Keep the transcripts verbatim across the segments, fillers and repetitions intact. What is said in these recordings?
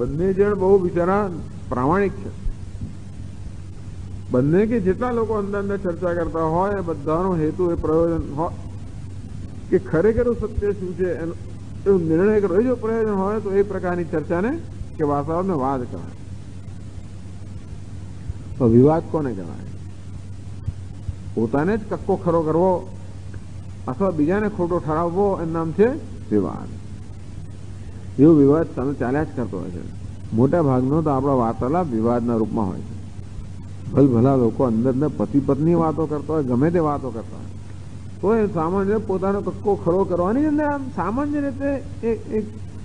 બંને જણ બહુ બિચારા પ્રામાણિક છે. બંને કે જેટલા લોકો અંદર અંદર ચર્ચા કરતા હોય બધાનો હેતુ એ પ્રયોજન હોય કે ખરેખર સત્ય શું છે એનો એવું નિર્ણય કરો. એ જો પ્રયોજન હોય તો એ પ્રકારની ચર્ચાને કે વાસ્તવને વાદ કહેવાય. તો વિવાદ કોને કહેવાય? પોતાને જ કક્કો ખરો કરવો અથવા બીજાને ખોટો ઠરાવવો એનું નામ છે વિવાદ. એવો વિવાદ સામે ચાલ્યા જ કરતો હોય છે. મોટા ભાગનો તો આપણા વાર્તાલાપ વિવાદના રૂપમાં હોય છે. ભલ ભલા લોકો અંદર અંદર પતિ પત્ની વાતો કરતા હોય, ગમે તે વાતો કરતા હોય, તો એ સામાન્ય પોતાનો કક્કો ખરો કરવાની અંદર આમ સામાન્ય રીતે એક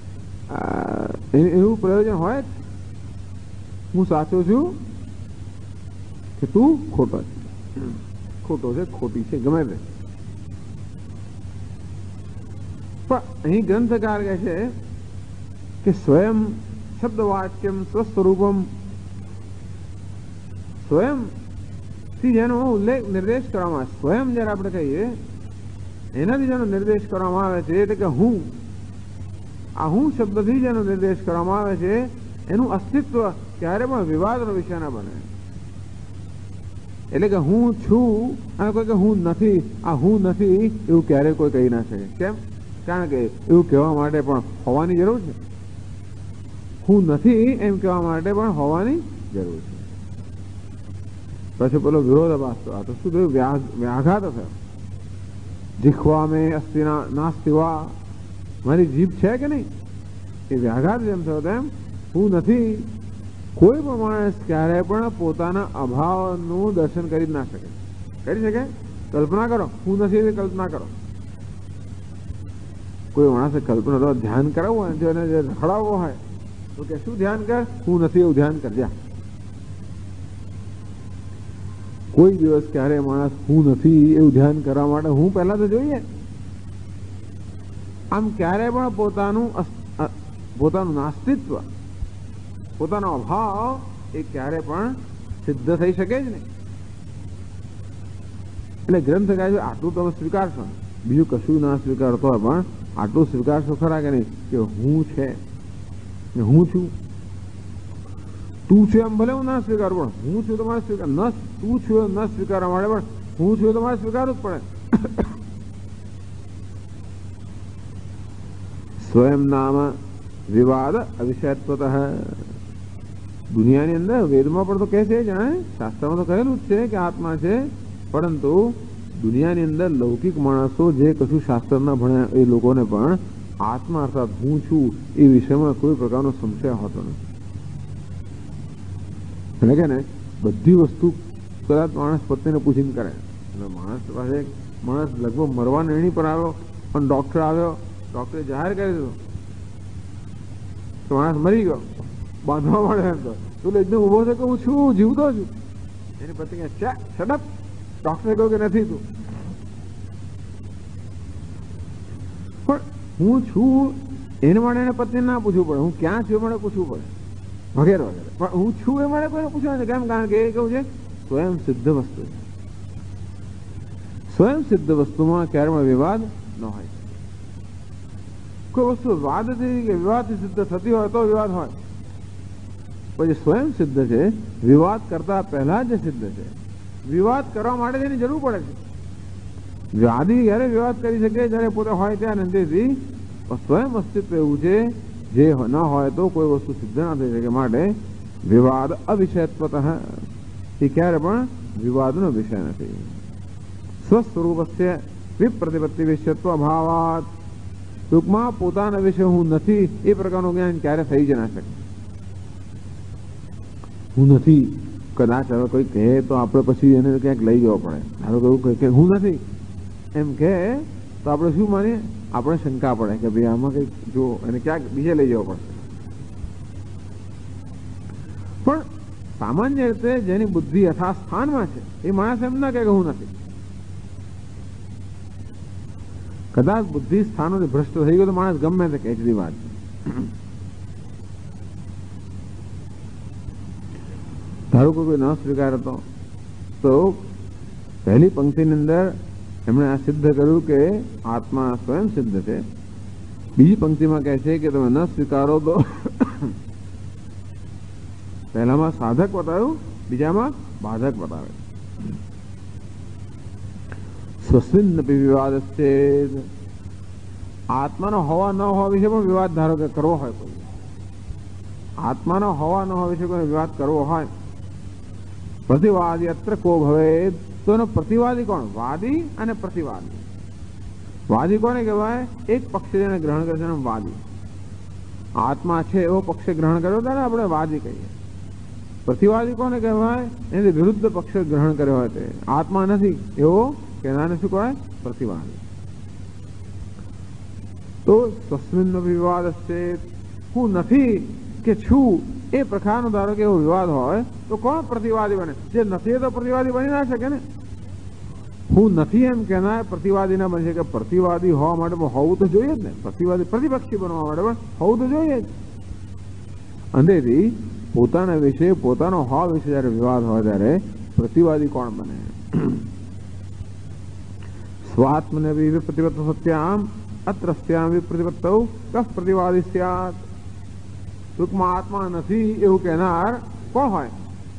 એવું પ્રયોજન હોય જ. હું સાચો છું કે તું ખોટો છે, ખોટો છે, ખોટી છે, ગમે તે. પણ અહીં ગ્રંથકાર કહે છે કે સ્વયં શબ્દ વાક્યમ સ્વસ્વરૂપમ, સ્વયં થી જેનો ઉલ્લેખ નિર્દેશ કરવામાં આવે, સ્વયં જયારે આપણે કહીએ એનાથી જેનો નિર્દેશ કરવામાં આવે છે એટલે કે હું, આ હું શબ્દથી જેનો નિર્દેશ કરવામાં આવે છે એનું અસ્તિત્વ ક્યારે પણ વિવાદનો વિષય ના બને. એટલે કે હું છું અને કોઈ કે હું નથી, આ હું નથી એવું ક્યારે કોઈ કહી ના શકે. કેમ? કારણ કે એવું કહેવા માટે પણ હોવાની જરૂર છે. હું નથી એમ કહેવા માટે પણ હોવાની જરૂર છે. પછી પેલો વિરોધાભાસ તો આ તો શું થયું? વ્યાઘાત થયો. જીખવા મેં અસ્તિ નાસ્તિ વા, મારી જીભ છે કે નહીં એ વ્યાઘાત જેમ થયો તેમ હું નથી. કોઈ પણ માણસ ક્યારે પણ પોતાના અભાવનું દર્શન કરી જ ના શકે. કરી શકે? કલ્પના કરો, હું નથી એવી કલ્પના કરો. કોઈ માણસે કલ્પના તો ધ્યાન કરાવવું હોય જો એને રખડાવવો હોય તો કે શું ધ્યાન કર? હું નથી એવું ધ્યાન કરજા. કોઈ દિવસ ક્યારે માણસ હું નથી એવું ધ્યાન કરવા માટે હું પહેલા તો જોઈએ. આમ ક્યારે પણ પોતાનું પોતાનું નાસ્તિત્વ, પોતાનો અભાવ એ ક્યારે પણ સિદ્ધ થઈ શકે જ નહીં. એટલે ગ્રંથ કહે છે આટલું તમે સ્વીકારશો, બીજું કશું ના સ્વીકારતો હોય પણ આટલું સ્વીકારશો ખરા કે નહીં કે હું છે, હું છું. તું છું એમ ભલે હું ના સ્વીકારું પણ હું છું તમારે સ્વીકાર ન, તું છું ન સ્વીકારવા માટે પણ હું છું તમારે સ્વીકારવું જ પડે. સ્વયં નામ વિવાદ અવિષયત્વત. દુનિયાની અંદર વેદમાં પણ તો કહે છે, જાણે શાસ્ત્રમાં તો કહેલું જ છે કે આત્મા છે, પરંતુ દુનિયાની અંદર લૌકિક માણસો જે કશું શાસ્ત્ર ના ભણ્યા એ લોકોને પણ આત્મા અર્થાત હું છું એ વિષયમાં કોઈ પ્રકારનો સંશય હોતો નથી. એટલે કે ને બધી વસ્તુ કદાચ માણસ પોતાને પૂછીને કરે. એટલે માણસ પાસે માણસ લગભગ મરવા નિર્ણય પર આવ્યો પણ ડોક્ટર આવ્યો, ડોક્ટરે જાહેર કરી દીધું તો માણસ મરી ગયો, બાંધવા મળે એમ તો તું એકદમ ઉભો છે કે હું છું, જીવતો છું. એની પત્ની કહે છે શટ અપ, ડોક્ટરે કહ્યું કે નથી તું. પણ હું છું એને માટે એને પત્ની ના પૂછવું પડે, હું ક્યાં છું એ માટે પૂછવું પડે વગેરે વગેરે. પણ હું છું એ માટે કોઈને પૂછવું નથી. કેમ? કારણ કે એ કેવું છે સ્વયં સિદ્ધ વસ્તુ છે. સ્વયં સિદ્ધ વસ્તુમાં ક્યારે પણ વિવાદ ન હોય. કોઈ વસ્તુ વાદથી કે વિવાદથી સિદ્ધ થતી હોય તો વિવાદ હોય, પછી સ્વયં સિદ્ધ છે, વિવાદ કરતા પહેલા જ સિદ્ધ છે. વિવાદ કરવા માટે તેની જરૂર પડે છે. વાદી જ્યારે વિવાદ કરી શકે જ્યારે પોતે હોય ત્યાં નથી. સ્વયં અસ્તિત્વ એવું છે જે ન હોય તો કોઈ વસ્તુ સિદ્ધ ના થઈ શકે. માટે વિવાદ અવિષયત્વત એ ક્યારે પણ વિવાદનો વિષય નથી. સ્વસ્વરૂપસ્ય વિપ્રતિપત્તિ વિષયત્વ અભાવાત. ટૂંકમાં પોતાના વિશે હું નથી એ પ્રકારનું જ્ઞાન ક્યારે થઈ જ ના શકે. હું નથી કદાચ હવે કોઈ કહે તો આપણે પછી એને ક્યાંક લઈ જવો પડે. ધારો કે એવું કહે કે હું નથી એમ કહે તો આપણે શું માનીએ? આપણે શંકા પડે કે ભાઈ આમાં કંઈક જો એને ક્યાંક બીજે લઈ જવો પડશે. પણ સામાન્ય રીતે જેની બુદ્ધિ યથાસ્થાનમાં છે એ માણસ એમ ના કહે કે હું નથી. કદાચ બુદ્ધિ સ્થાનોથી ભ્રષ્ટ થઈ ગયો તો માણસ ગમે તે કહે છે વાત. ધારો કે કોઈ ન સ્વીકારતો તો પહેલી પંક્તિની અંદર એમણે આ સિદ્ધ કર્યું કે આત્મા સ્વયં સિદ્ધ છે. બીજી પંક્તિમાં કહે છે કે તમે ન સ્વીકારો તો પહેલામાં સાધક બતાવ્યું, બીજામાં બાધક બતાવે. સ્વસ્મિન વિવાદ છે. આત્માનો હોવા ન હોવા વિશે પણ વિવાદ ધારો કે કરવો હોય, કોઈ આત્માનો હોવા ન હોવા વિશે કોઈ વિવાદ કરવો હોય, પ્રતિવાદી અત્ર કો ભવે, તો એનો પ્રતિવાદી કોણ? વાદી અને પ્રતિવાદી. વાદી કોને કહેવાય? એક પક્ષ જેને ગ્રહણ કરે છે વાદી. આત્મા છે એવો પક્ષે ગ્રહણ કર્યો ત્યારે આપણે વાદી કહીએ. પ્રતિવાદી કોને કહેવાય? એની વિરુદ્ધ પક્ષે ગ્રહણ કર્યો હોય તે આત્મા નથી એવો કહેનારને શું કહેવાય? પ્રતિવાદી. તો તસ્મિન વિવાદ છે, હું નથી કે છું એ પ્રકારનો ધારો કે એવો વિવાદ હોય તો કોણ પ્રતિવાદી બને? જે નથી એ તો પ્રતિવાદી બની ના શકે ને. હું નથી એમ કહેનાર પ્રતિવાદી ના બની શકે. પ્રતિવાદી હોવા માટે હોવું તો જોઈએ જ ને. પ્રતિવાદી પ્રતિપક્ષી બનવા માટે પણ હોવું તો જોઈએ જ. અંધેથી પોતાના વિશે, પોતાનો હોવા વિશે જયારે વિવાદ હોય ત્યારે પ્રતિવાદી કોણ બને? સ્વાત્મને વિપ્રતિપત્ત સત્યામ અત્રસ્યામ વિપ્રતિપત્ત કફ પ્રતિવાદી સ્યાત. ટૂંકમાં આત્મા નથી એવું કહેનાર કોણ હોય?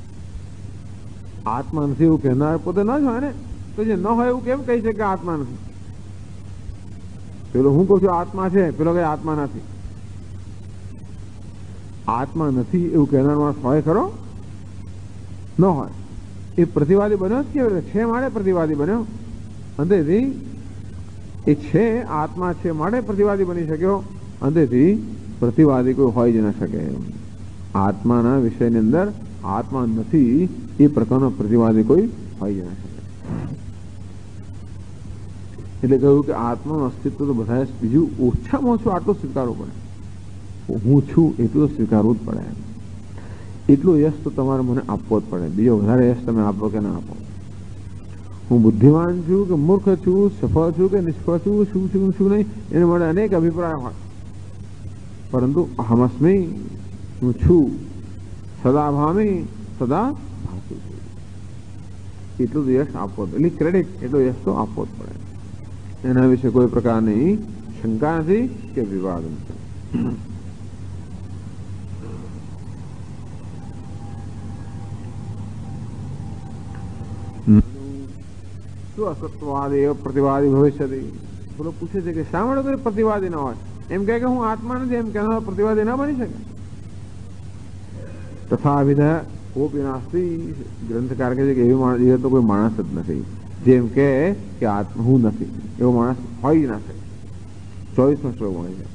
આત્મા નથી એવું કહેનાર પોતે ન જ હોય ને. તો જે ન હોય એવું કેમ કહી શકે આત્મા નથી? પેલો હું કહું છું આત્મા છે, પેલો કઈ આત્મા નથી. આત્મા નથી એવું કહેનાર માણસ હોય ખરો? ન હોય. એ પ્રતિવાદી બન્યો જ કેવી રીતે? છે માટે પ્રતિવાદી બન્યો. અંતેથી એ છે આત્મા છે માટે પ્રતિવાદી બની શક્યો. અંતેથી પ્રતિવાદી કોઈ હોય જ ન શકે. આત્માના વિષયની અંદર આત્મા નથી એ પ્રકારનો પ્રતિવાદી કોઈ હોય જ ન શકે. એટલે કહ્યું કે આત્માનું અસ્તિત્વ તો બધા બીજું ઓછામાં ઓછું આટલું સ્વીકારવું પડે. હું છું એટલું તો સ્વીકારવું જ પડે. એટલું યશ તો તમારે મને આપવો જ પડે. બીજો વધારે યશ તમે આપો કે ના આપો. હું બુદ્ધિમાન છું કે મૂર્ખ છું, સફળ છું કે નિષ્ફળ છું, શું છું શું નહીં, એના માટે અનેક અભિપ્રાય હોય. પરંતુ અહમસ્મી, હું છું, સદા ભામી સદા ભાતું છું, એટલું તો યશ આપવો જ. એટલે ક્રેડિટ એટલો યશ તો આપવો જ પડે. એના વિશે કોઈ પ્રકારની શંકા નથી કે વિવાદ નથી. શું અસત્વવાદી પ્રતિવાદી ભવિષ્ય? બોલો પૂછે છે કે શા માટે કોઈ પ્રતિવાદી ના હોય? એમ કહે કે હું આત્મા નથી એમ કહેનાર પ્રતિવાદી ના બની શકે. તથા વિધ કોપી નાસ્તી. ગ્રંથકાર કહે છે કે એવી માણસ એ તો કોઈ માણસ જ નથી જેમ કે આત્મા હું નથી એવો માણસ હોય ના શકે. ચોવીસમો શ્લોક મળે છે.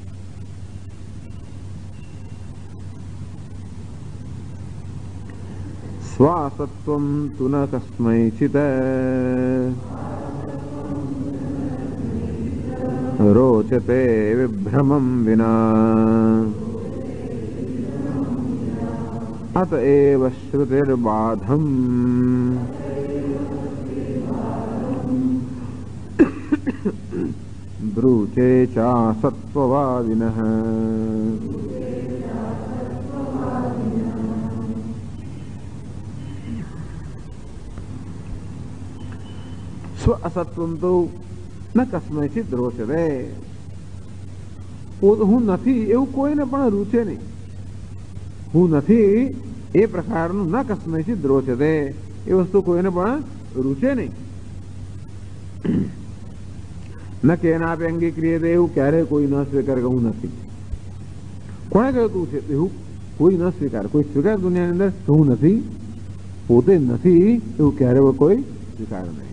સ્વાસત્વમ તુ ન કસ્મૈચિત રોચતે વિભ્રમં વિના અતએવ શ્રુતિર્બાધમ બ્રુચે ચા સત્વવાદિનઃ. સ્વ અસત્વમ તો ન કસ્મૈચિત રોચતે. હું નથી એવું કોઈને પણ રૂચે નહીં. હું નથી એ પ્રકારનું ન કસ્મૈચિત રોચતે, એ વસ્તુ કોઈને પણ રૂચે નહીં. ન કેનાપે અંગીક્રિયતે, એવું ક્યારેય કોઈ ન સ્વીકાર કે હું નથી. કોણે કહ્યું તું છે એવું? કોઈ ન સ્વીકાર. કોઈ સ્વીકાર દુનિયાની અંદર હું નથી, પોતે નથી એવું ક્યારેય કોઈ સ્વીકાર નહીં.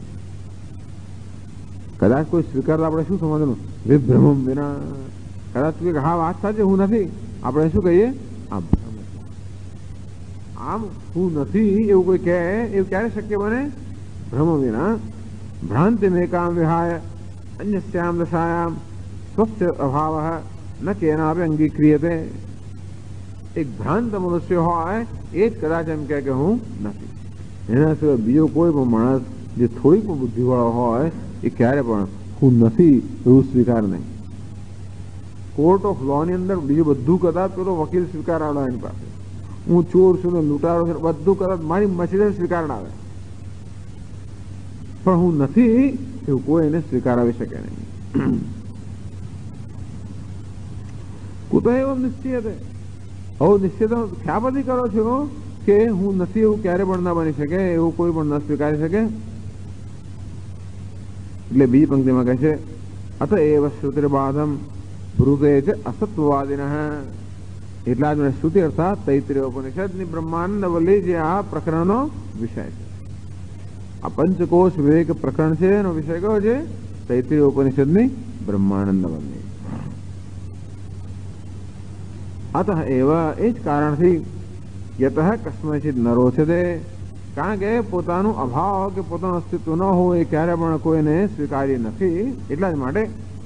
કદાચ કોઈ સ્વીકાર આપણે શું સમજવાનું? વિભ્રમમ વિના. કદાચ કે હા વાત સાચી હું નથી, આપણે શું કહીએ? આ ભ્રમ. આમ હું નથી એવું કોઈ કહે એવું ક્યારે શક્ય બને? ભ્રમ વિના. ભ્રાંતિ મેકામ વિહાય અન્યસ્યામ દશાયામ સ્વસ્ય અભાવ ન કેનાપે અંગીક્રિયતે. એક ભ્રાંત મનુષ્ય હોય એ જ કદાચ એમ કહે કે હું નથી. એના સિવાય બીજો કોઈ પણ માણસ જે થોડીક પણ બુદ્ધિવાળો હોય એ ક્યારે પણ હું નથી એવું સ્વીકાર નહીં. કોર્ટ ઓફ લો ની અંદર બીજું બધું કદાચ પેલો વકીલ સ્વીકાર આવે એની પાસે, હું ચોર છું ને લૂંટારો છું બધું કદાચ મારી મશીને સ્વીકાર આવે, પણ હું નથી એવું કોઈ એને સ્વીકારાવી શકે નહીં. કુતો એવો નિશ્ચિત હવે નિશ્ચિત ખ્યા બધી કરો છો કે હું નથી એવું ક્યારે પણ ના બની શકે, એવું કોઈ પણ ન સ્વીકારી શકે. એટલે બીજી પંક્તિમાં કહે છે અત એવ શ્રુતિર્બાધમ બ્રુતે છે અસત્વવાદિન. એટલા જ મને શ્રુતિ અર્થાત તૈત્રીય ઉપનિષદની બ્રહ્માંડ વલ્લી જે આ પ્રકરણનો વિષય છે. આ પંચકોશ વિવેક પ્રકરણ છે એનો વિષય કયો છે? તૈત્રીય ઉપનિષદની બ્રહ્માનંદ વલ્લી. અત એવા એ જ કારણથી યતઃ કસ્મચિત ન રોચતે, કારણ કે પોતાનું અભાવ કે પોતાનું અસ્તિત્વ ન હોય એ ક્યારે પણ કોઈને સ્વીકાર્ય નથી. એટલા જ માટે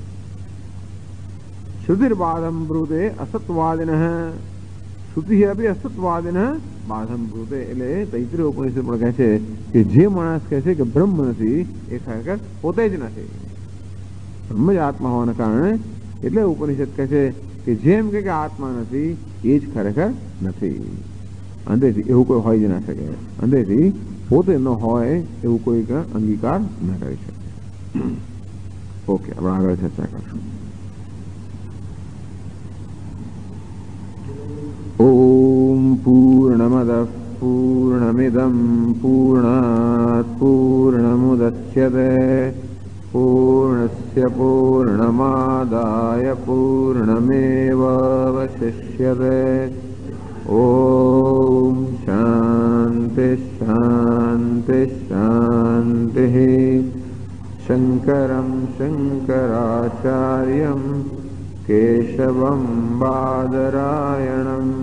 શ્રુતિર્બાધમ બ્રુતે અસત્વાદિન, શ્રુતિ અભી અસત્વાદિન બાધમ બ્રુતે. એટલે તૈત્રીય ઉપનિષદ પણ કહે છે કે જે માણસ કહે છે કે બ્રહ્મ નથી એ ખરેખર પોતે જ નથી, બ્રહ્મ જ આત્મા હોવાના કારણે. એટલે ઉપનિષદ કહે છે કે જેમ કે આત્મા નથી એ જ ખરેખર નથી. અંદરથી એવું કોઈ હોય જ ના શકે, અંદરથી પોતે ન હોય એવું કોઈ અંગીકાર ન કરી શકે. ઓકે, આપણે આગળ ચર્ચા કરશું. ઓમ પૂર્ણમદ પૂર્ણમિદમ પૂર્ણાત પૂર્ણમુદચ્યતે પૂર્ણસ્ય પૂર્ણમાદાય પૂર્ણમેવાવશિષ્યતે. ઓમ શાંતિ શાંતિ શાંતિ. શંકરમ શંકરાચાર્યમ કેશવમ બાદરાયણમ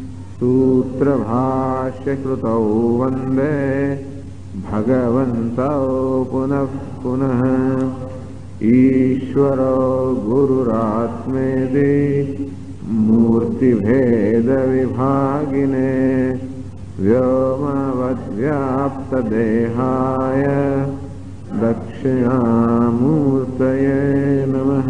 સૂત્રભાષ્યકૃતૌ વંદે ભગવन्तौ પુનઃ પુનઃ. ઈશ્વરો ગુરુરાત્મેતિ મૂર્તિભેદવિભાગિને વ્યોમવદ્વ્યાપ્તદેહાય દક્ષિણામૂર્તયે નમઃ.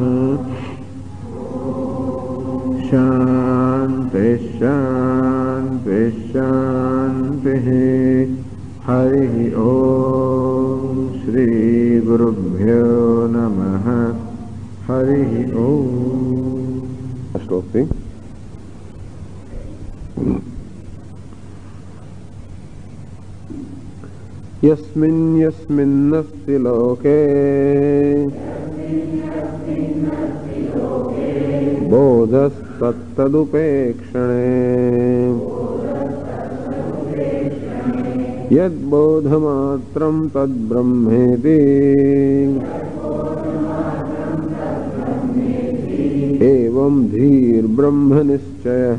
શાંતિ શાંતિ શાંતિ. હરિ ઓમ શ્રી ગુરુભ્યો નમઃ. હરિ ઓમ. શ્લોકથી યસ્મિન યસ્મિન્નસ્તિ લોકે બોધસ્તત્તદુપેક્ષણે યદ્બોધમાત્રં તદ્બ્રહ્મેતિ एवं धीर ब्रह्म निश्चय.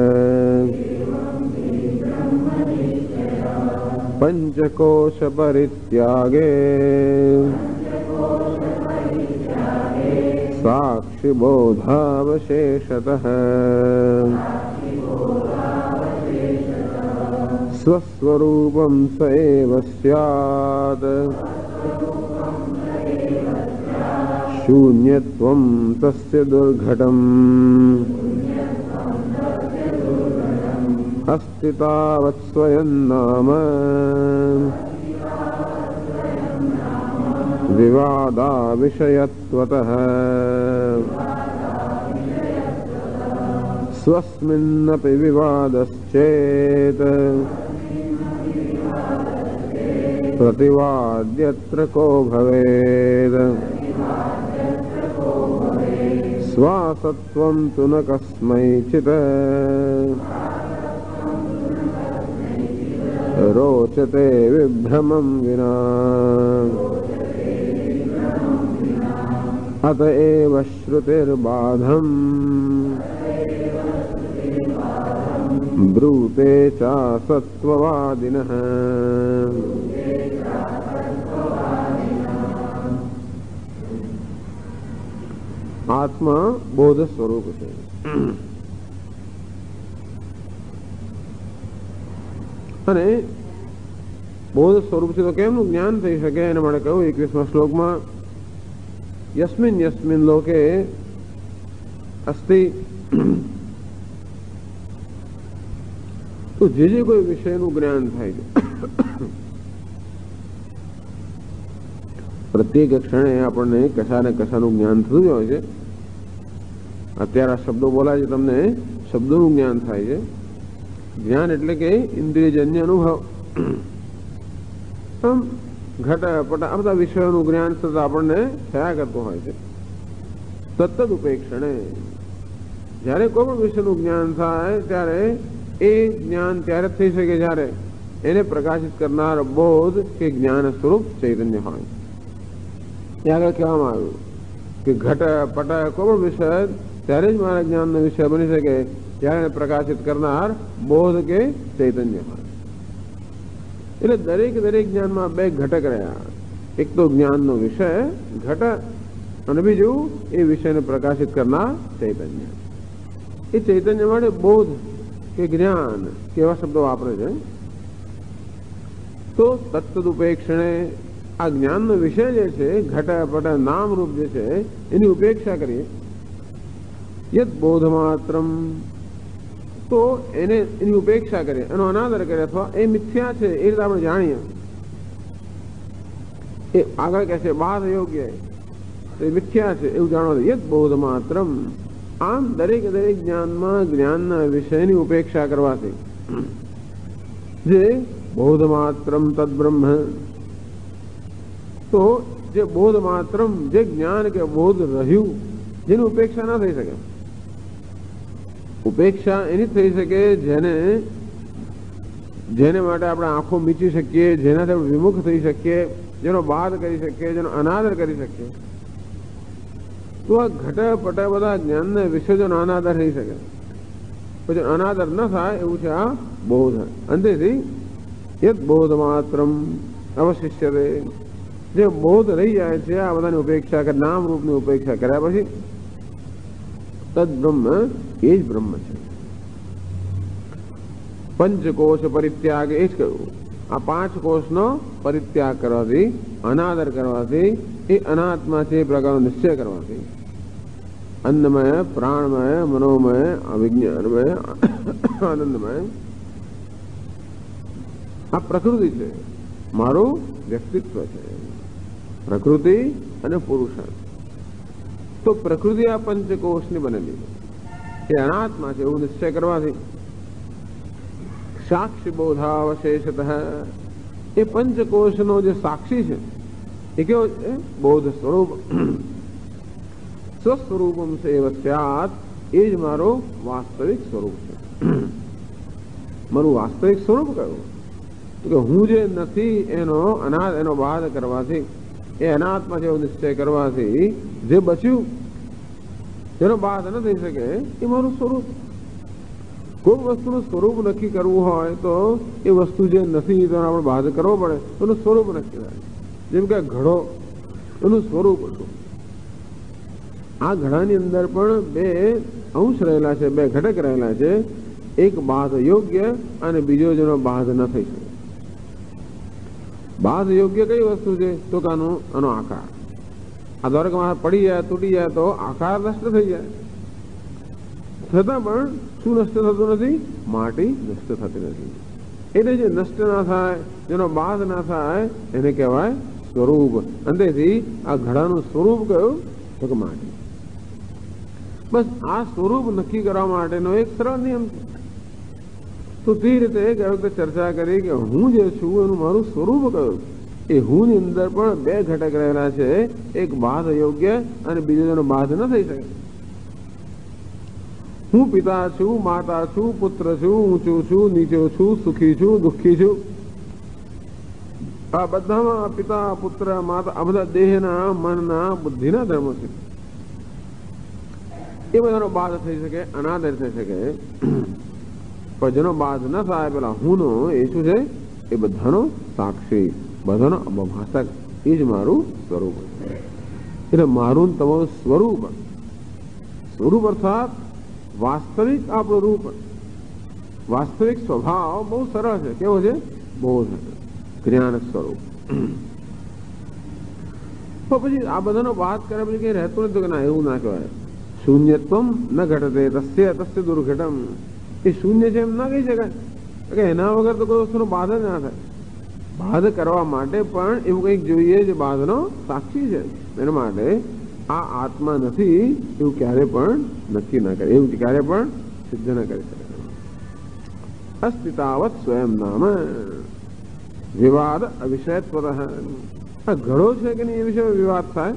पंचकोश परित्यागे साक्षि बोधावशेषतः स्वस्वरूपं स एव स्यात्. शून्यत्वं तस्य दुर्घटम् अस्ति तावत् स्वयं नाम विवादा विषयत्वतः. स्वस्मिन्नपि विवादश्चेत् प्रतिवाद्यत्र को भवेत्. स्वासत्वं तु न कस्मैचित् रोचते विभ्रमं विना. अत एव श्रुतिर्बाधम् ब्रूते चासत्ववादिनः. આત્મા બોધ સ્વરૂપ છે. અને બોધ સ્વરૂપ છે તો કેમનું જ્ઞાન થઈ શકે એના માટે કહ્યું એકવીસમા શ્લોકમાં યસ્મિન યસ્મિન લોકે અસ્તિ. તો જે જે કોઈ વિષયનું જ્ઞાન થાય છે પ્રત્યેક ક્ષણે આપણને કશા ને કશાનું જ્ઞાન થતું જ હોય છે. અત્યારે આ શબ્દો બોલાય છે તમને શબ્દોનું જ્ઞાન થાય છે. જ્ઞાન એટલે કે ઇન્દ્રિયજન્ય અનુભવ. આમ ઘટ પટ આ બધા વિષયોનું જ્ઞાન સતત આપણને થયા કરતું હોય છે. સતત ઉપેક્ષણે જ્યારે કોઈ પણ વિષયનું જ્ઞાન થાય ત્યારે એ જ્ઞાન ત્યારે જ થઈ શકે જ્યારે એને પ્રકાશિત કરનાર બોધ કે જ્ઞાન સ્વરૂપ ચૈતન્ય હોય. એ આગળ કહેવામાં આવ્યું કે ઘટ પટ કોઈ પણ વિષય ત્યારે જ મારા જ્ઞાનનો વિષય બની શકે જ્યારે એને પ્રકાશિત કરનાર બોધ કે ચૈતન્ય હોય. એટલે દરેક દરેક જ્ઞાનમાં બે ઘટક રહ્યા. એક તો જ્ઞાનનો વિષય ઘટ અને બીજું એ વિષયને પ્રકાશિત કરનાર ચૈતન્ય. એ ચૈતન્ય માટે બોધ કે જ્ઞાન કેવા શબ્દો વાપરે છે. તો તત્તદુપેક્ષણે આ જ્ઞાનનો વિષય જે છે ઘટ પટ નામ રૂપ જે છે એની ઉપેક્ષા કરીએ. યદ બોધ માત્રમ તો એને એની ઉપેક્ષા કરીએ, એનો અનાદર કરીએ અથવા એ મિથ્યા છે એ રીતે આપણે જાણીએ. એ આગળ કહે છે બાધ યોગ્ય એ મિથ્યા છે એવું જાણવા. યદ બોધ માત્રમ આમ દરેક દરેક જ્ઞાનમાં જ્ઞાનના વિષયની ઉપેક્ષા કરવાથી જે બોધ માત્રમ તદ્બ્રહ્મ તો જે બોધ માત્રમ જે જ્ઞાન કે બોધ રહ્યું જેની ઉપેક્ષા ના થઈ શકે. ઉપેક્ષા એની થઈ શકે જેને જેને માટે આપણે આંખો મીચી શકીએ, જેનાથી આપણે વિમુખ થઈ શકીએ, જેનો બાદ કરી શકીએ, જેનો અનાદર કરી શકીએ. તો આ ઘટ પટ બધા જ્ઞાનના વિષયોનો અનાદર થઈ શકે. પછી અનાદર ન થાય એવું છે આ બોધ. અંતેથી યદ બોધ માત્રમ અવશિષ્યતે જે બોધ રહી જાય છે આ બધાની ઉપેક્ષા કરે, નામ રૂપની ઉપેક્ષા કર્યા પછી તદ બ્રહ્મ એ જ બ્રહ્મ છે. પંચકોશ પરિત્યાગ એ જ કહ્યું. આ પાંચ કોષનો પરિત્યાગ કરવાથી, અનાદર કરવાથી, એ અનાત્મા છે એ પ્રકારનો નિશ્ચય કરવાથી અન્નમય, પ્રાણમય, મનોમય, અવિજ્ઞાનમય, આનંદમય આ પ્રકૃતિ છે, મારું વ્યક્તિત્વ છે. પ્રકૃતિ અને પુરુષાર્થ. તો પ્રકૃતિ આ પંચકોષની બનેલી છે, એ અનાત્મા છે એવું નિશ્ચય કરવાથી સાક્ષી બોધાવશેષતઃ એ પંચકોષનો જે સાક્ષી છે એ કેવો છે? બોધ સ્વરૂપ. સ્વસ્વરૂપમ સેવ સ્યાત એ જ મારું વાસ્તવિક સ્વરૂપ છે. મારું વાસ્તવિક સ્વરૂપ કયું? તો કે હું જે નથી એનો અનાદ એનો બાદ કરવાથી, એ અનાત્મા જેવો નિશ્ચય કરવાથી જે બચ્યું જેનો બાદ ન થઈ શકે એ મારું સ્વરૂપ. કોઈ વસ્તુનું સ્વરૂપ નક્કી કરવું હોય તો એ વસ્તુ જે નથી તો આપણે બાદ કરવો પડે, એનું સ્વરૂપ નક્કી થાય. જેમ કે ઘડો એનું સ્વરૂપ હતું. આ ઘડાની અંદર પણ બે અંશ રહેલા છે, બે ઘટક રહેલા છે. એક બાધ યોગ્ય અને બીજો જેનો બાધ ન થઈ શકે. બાધ યોગ્ય કઈ વસ્તુ છે? તો કે આનો આનો આકાર. આ દ્વારકામાં પડી જાય, તૂટી જાય તો આકાર નષ્ટ થઈ જાય. છતાં પણ શું નષ્ટ થતું નથી? માટી નષ્ટ થતી નથી. એટલે જે નષ્ટ ના થાય, જેનો બાધ ના થાય એને કહેવાય સ્વરૂપ. અંતેથી આ ઘડાનું સ્વરૂપ કયું? તો કે માટી. બસ આ સ્વરૂપ નક્કી કરવા માટેનો એક સરળ નિયમ છે. તો તે રીતે ગઈ વખતે ચર્ચા કરી કે હું જે છું એનું મારું સ્વરૂપ કયું? એ હું ની અંદર પણ બે ઘટક રહેલા છે, એક બાધ યોગ્ય અને બીજો જેનો બાધ ન થઈ શકે. હું પિતા છું, માતા છું, પુત્ર છું, ઊંચું છું, નીચો છું, સુખી છું, દુઃખી છું. આ બધામાં પિતા, પુત્ર, માતા આ બધા દેહના, મનના, બુદ્ધિના ધર્મો છે. એ બધાનો બાદ થઈ શકે, અનાદર થઈ શકે. પણ જેનો બાદ ન થાય પેલા હું નો એ શું છે? એ બધાનો સાક્ષી, બધાનો અભાષક, એ જ મારું સ્વરૂપ છે. એટલે મારું તમારું સ્વરૂપ, સ્વરૂપ અર્થાત વાસ્તવિક આપણું રૂપ, વાસ્તવિક સ્વભાવ બહુ સરળ છે. કેવો છે? બોધ, જ્ઞાન સ્વરૂપ. તો પછી આ બધાનો વાત કર્યા પછી કઈ રહેતું નથી કે ના એવું ના કહેવાય. શૂન્યત્વમ ન ઘટતે તસ્ય તસ્ય દુર્ઘટમ. એ શૂન્ય છે એમ ના કહી શકાય કે એના વગર તો કોઈ વસ્તુનો બાધ જ ના થાય. બાધ કરવા માટે પણ એવું કંઈક જોઈએ જે બાધનો સાક્ષી છે. એના માટે આ આત્મા નથી એવું ક્યારે પણ નક્કી ના કરે, એવું ક્યારે પણ સિદ્ધ ના કરી શકે. અસ્તિતાવત સ્વયં નામ વિવાદ અવિષયત્વતઃ. આ ઘડો છે કે નહીં એ વિશે વિવાદ થાય,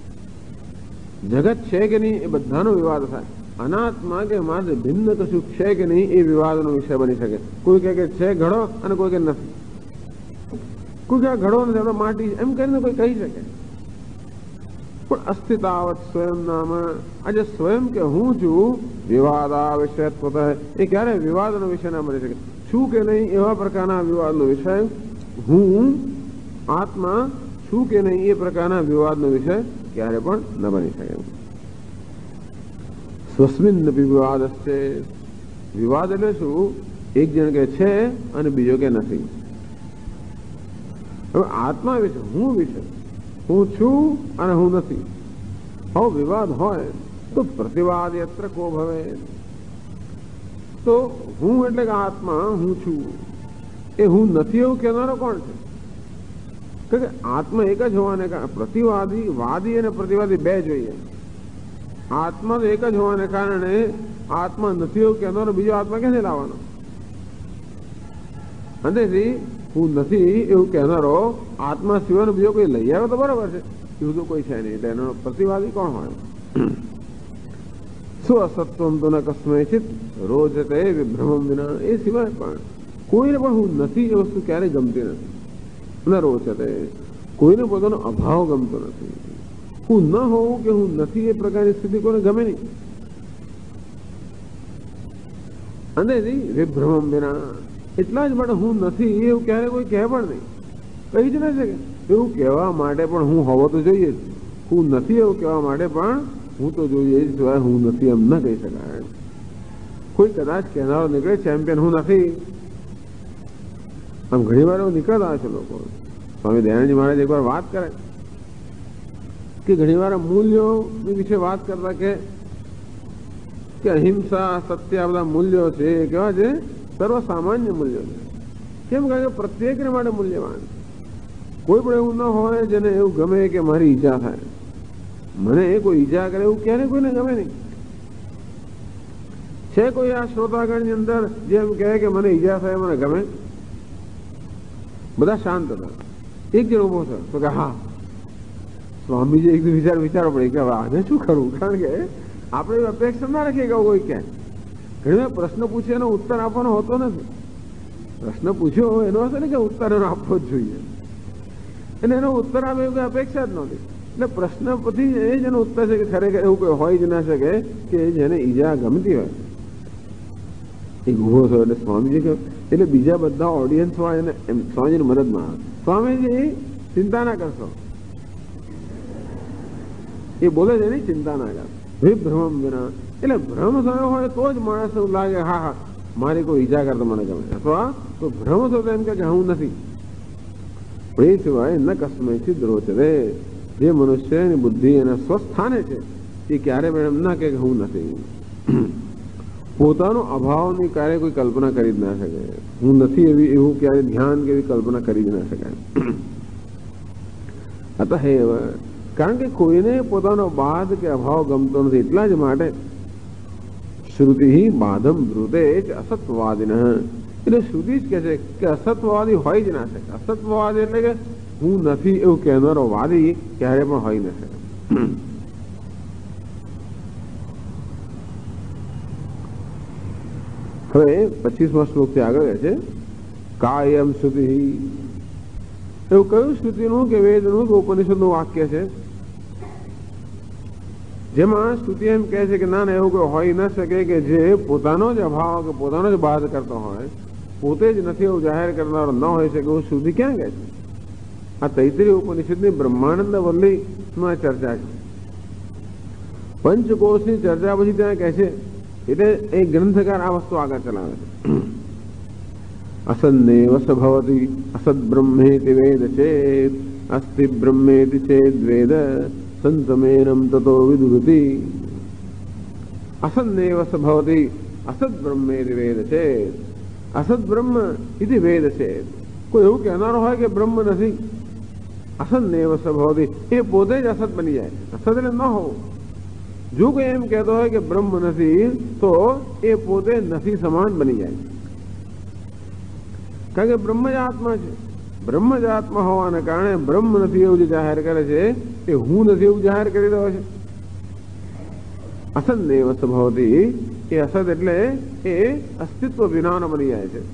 જગત છે કે નહીં એ બધાનો વિવાદ થાય, અનાત્મા કે માત્ર ભિન્ન કશું છે કે નહીં એ વિવાદનો વિષય બની શકે. કોઈ કહે કે છે ઘડો અને કોઈ કે નથી, કોઈ કે ઘડો નથી આપણે માટી એમ કરીને કોઈ કહી શકે. પણ અસ્તિતાવત સ્વયં નામ આજે સ્વયં કે હું છું વિવાદા વિષયત્વતઃ એ ક્યારે વિવાદનો વિષય ના બની શકે. છું કે નહીં એવા પ્રકારના વિવાદનો વિષય, હું આત્મા છું કે નહીં એ પ્રકારના વિવાદનો વિષય ક્યારે પણ ન બની શકે. સ્વસ્મિન વિવાદ છે. વિવાદ એટલે શું? એક જણ કે છે અને બીજો કે નથી. હવે આત્મા વિશે, હું વિશે, હું છું અને હું નથી, હવે વિવાદ હોય તો પ્રતિવાદ યત્ર કો ભવે. તો હું એટલે કે આત્મા હું છું એ હું નથી એવું કહેનારો કોણ છે? કે આત્મા એક જ હોવાને કારણે પ્રતિવાદી વાદી અને પ્રતિવાદી બે જોઈએ. આત્મા તો એક જ હોવાને કારણે આત્મા નથી એવું કહેનારો બીજો આત્મા ક્યાંથી લાવવાનો? અંતેથી હું નથી એવું કહેનારો આત્મા સિવાયનો બીજો કોઈ લઈ આવે તો બરાબર છે, એવું તો કોઈ છે નહીં. એટલે એનો પ્રતિવાદી કોણ હોય? શું અસત્વમ તો ન કસ્મૈચિત રોજતે વિભ્રમમ વિના. એ સિવાય પણ કોઈને પણ હું નથી એ વસ્તુ ક્યારેય ગમતી નથી. ન રોચતે, કોઈને પોતાનો અભાવ ગમતો નથી. હું ન હોઉં કે હું નથી એ પ્રકારની સ્થિતિ કોઈને ગમે નહીં. અને વિભ્રમમ વિના એટલા જ માટે હું નથી એવું ક્યારે કોઈ કહે પણ નહીં, કહી જ ના શકે. એવું કહેવા માટે પણ હું હોવો તો જોઈએ જ. હું નથી એવું કહેવા માટે પણ હું તો જોઈએ જ, સિવાય હું નથી એમ ન કહી શકાય. કોઈ કદાચ કહેનારો નીકળે ચેમ્પિયન હું નથી, આમ ઘણી વાર એવું નીકળતા છે લોકો. સ્વામી દયાનંદજી મહારાજ એક વાર વાત કરે કે ઘણી વાર મૂલ્યો વિશે વાત કરતા કે અહિંસા સત્ય આ બધા મૂલ્યો છે એ કેવા છે? સર્વસામાન્ય મૂલ્યો છે. કેમ? કારણ કે પ્રત્યેકને માટે મૂલ્યવાન. કોઈ પણ એવું ન હોય જેને એવું ગમે કે મારી ઈજા થાય, મને એ કોઈ ઈજા કરે એવું ક્યારે કોઈને ગમે નહીં. છે કોઈ આ શ્રોતાગણની અંદર જેમ કહે કે મને ઈજા થાય મને ગમે? બધા શાંત હતા. એક જણ ઉભો થયો તો કે હા. સ્વામીજી એક વિચાર વિચારવો પડે કે હવે આને શું કરવું? કારણ કે આપણે અપેક્ષા ના રાખીએ કે કોઈ ક્યાં ઘણી વાર પ્રશ્ન પૂછે એનો ઉત્તર આપવાનો હોતો નથી. પ્રશ્ન પૂછ્યો એનો હશે ને કે ઉત્તર એનો આપવો જ જોઈએ, અને એનો ઉત્તર આપે એવું કઈ અપેક્ષા જ નહોતી. એટલે પ્રશ્ન પછી એ જ એનો ઉત્તર છે કે ખરેખર એવું કોઈ હોય જ ના શકે કે જેને ઈજા ગમતી હોય. એ ઉભો થયો એટલે સ્વામીજી કહ્યું, એટલે બીજા બધા ઓડિયન્સ વાળા એને એમ સ્વામીજીની મદદમાં આવે. સ્વામીજી ચિંતા ના કરશો, એ બોલે છે એની ચિંતા ના કર. વિભ્રમમ વિના એટલે ભ્રમ થયો હોય તો જ માણસ એવું લાગે હા હા મારી કોઈ ઈજા કરતો મને ગમે, અથવા તો ભ્રમ થયો તો એમ કે હું નથી. પણ એ સિવાય ન કસ્મૈથી દ્રોચતે. જે મનુષ્યની બુદ્ધિ એના સ્વસ્થાને છે એ ક્યારે પણ એમ ના કે હું નથી. પોતાનો અભાવની ક્યારે કોઈ કલ્પના કરી જ ના શકે. હું નથી એવી એવું ક્યારે ધ્યાન કે એવી કલ્પના કરી જ ના શકાય. અતઃ કારણ કે કોઈને પોતાનો બાદ કે અભાવ ગમતો નથી. એટલા જ માટે શ્રુતિ બાધમ બ્રુતે અસત્વવાદિન. એટલે શ્રુતિ જ કહે છે કે અસત્વવાદી હોય જ ના શકે. અસત્વવાદી એટલે કે હું નથી એવું કહેનારો વાદી ક્યારે પણ હોય ન શકે. હવે પચીસમા શ્લોક થી આગળ છે કાયમ શ્રુતિ. એવું કયું શ્રુતિનું કે વેદનું કે ઉપનિષદનું વાક્ય છે જેમાં શ્રુતિ એમ કહે છે કે ના ના એવું કોઈ હોય ન શકે કે જે પોતાનો જ અભાવ કે પોતાનો જ બાદ કરતો હોય, પોતે જ નથી એવું જાહેર કરનારો ન હોય શકે એવું શ્રુતિ ક્યાં કહે છે? આ તૈત્રીય ઉપનિષદની બ્રહ્માનંદ વલ્લીમાં ચર્ચા છે. પંચકોશની ચર્ચા પછી ત્યાં કહે છે, એટલે એ ગ્રંથકાર આ વસ્તુ આગળ ચલાવે છે. અસન્નેવ સ ભવતિ અસદ બ્રહ્મેતિ વેદ ચેત અસ્તિ બ્રહ્મેતિ ચેદ વેદ સંતમેનમ તતો વિદુરતિ. અસન્નેવ સ ભવતિ અસદ બ્રહ્મેતિ વેદ ચેત અસદ બ્રહ્મ ઇતિ વેદ ચેત. કોઈ એવું કહેનારો હોય કે બ્રહ્મ નથી, અસન્નેવ સ ભવતિ એ પોતે જ અસત બની જાય. અસત એટલે ન હોવું. જો કોઈ એમ કહેતો હોય કે બ્રહ્મ નથી તો એ પોતે નથી સમાન બની જાય. કારણ કે બ્રહ્મ જ આત્મા છે. બ્રહ્મ જ આત્મા હોવાને કારણે બ્રહ્મ નથી એવું જે જાહેર કરે છે એ હું નથી એવું જાહેર કરી રહ્યો છે. અસત નૈવ સ્વભાવતી, એ અસત એટલે એ અસ્તિત્વ વિનાનો બની જાય છે.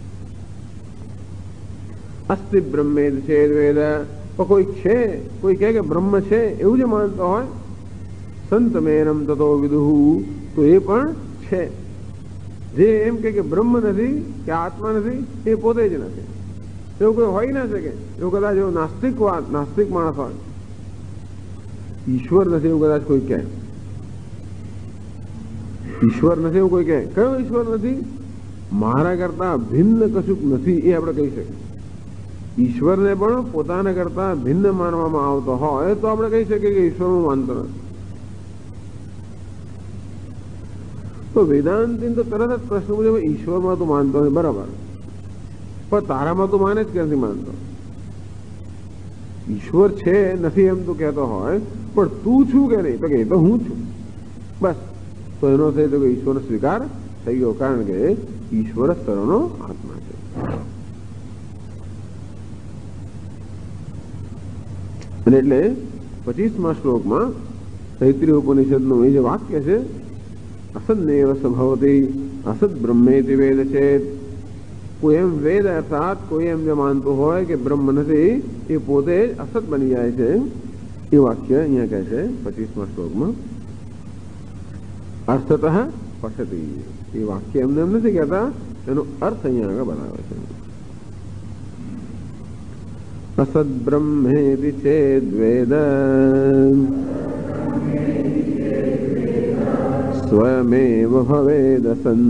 અસ્તિ બ્રહ્મેદ છે વેદ, કોઈ છે, કોઈ કહે કે બ્રહ્મ છે એવું જે માનતો હોય, સંત મેનમ તતો વિદુહુ, તો એ પણ છે. જે એમ કે બ્રહ્મ નથી કે આત્મા નથી, એ પોતે જ નથી, એવું કોઈ હોય ના શકે. એવું કદાચ એવું નાસ્તિક વાત નાસ્તિક માણસ હોય, ઈશ્વર નથી એવું કદાચ કોઈ કહે, ઈશ્વર નથી એવું કોઈ કહે, કયો ઈશ્વર નથી? મારા કરતા ભિન્ન કશુંક નથી એ આપણે કહી શકીએ. ઈશ્વરને પણ પોતાના કરતા ભિન્ન માનવામાં આવતો હોય તો આપણે કહી શકીએ કે ઈશ્વર હું માનતો નથી. તો વેદાંતિ તો તરત જ પ્રશ્ન પૂછે, ઈશ્વરમાં તું માનતો નથી બરાબર, પણ તારામાં તું માને જ ક્યાંથી માનતો? ઈશ્વર છે નથી એમ તું કહેતો હોય, પણ તું છું કે નહીં? તો કે તો હું છું. બસ, તો એનો થઈ તો કે ઈશ્વરનો સ્વીકાર થઈ ગયો, કારણ કે ઈશ્વર જ સર્વનો આત્મા છે. અને એટલે પચીસમા શ્લોકમાં તૈત્રીય ઉપનિષદનું એ જે વાક્ય છે, અસત નૈવ સ્વભાવતી અસત બ્રહ્મેતિ વેદ છે. કોઈ એમ વેદ અર્થાત કોઈ એમ જે માનતું હોય કે બ્રહ્મ નથી, એ પોતે જ અસત બની જાય છે. એ વાક્ય અહીંયા કહે છે પચીસમા શ્લોકમાં, અર્થતઃ પશ્યતિ. એ વાક્ય એમને એમ નથી કહેતા, એનો અર્થ અહીંયા આગળ બનાવે છે. અસદ બ્રહ્મેતિ ચેદ વેદ સ્વયમેવ ભવેદસન્ન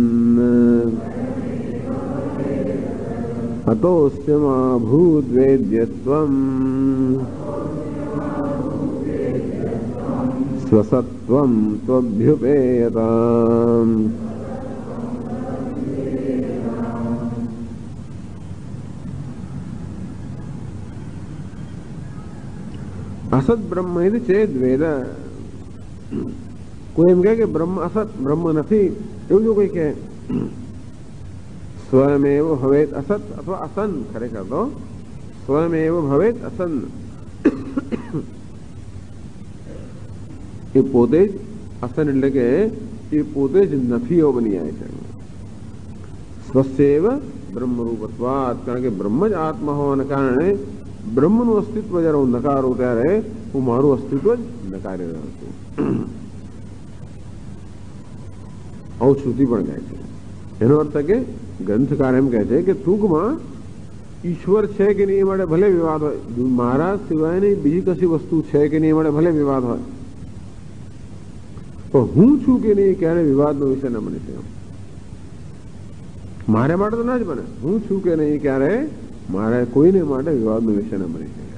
અતોસ્યમા ભૂદ્વેદ્યત્વમ સ્વસત્વમ ત્વભ્યુપેયતામ. અસત બ્રહ્મ ચેદ વેદ, કોઈ એમ કહે કે બ્રહ્મ અસત, બ્રહ્મ નથી એવું જો કોઈ કહે, સ્વયમેવ ભવેત અસત અથવા અસન, ખરેખર તો સ્વયમેવ ભવેત અસન, એ પોતે જ અસન એટલે કે એ પોતે જ નથી એવો બની જાય છે. સ્વસ્યૈવ બ્રહ્મરૂપત્વાत्, કારણ કે બ્રહ્મ જ આત્મા હોવાને કારણે બ્રહ્મનું અસ્તિત્વ જ્યારે હું નકારું ત્યારે હું મારું અસ્તિત્વ જ નકારી રહ્યો છું. આવું શ્રુતિ પણ કહે છે. એનો અર્થ કે ગ્રંથકાર એમ કહે છે કે ટૂંકમાં ઈશ્વર છે કે નહીં એ માટે ભલે વિવાદ હોય, મારા સિવાયની બીજી કશી વસ્તુ છે કે નહીં એ માટે ભલે વિવાદ હોય, પણ હું છું કે નહીં ક્યારે વિવાદનો વિષય ન બની શકે. મારે માટે તો ના જ બને, હું છું કે નહીં ક્યારે મારે કોઈને માટે વિવાદનો વિષય ન બની શકે.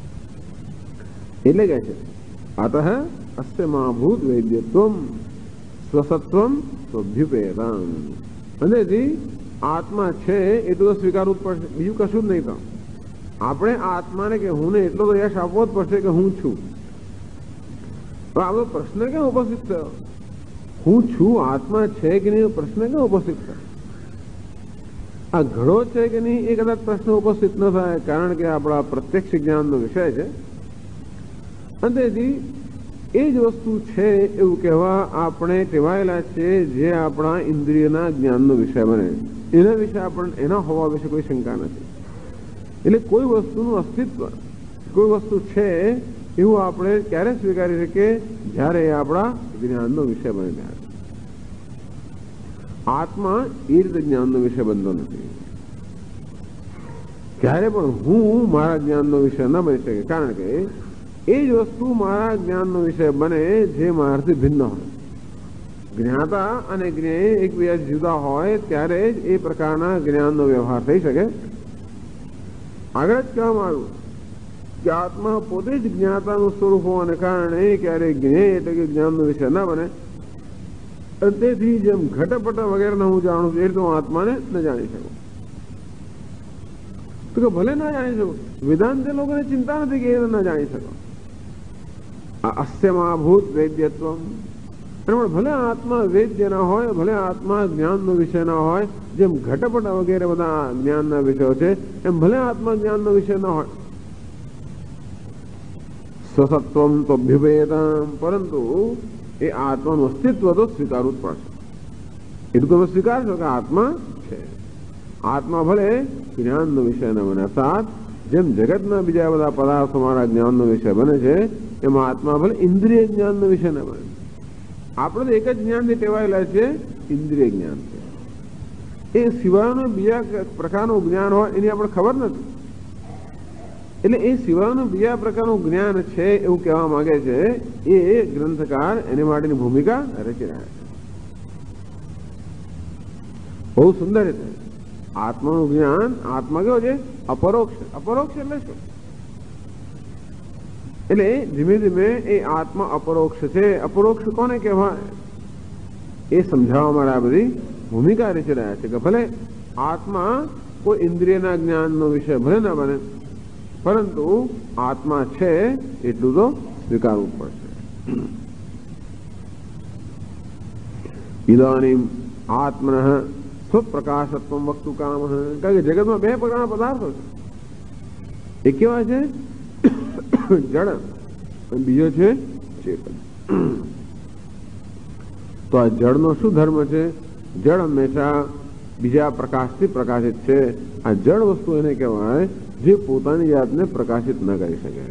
એટલે કહે છે અતઃ અસ્ય મા ભૂત વૈદ્યત્વમ સ્વસત્વમ સ્વભ્યુપેયતામ. અંદરથી આત્મા છે એટલું તો સ્વીકારવું જ પડશે, બીજું કશું જ નહીં. તો આપણે આ આત્માને કે હું ને એટલો તો યશ આપવો જ પડશે કે હું છું. તો આપણો પ્રશ્ન કેમ ઉપસ્થિત થયો? હું છું આત્મા છે કે નહીં પ્રશ્ન કેમ ઉપસ્થિત થયો? આ ઘડો છે કે નહીં એ કદાચ પ્રશ્ન ઉપસ્થિત ન થાય, કારણ કે આપણા પ્રત્યક્ષ જ્ઞાનનો વિષય છે. અને તેથી એ જ વસ્તુ છે એવું કહેવા આપણે ટેવાયેલા છે જે આપણા ઇન્દ્રિયના જ્ઞાનનો વિષય બને. એના વિશે આપણને એના હોવા વિશે કોઈ શંકા નથી. એટલે કોઈ વસ્તુનું અસ્તિત્વ, કોઈ વસ્તુ છે એવું આપણે ક્યારે સ્વીકારી શકીએ? જ્યારે એ આપણા જ્ઞાનનો વિષય બને ત્યારે. આત્મા એ રીતે જ્ઞાનનો વિષય બનતો નથી. ક્યારે પણ હું મારા જ્ઞાનનો વિષય ન બની શકે, કારણ કે એ જ વસ્તુ મારા જ્ઞાનનો વિષય બને જે મારાથી ભિન્ન હોય. જ્ઞાતા અને જ્ઞેય એકબીજા જુદા હોય ત્યારે જ એ પ્રકારના જ્ઞાનનો વ્યવહાર થઈ શકે. આગળ જ કહેવામાં આવ્યું કે આત્મા પોતે જ જ્ઞાતાનું સ્વરૂપ હોવાને કારણે ક્યારેય જ્ઞેય એટલે કે જ્ઞાનનો વિષય ના બને. તેથી જેમ ઘટપટ વગેરે હું જાણું છું એ રીતે હું આત્માને ન જાણી શકું. તો કે ભલે ના જાણી શકું, વેદાંતે લોકોને ચિંતા નથી કે એ ન જાણી શકો. અસ્યમાં ભૂત વૈદ્યત્વ, ભલે આત્મા વેદ્ય ના હોય, ભલે આત્મા જ્ઞાનનો વિષય ના હોય, જેમ ઘટપટ વગેરે બધા જ્ઞાનના વિષયો છે એમ ભલે આત્મા જ્ઞાનનો વિષય ના હોય. સ્વસત્વમ તો અભ્યુપેતમ, પરંતુ એ આત્માનું અસ્તિત્વ તો સ્વીકારવું જ પડશે. એટલું તમે સ્વીકારશો કે આત્મા છે. આત્મા ભલે જ્ઞાનનો વિષય ન બને, અર્થાત જેમ જગતના બીજા બધા પદાર્થો મારા જ્ઞાનનો વિષય બને છે એમાં આત્મા ભલે ઇન્દ્રિય જ્ઞાનનો વિષય ન બને. આપણે તો એક જ જ્ઞાનથી ટેવાયેલા છે, ઇન્દ્રિય જ્ઞાન છે. એ સિવાયનું બીજા પ્રકારનું જ્ઞાન હોય એની આપણે ખબર નથી. એટલે એ સિવાયનું બીજા પ્રકારનું જ્ઞાન છે એવું કહેવા માંગે છે. એ ગ્રંથકાર એની માટેની ભૂમિકા રચી રહ્યા છે બહુ સુંદર રીતે. આત્માનું જ્ઞાન, આત્મા કેવો છે? અપરોક્ષ. અપરોક્ષ એટલે શું? એટલે ધીમે ધીમે એ આત્મા અપરોક્ષ છે. અપરોક્ષ કોને કહેવાય એ સમજાવવા માટે આ બધી ભૂમિકા રચી રહ્યા છે કે ભલે આત્મા કોઈ ઇન્દ્રિયના જ્ઞાનનો વિષય ભલે ના બને, પરંતુ આત્મા છે એટલું તો સ્વીકારવું પડશે. ઇદાનીમ આત્મનઃ સ્વપ્રકાશત્વ વક્તુ કામ. કારણ કે જગતમાં બે પ્રકારના પદાર્થો છે. એક કેવા છે? જડ. બીજો છે ચેતન. તો આ જળનો શું ધર્મ છે? જળ હંમેશા બીજા પ્રકાશથી પ્રકાશિત છે. આ જળ વસ્તુ એને કહેવાય જે પોતાની જાતને પ્રકાશિત ન કરી શકે.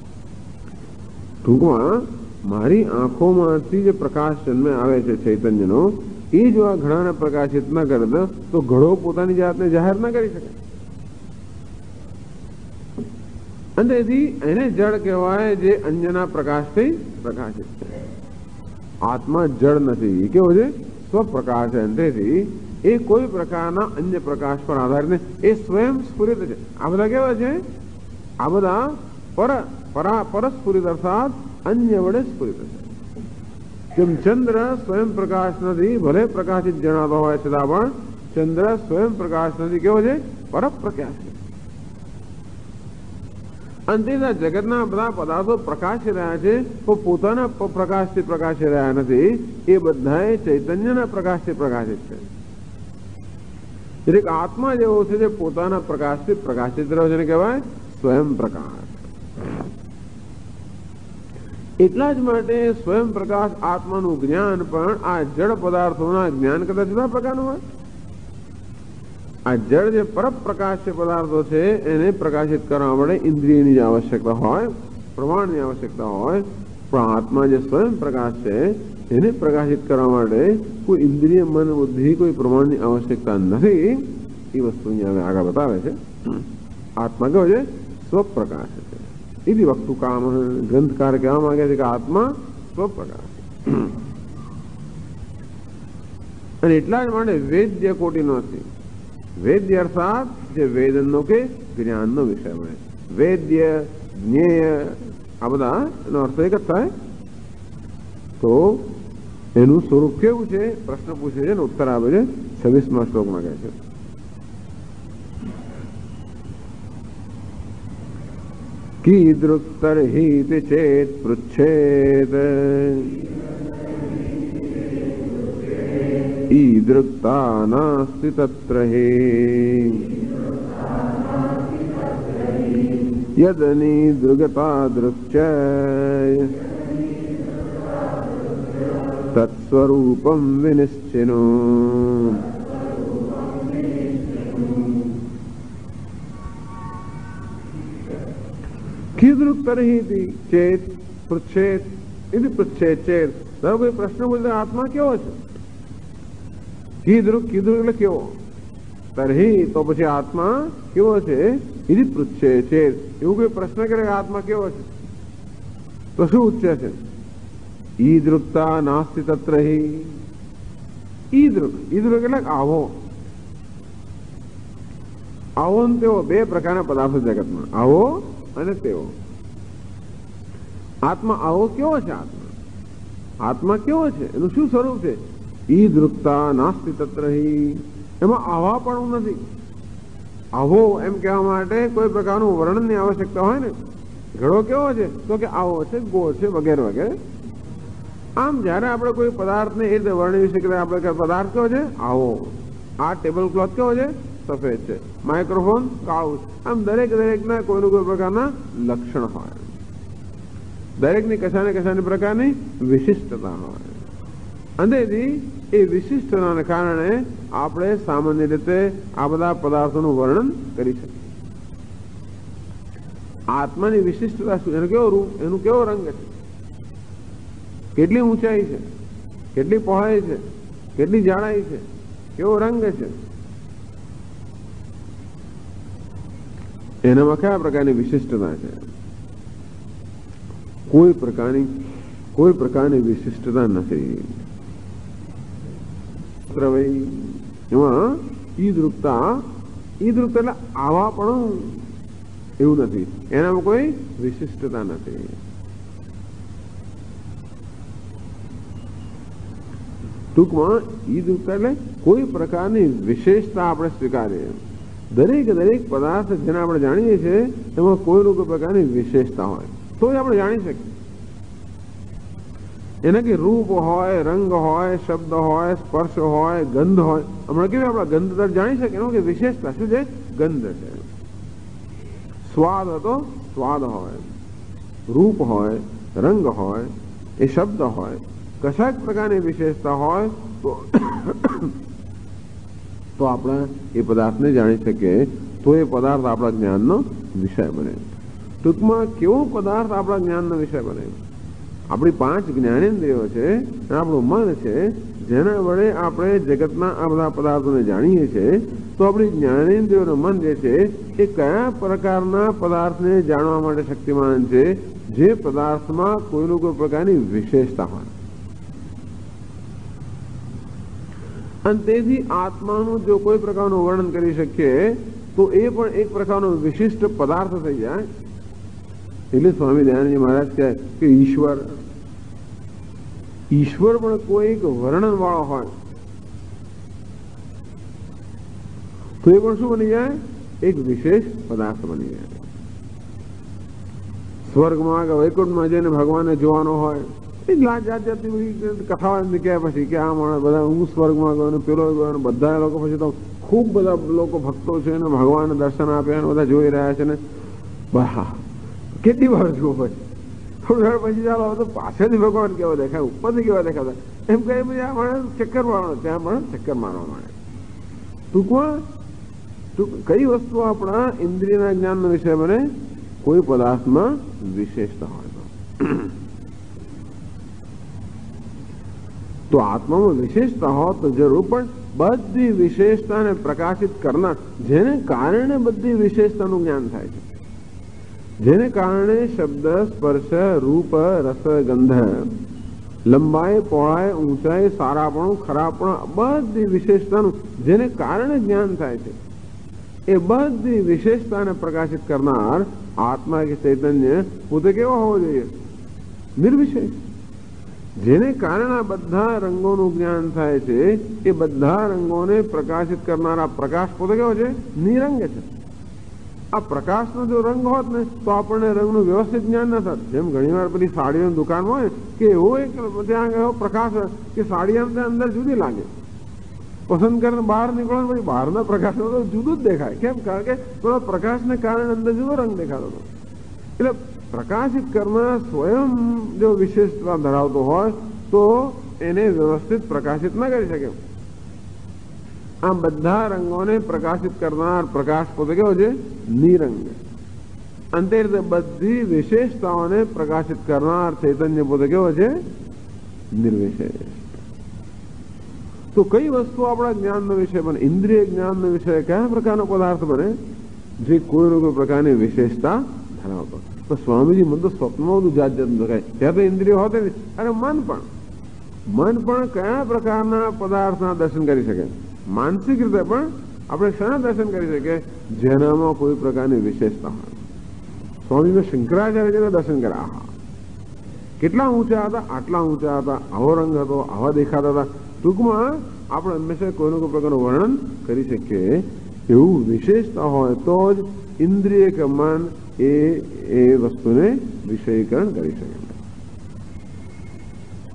ટૂંકમાં મારી આંખોમાંથી જે પ્રકાશ જન્મે આવે છે ચૈતન્યનો, એ જો આ ઘડાને પ્રકાશિત ન કરે તો ઘડો પોતાની જાતને જાહેર ન કરી શકે. અને તેથી એને જળ કહેવાય જે અન્યના પ્રકાશથી પ્રકાશિત છે. આત્મા જળ નથી, એ કેવો છે? સ્વપ્રકાશ છે. તેથી એ કોઈ પ્રકારના અન્ય પ્રકાશ પર આધારિત નહીં, એ સ્વયં સ્ફુરિત છે. આ બધા કેવા છે? આ બધા પર પરસ્ફુરિત અર્થાત અન્ય વડે સ્ફુરિત છે. જેમ ચંદ્ર સ્વયં પ્રકાશ નથી, ભલે પ્રકાશિત જણાતો હોય છતાં પણ ચંદ્ર સ્વયં પ્રકાશ નથી, કેવો છે? પરપ્રકાશ છે. અંતે જગતના બધા પદાર્થો પ્રકાશી રહ્યા છે પણ પોતાના પ્રકાશથી પ્રકાશી રહ્યા નથી. એ બધા ચૈતન્યના પ્રકાશથી પ્રકાશિત છે. દરેક આત્મા જેવો છે જે પોતાના પ્રકાશથી પ્રકાશિત રહ્યો છે એને કહેવાય સ્વયં પ્રકાશ. એટલા જ માટે સ્વયં પ્રકાશ આત્માનું જ્ઞાન પણ આ જડ પદાર્થોના જ્ઞાન કરતા જુદા પ્રકારનું હોય. આ જળ જે પરપ્રકાશ પદાર્થો છે એને પ્રકાશિત કરવા માટે ઇન્દ્રિયની જ આવશ્યકતા હોય, પ્રમાણની આવશ્યકતા હોય. પણ આત્મા જે સ્વયં પ્રકાશ છે એને પ્રકાશિત કરવા માટે કોઈ ઇન્દ્રિય, મન, બુદ્ધિ, કોઈ પ્રમાણની આવશ્યકતા નથી. એ વસ્તુ અહીંયા આગળ બતાવે છે. આત્મા કયો છે? સ્વપ્રકાશ છે. એથી વક્તુ કામ. ગ્રંથકાર કહેવા માંગે છે કે આત્મા સ્વપ્રકાશ. અને એટલા જ માટે વેદ્ય કોટી નથી. વેદ્ય અર્થાત જે વેદનનો કે જ્ઞાનનો વિષય બને. વેદ્ય, જ્ઞેય, આ બધા એનો અર્થ એક જ થાય. તો એનું સ્વરૂપ કેવું છે? પ્રશ્ન પૂછે છે ને ઉત્તર આપે છે છવ્વીસમા શ્લોકમાં કહે છે. કીદૃક્તર્હિતિ ચેત પૃચ્છેત ઈદૃક્તા નાસ્તિ તત્ર હે યદનિદૃગતા દૃક્ચય તત્સ્વરૂપમ વિનિશ્ચિનો. કીદૃક તરહિતિ ચેત પૃચ્છેત ઇતિ પૃચ્છેત ચેત. ધારો કોઈ પ્રશ્ન પૂછે આત્મા કેવો છે? કીદૃક, કીદૃક એટલે કેવો? તરહી તો પછી આત્મા કેવો છે? ઇતિ પૃચ્છેત ચેત. એવું કોઈ પ્રશ્ન કરે કે આત્મા કેવો છે તો શું ઉચ્ચે છે? ઈદૃક્તા નાસ્તિ તત્ર હિ. ઈદૃક, ઈદૃક એટલે આવો. આવો ને તેવો બે પ્રકારના પદાર્થો જગતમાં, આવો અને તેવો. આત્મા આવો કેવો છે? આત્મા આત્મા કેવો છે? એનું શું સ્વરૂપ છે? ઈદૃક્તા નાસ્તિ તત્ર હિ. એમાં આવા પણ નથી. આવો એમ કહેવા માટે કોઈ પ્રકારનું વર્ણનની આવશ્યકતા હોય ને. ઘડો કેવો છે તો કે આવો છે, ગોળ છે, વગેરે વગેરે. આમ જ્યારે આપણે કોઈ પદાર્થને એ રીતે વર્ણવી શકીએ, આપણે પદાર્થ કેવો છે, આવો, આ ટેબલ ક્લોથ કેવો છે, સફેદ છે, માઇક્રોફોન કાળું. આમ દરેક દરેકના કોઈનું કોઈ પ્રકારના લક્ષણ હોય, દરેકની કશાને કશાની પ્રકારની વિશિષ્ટતા હોય. અંતેથી એ વિશિષ્ટતાને કારણે આપણે સામાન્ય રીતે આ બધા પદાર્થોનું વર્ણન કરી શકીએ. આત્માની વિશિષ્ટતા શું, એનું કેવો રૂપ, એનું કેવો રંગ છે, કેટલી ઊંચાઈ છે, કેટલી પહોળાઈ છે, કેટલી જાડાઈ છે, કેવો રંગ છે, એનામાં કયા પ્રકારની વિશિષ્ટતા છે. કોઈ પ્રકારની કોઈ પ્રકારની વિશિષ્ટતા નથી. એમાં ઈદરૂપતા, ઈદરૂપતા એટલે આવા પણ એવું નથી, એનામાં કોઈ વિશિષ્ટતા નથી. ટૂંકમાં ઈદરૂપતા એટલે કોઈ પ્રકારની વિશેષતા આપણે સ્વીકારીએ. દરેક દરેક પદાર્થ જેને આપણે જાણીએ છીએ એમાં કોઈ કોઈ પ્રકારની વિશેષતા હોય તો જ આપણે જાણી શકીએ. એના કે રૂપ હોય, રંગ હોય, શબ્દ હોય, સ્પર્શ હોય, ગંધ હોય. હમણાં કેવી આપણે ગંધ તરફ જાણી શકીએ એનું કે વિશેષતા શું છે, ગંધ છે. સ્વાદ હતો, સ્વાદ હોય, રૂપ હોય, રંગ હોય, એ શબ્દ હોય, કશાક પ્રકારની વિશેષતા હોય તો તો આપણે એ પદાર્થને જાણી શકીએ, તો એ પદાર્થ આપણા જ્ઞાનનો વિષય બને. ટૂંકમાં કેવો પદાર્થ આપણા જ્ઞાનનો વિષય બને? આપણી પાંચ જ્ઞાનેન્દ્રિયો છે, આપણું મન છે, જેના વડે આપણે જગતના આ બધા પદાર્થોને જાણીએ છીએ. તો આપણી જ્ઞાનેન્દ્રિયોનું મન જે છે એ કયા પ્રકારના પદાર્થને જાણવા માટે શક્તિમાન છે? જે પદાર્થમાં કોઈનું કોઈ પ્રકારની વિશેષતા હોય. અને તેથી આત્માનું જો કોઈ પ્રકારનું વર્ણન કરી શકીએ તો એ પણ એક પ્રકારનો વિશિષ્ટ પદાર્થ થઈ જાય. એટલે સ્વામી દયાનંદજી મહારાજ કહે કે ઈશ્વર ઈશ્વર પણ કોઈક વર્ણન વાળો હોય તો એ પણ શું બની જાય? એક વિશેષ પદાર્થ બની જાય. સ્વર્ગમાં કે વૈકુંઠમાં જઈને ભગવાનને જોવાનો હોય, જાત જાતની બધી કથાઓ નીકળ્યા પછી કે આ માણસ બધા હું સ્વર્ગમાં ગયો, પેલો ગયો, બધા લોકો પછી તો ખૂબ બધા લોકો ભક્તો છે ને ભગવાનને દર્શન આપ્યા ને બધા જોઈ રહ્યા છે ને બહા કેટલી વાર જુઓ. પછી થોડી વાર પછી ચાલો તો પાછળથી ભગવાન કેવા દેખાય, ઉપરથી કેવા દેખાતા એમ કહે પછી આ માણસ ચક્કર મારવાનો, ત્યાં પણ ચક્કર મારવા માંડે. ટૂંકમાં કઈ વસ્તુ આપણા ઇન્દ્રિયના જ્ઞાનનો વિષય બને? કોઈ પદાર્થમાં વિશેષતા હોય તો. તો આત્મામાં વિશેષતા હોય તો જરૂર, પણ બધી વિશેષતાને પ્રકાશિત કરનાર, જેને કારણે બધી વિશેષતાનું જ્ઞાન થાય છે, જેને કારણે શબ્દ, સ્પર્શ, રૂપ, રસ, ગંધ, લંબાઈ, પહોળાઈ, ઊંચાઈ, સારાપણું, ખરાપણું, બધી વિશેષતાનું જેને કારણે જ્ઞાન થાય છે, એ બધી વિશેષતાને પ્રકાશિત કરનાર આત્મા કે ચૈતન્ય પોતે કેવો હોવો જોઈએ? નિર્વિશેષ. જેને કારણે આ બધા રંગોનું જ્ઞાન થાય છે, એ બધા રંગોને પ્રકાશિત કરનારા પ્રકાશ પોતે કેવો છે? નિરંગ છે. આ પ્રકાશનો જો રંગ હોત ને તો આપણને રંગનું વ્યવસ્થિત જ્ઞાન ન થાત. જેમ ઘણી વાર પેલી સાડીઓની દુકાન હોય કે એવો એક ત્યાં એવો પ્રકાશ હોય કે સાડી આમ અંદર જુદી લાગે, પસંદ કરીને બહાર નીકળો પછી બહારના પ્રકાશનો તો જુદું જ દેખાય. કેમ? કારણ કે થોડા પ્રકાશને કારણે અંદર જુદો રંગ દેખાતો હતો. એટલે પ્રકાશિત કરનાર સ્વયં જો વિશેષતા ધરાવતો હોય તો એને વ્યવસ્થિત પ્રકાશિત ન કરી શકે. આ બધા રંગોને પ્રકાશિત કરનાર પ્રકાશ પોતે કેવો છે? નિરંગ. અંતે રીતે બધી વિશેષતાઓને પ્રકાશિત કરનાર ચૈતન્ય પોતે કેવો છે? નિર્વિશેષ. તો કઈ વસ્તુ આપણા જ્ઞાનનો વિષય બને? ઇન્દ્રિય જ્ઞાનનો વિષય કયા પ્રકારનો પદાર્થ બને? જે કોઈ કોઈ પ્રકારની વિશેષતા ધરાવતો. તો સ્વામીજી મને તો સ્વપ્નમાં બધું જાત જાત દેખાય. ત્યાં તો ઇન્દ્રિયો હોતે ને. અરે મન પણ મન પણ કયા પ્રકારના પદાર્થના દર્શન કરી શકે? માનસિક રીતે પણ આપણે શાના દર્શન કરી શકીએ? જેનામાં કોઈ પ્રકારની વિશેષતા હોય. સ્વામીને શંકરાચાર્યજીના દર્શન કર્યા. આહા, કેટલા ઊંચા હતા, આટલા ઊંચા હતા, આવો રંગ હતો, આવા દેખાતા હતા. ટૂંકમાં આપણે હંમેશા કોઈનું કોઈ પ્રકારનું વર્ણન કરી શકીએ. એવું વિશેષતા હોય તો જ ઇન્દ્રિય કે મન એ એ વસ્તુને વિષયીકરણ કરી શકે.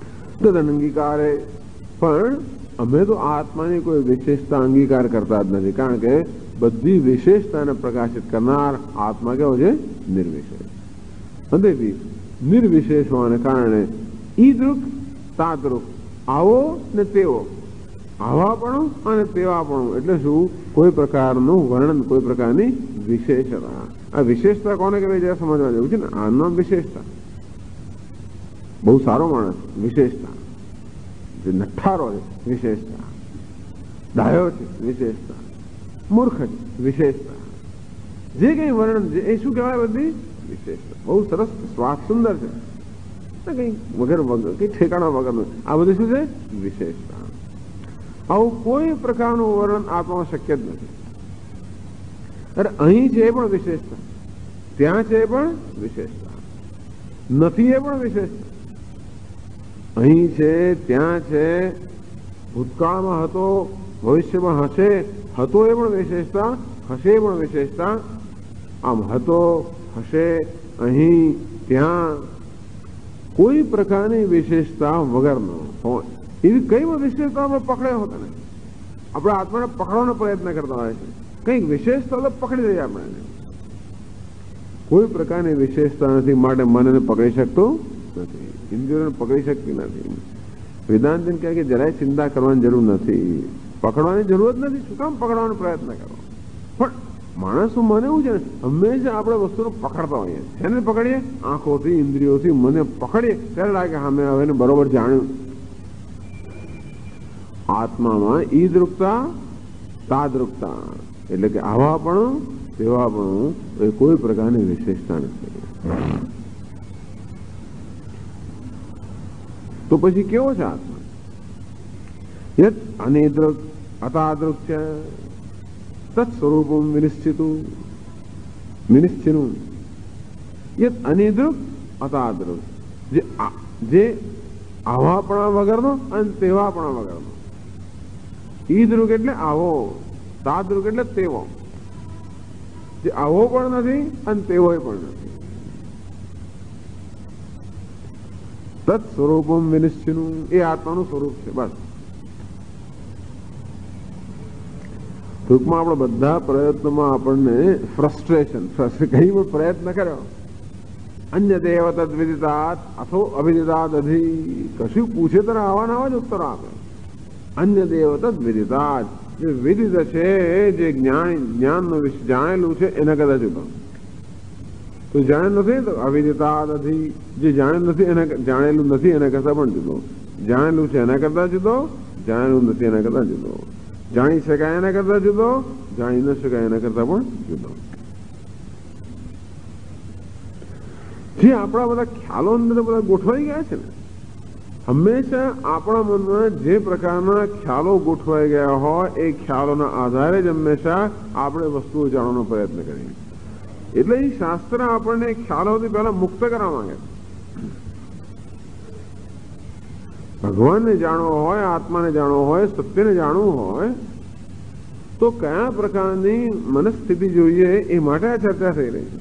અંગીકારે પણ અમે તો આત્માની કોઈ વિશેષતા અંગીકાર કરતા જ નથી, કારણ કે બધી વિશેષતાને પ્રકાશિત કરનાર આત્મા કેવો છે? નિર્વિશેષ. તેથી નિર્વિશેષ હોવાને કારણે ઈદૃક તાદૃક, આવો ને તેવો, આવાપણું અને તેવાપણું એટલે શું? કોઈ પ્રકારનું વર્ણન, કોઈ પ્રકારની વિશેષતા. આ વિશેષતા કોને કહેવાય? જરા સમજવા જેવું છે ને. આનું નામ વિશેષતા. બહુ સારો માણસ વિશેષતા, જે નઠ્ઠારો છે વિશેષતા, ડાયો છે વિશેષતા, મૂર્ખ છે વિશેષતા, જે કઈ વર્ણન છે એ શું કહેવાય? બધી વિશેષતા. બહુ સરસ, સ્વાદ સુંદર છે, કઈ વગર વગર કઈ ઠેકાણા વગરનું. આ બધું શું છે? વિશેષતા. આવું કોઈ પ્રકારનું વર્ણન આપવામાં શક્ય જ નથી. અરે અહીં છે એ પણ વિશેષતા, ત્યાં છે એ પણ વિશેષતા, નથી એ પણ વિશેષતા. અહીં છે, ત્યાં છે, ભૂતકાળમાં હતો, ભવિષ્યમાં હશે, હતો એ પણ વિશેષતા, હશે એ પણ વિશેષતા. આમ હતો, હશે, અહીં, ત્યાં કોઈ પ્રકારની વિશેષતા વગરનો હોય એવી કઈ વિશેષતા આપણે પકડ્યા હોતા ને. આપણે આત્માને પકડવાનો પ્રયત્ન કરતા હોય છે, કંઈક વિશેષતા તો પકડી દઈએ આપણે. કોઈ પ્રકારની વિશેષતા નથી, માટે મનને પકડી શકતો નથી, ઇન્દ્રિયોને પકડી શકતી નથી. વેદાંતને કહે કે જરાય ચિંતા કરવાની જરૂર નથી, પકડવાની જરૂર જ નથી. શું કામ પકડવાનો પ્રયત્ન કરો? પણ માણસનું મને એવું છે ને, હંમેશા આપણે વસ્તુને પકડતા હોઈએ. એને પકડીએ આંખોથી, ઇન્દ્રિયોથી, મને પકડીએ ત્યારે લાગે હા મેં હવે બરોબર જાણ્યું. આત્મામાં ઈદૃકતા તાદૃકતા એટલે કે આવાપણું તેવાપણું એ કોઈ પ્રકારની વિશેષતા નથી. તો પછી કેવો છે આત્મા? યત અનેદ્રક અતાદૃક છે તત્સ્વરૂપમ વિનિશ્ચિતું વિનિશ્ચિનું. યત અનેદ્રક અતાદૃક, જે જે આવાપણા વગરનો અને તેવાપણા વગરનો. ઈદૃક એટલે આવો, તાદૃક એટલે તેવો, જે આવો પણ નથી અને તેવો પણ નથી. તત્ સ્વરૂપમ વિનિશ્ચિનું, એ આત્માનું સ્વરૂપ છે. બસ. ટૂંકમાં આપણે બધા પ્રયત્નોમાં આપણને ફ્રસ્ટ્રેશન, કઈ પણ પ્રયત્ન કર્યો, અન્ય દેવ તદ વિદિતાત અથો અવિદિતાત અધિ, કશું પૂછે તો આવા નવા જ ઉત્તર આપે. અન્ય દેવ તદ વિદિતાત, જે વિદિત છે, જે જ્ઞાન જ્ઞાનનો વિષય જાણેલું છે એના કરતા જુદો. તો જાણેલું નથી તો અવિદિતાત અધિ, જે જાણેલું નથી એના જાણેલું નથી એના કરતા પણ જુદો. જાણેલું છે એના કરતા જુદો, જાણેલું નથી એના કરતા જુદો. જાણી શકાય એના કરતા જુદો, જાણી ન શકાય એના કરતા પણ જુદો. જે આપણા બધા ખ્યાલો અંદર બધા ગોઠવાઈ ગયા છે ને, હંમેશા આપણા મનમાં જે પ્રકારના ખ્યાલો ગોઠવાઈ ગયા હોય એ ખ્યાલોના આધારે જ હંમેશા આપણે વસ્તુઓ જાણવાનો પ્રયત્ન કરીએ. એટલે એ શાસ્ત્ર આપણને ખ્યાલોથી પહેલા મુક્ત કરવા માંગે છે. ભગવાનને જાણવો હોય, આત્માને જાણવો હોય, સત્યને જાણવું હોય તો કયા પ્રકારની મનસ્થિતિ જોઈએ એ માટે આ ચર્ચા થઈ રહી છે.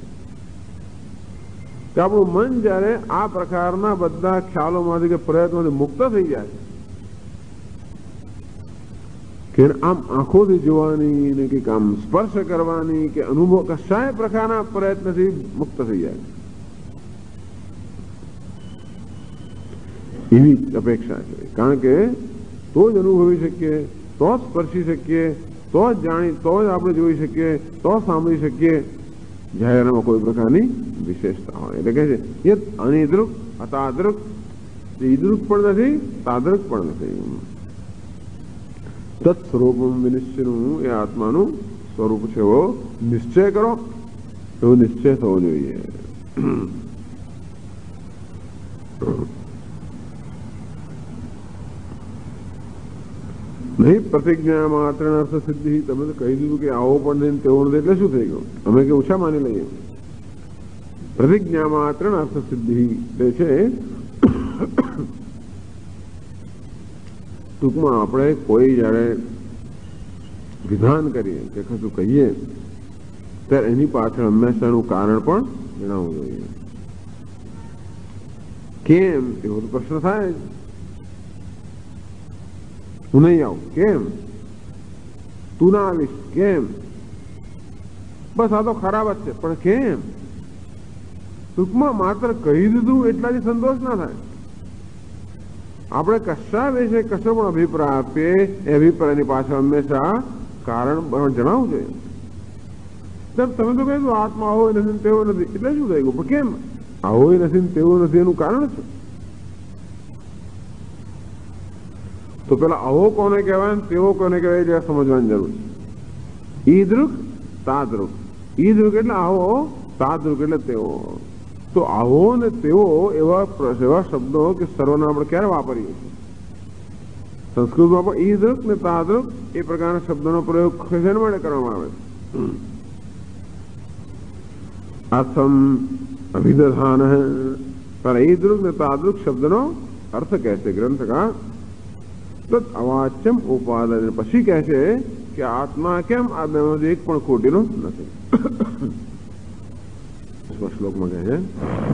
કે આપણું મન જયારે આ પ્રકારના બધા ખ્યાલોમાંથી કે પ્રયત્નોથી મુક્ત થઈ જાય છે કે આમ આંખોથી જોવાની ને કે આમ સ્પર્શ કરવાની કે અનુભવ કશાય પ્રકારના પ્રયત્નથી મુક્ત થઈ જાય એવી અપેક્ષા છે. કારણ કે તો જ અનુભવી શકીએ, તો જ સ્પર્શી શકીએ, તો જ જાણી, તો જ આપણે જોઈ શકીએ, તો સાંભળી શકીએ જ્યારે એનામાં કોઈ પ્રકારની વિશેષતા હોય. એટલે કહે છે એ અનિદ્રુક અતાદ્રુક, ઈદૃક પણ નથી, તાદ્રુક પણ નથી. તત્ સ્વરૂપમ વિનિશ્ચયનું, એ આત્માનું સ્વરૂપ છે એવો નિશ્ચય કરો, એવો નિશ્ચય થવો જોઈએ. નહીં પ્રતિજ્ઞા માત્ર અર્થ સિદ્ધિ. તમે તો કહી દીધું કે આવો પણ નહીં તેવો નથી, એટલે શું થઈ ગયું? અમે કે ઓછા માની લઈએ. પ્રતિજ્ઞા માત્ર અર્થ સિદ્ધિ તે છે ટૂંકમાં આપણે કોઈ જયારે વિધાન કરીએ કે કશું કહીએ ત્યારે એની પાછળ હંમેશાનું કારણ પણ જણાવવું જોઈએ. કેમ એવો તો પ્રશ્ન થાય. હું નહીં આવું, કેમ? તું ના આવીશ, કેમ? બસ આ તો ખરાબ જ છે, પણ કેમ? ટૂંકમાં માત્ર કહી દીધું એટલાથી સંતોષ ના થાય. આપણે કશા વિશે કશો પણ અભિપ્રાય આપીએ એ અભિપ્રાયની પાછળ હંમેશા કારણ જણાવવું જોઈએ. તમે તો કહ્યું આત્મા આવો નથી તેવો નથી, એટલે શું થઈ ગયું? પણ કેમ આવો નથી તેવો નથી એનું કારણ છે. તો પેલા આવો કોને કહેવાય તેવો કોને કહેવાય એ સમજવાની જરૂર છે. ઈદૃક તાદૃક. ઈદૃક એટલે આવો, તાદૃક એટલે તેવો. તો આવો ને તેવો એવા એવા શબ્દો કે સર્વના આપણે ક્યારે વાપરીએ છીએ? સંસ્કૃતમાં પણ ઈદૃક ને તાદૃક એ પ્રકારના શબ્દોનો પ્રયોગ શેના માટે કરવામાં આવે છે? અસમ અભિદધાન પર ઈદૃક ને તાદૃક શબ્દનો અર્થ કહે છે ગ્રંથકાર. તો અવાચ્યમ ઉપાદાન પછી કહે છે કે આત્મા કેમ આ બેમાંથી એક પણ ખોટીનો નથી. શ્લોકમાં કહે છે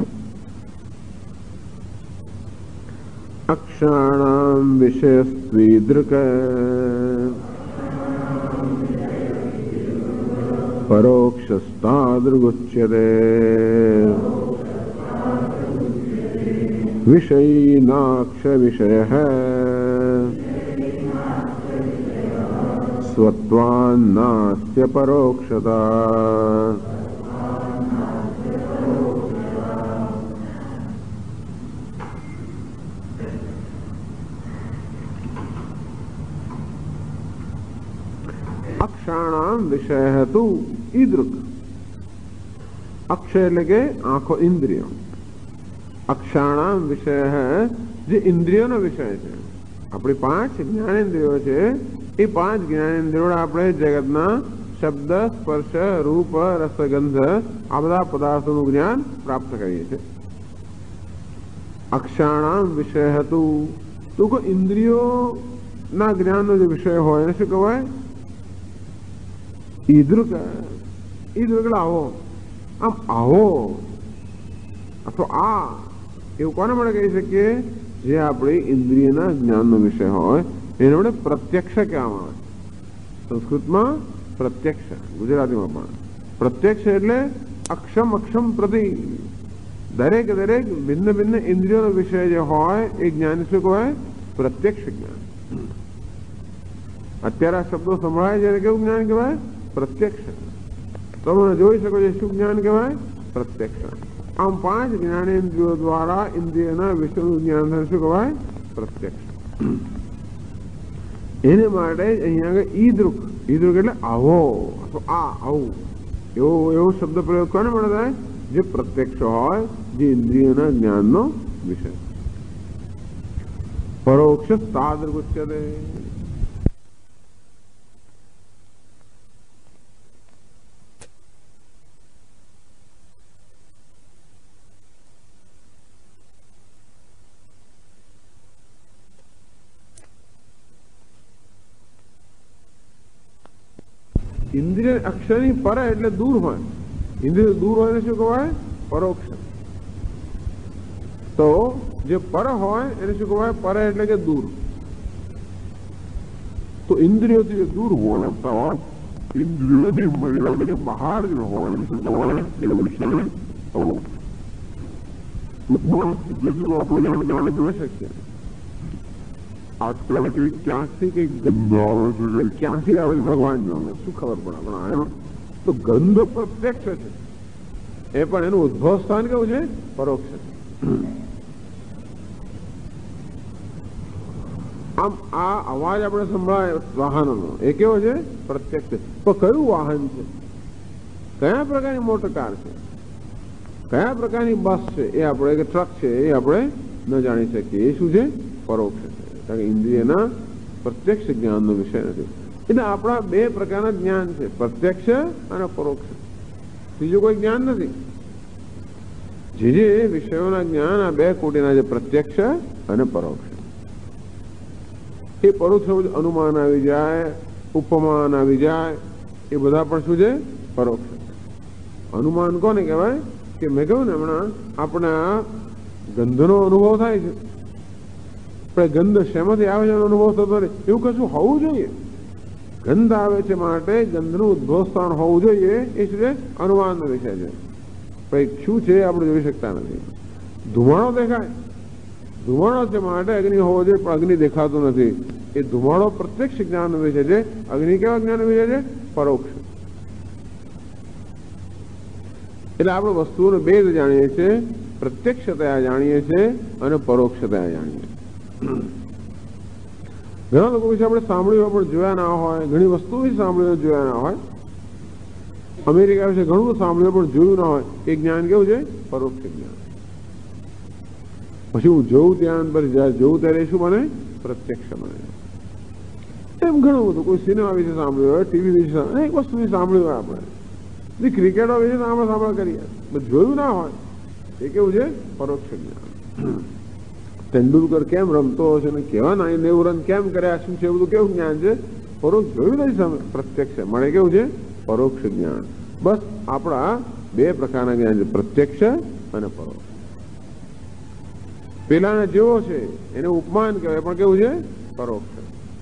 અક્ષાણામ વિષયસ્ત્વીદૃક પરોક્ષસ્તાદૃગુચ્યતે વિષયીનાક્ષ વિષયઃ સ્વત્વાન્નાસ્ય પરોક્ષતા. અક્ષાણામ વિષય હતું ઈદૃક. અક્ષય એટલે કે આંખો, ઇન્દ્રિયો. અક્ષાણામ વિષય જે ઇન્દ્રિયોનો વિષય છે. આપણી પાંચ જ્ઞાનેન્દ્રિયો છે, એ પાંચ જ્ઞાનેન્દ્રિયો આપણે જગતના શબ્દ, સ્પર્શ, રૂપ, રસગંધ આ બધા પદાર્થોનું જ્ઞાન પ્રાપ્ત કરીએ છીએ. અક્ષાણામ વિષય હતું તો ઇન્દ્રિયોના જ્ઞાનનો જે વિષય હોય એને શું કહેવાય? ઈદૃક. ઈદૃક એટલે આવો, આમ આવો અથવા આ એવું કોને માટે કહી શકીએ? જે આપણી ઇન્દ્રિયના જ્ઞાનનો વિષય હોય એને આપણે પ્રત્યક્ષ કહેવામાં આવે. સંસ્કૃતમાં પ્રત્યક્ષ, ગુજરાતીમાં પણ પ્રત્યક્ષ એટલે અક્ષમ અક્ષમ પ્રતિ. દરેક દરેક ભિન્ન ભિન્ન ઇન્દ્રિયોનો વિષય જે હોય એ જ્ઞાન શું કહેવાય? પ્રત્યક્ષ જ્ઞાન. અત્યારે આ શબ્દો સંભળાય છે કેવું જ્ઞાન કહેવાય? પ્રત્યક્ષ. તમે જોઈ શકો છો શું જ્ઞાન કહેવાય? પ્રત્યક્ષ. આમ પાંચ જ્ઞાનેન્દ્રિયો દ્વારા ઇન્દ્રિયના વિષયનું જ્ઞાન શું કહેવાય? પ્રત્યક્ષ. એને માટે અહીંયા આગળ ઈદૃક. ઈદૃક એટલે આવો, આ આવું એવો એવો શબ્દ પ્રયોગ કોને મળે થાય? જે પ્રત્યક્ષ હોય, જે ઇન્દ્રિયના જ્ઞાનનો વિષય. પરોક્ષ તાદૃગુચ્યતે. ઇન્દ્રિય અક્ષરની પર એટલે દૂર હોય. ઇન્દ્રિય દૂર હોય ને શું કહેવાય? પરોક્ષ. તો જે પર હોય એને શું કહેવાય? પર એટલે કે દૂર. તો ઇન્દ્રિયોથી દૂર હોય ઇન્દ્રિયોથી બહાર જ હોય જોઈ શકીએ. આજકાલ ક્યાંથી કઈ ગંધ આવે છે, ક્યાંથી આવે ભગવાન જાણે, શું ખબર પડે? પણ તો ગંધ પ્રત્યક્ષ છે, એ પણ એનું ઉદ્ભવ સ્થાન કેવું છે? પરોક્ષ. આમ આ અવાજ આપણે સંભળાય વાહનોનો એ કેવો છે? પ્રત્યક્ષ. તો કયું વાહન છે? કયા પ્રકારની મોટર કાર છે, કયા પ્રકારની બસ છે, એ આપણે કે ટ્રક છે, એ આપણે ન જાણી શકીએ. એ શું છે? પરોક્ષ છે. કારણ કે ઇન્દ્રિયના પ્રત્યક્ષ જ્ઞાનનો વિષય નથી. એટલે આપણા બે પ્રકારના જ્ઞાન છે, પ્રત્યક્ષ અને પરોક્ષ. બીજું કોઈ જ્ઞાન નથી. જે જે વિષયોના જ્ઞાન આ બે કોટીના છે, પ્રત્યક્ષ અને પરોક્ષ. એ પરોક્ષ અનુમાન આવી જાય, ઉપમાન આવી જાય, એ બધા પણ શું છે? પરોક્ષ. અનુમાન કોને કહેવાય? કે મેં કહ્યું ને હમણાં આપણે આ ગંધનો અનુભવ થાય છે, પણ ગંધ શેમાંથી આવે છે એનો અનુભવ થતો નથી, એવું કશું હોવું જોઈએ. ગંધ આવે છે માટે ગંધનું ઉદ્ભવ સ્થાન હોવું જોઈએ, એ શું છે? અનુમાનનો વિષય છે. પણ શું છે આપણે જોઈ શકતા નથી. ધુમાડો દેખાય, ધુમાડો છે માટે અગ્નિ હોવો જોઈએ, પણ અગ્નિ દેખાતો નથી. એ ધુમાડો પ્રત્યક્ષ જ્ઞાન વિશે છે. અગ્નિ કેવા જ્ઞાન વિશે છે? પરોક્ષ. એટલે આપણે વસ્તુઓનો ભેદ જાણીએ છીએ, પ્રત્યક્ષતયા જાણીએ છીએ અને પરોક્ષતયા જાણીએ છીએ. ઘણા લોકો વિશે આપણે સાંભળ્યું પણ જોયા ના હોય, ઘણી વસ્તુ વિશે સાંભળ્યું જોયા ના હોય. અમેરિકા વિશે ઘણું સાંભળ્યું પણ જોયું ના હોય, એ જ્ઞાન કેવું છે? પરોક્ષ જ્ઞાન. પછી હું જોઉં ત્યાં પર જોઉં ત્યારે શું બને? પ્રત્યક્ષ બને. એમ ઘણું બધું. કોઈ સિનેમા વિશે સાંભળ્યું હોય, ટીવી વિશે એક વસ્તુ સાંભળ્યું હોય, આપણે ક્રિકેટો વિશે આપણે સાંભળ કરીએ, જોયું ના હોય, એ કેવું છે? પરોક્ષ જ્ઞાન. તેંડુલકર કેમ રમતો હશે ને કેવા ના નેવું રન કેમ કર્યા, શું છે, બધું કેવું જ્ઞાન છે? પરોક્ષ. જોયું નથી સામે, પ્રત્યક્ષ મળે. કેવું છે? પરોક્ષ જ્ઞાન. બસ આપણા બે પ્રકારના જ્ઞાન છે, પ્રત્યક્ષ અને પરોક્ષ. પેલાને જેવો છે એને ઉપમાન કહેવાય, પણ કેવું છે? પરોક્ષ.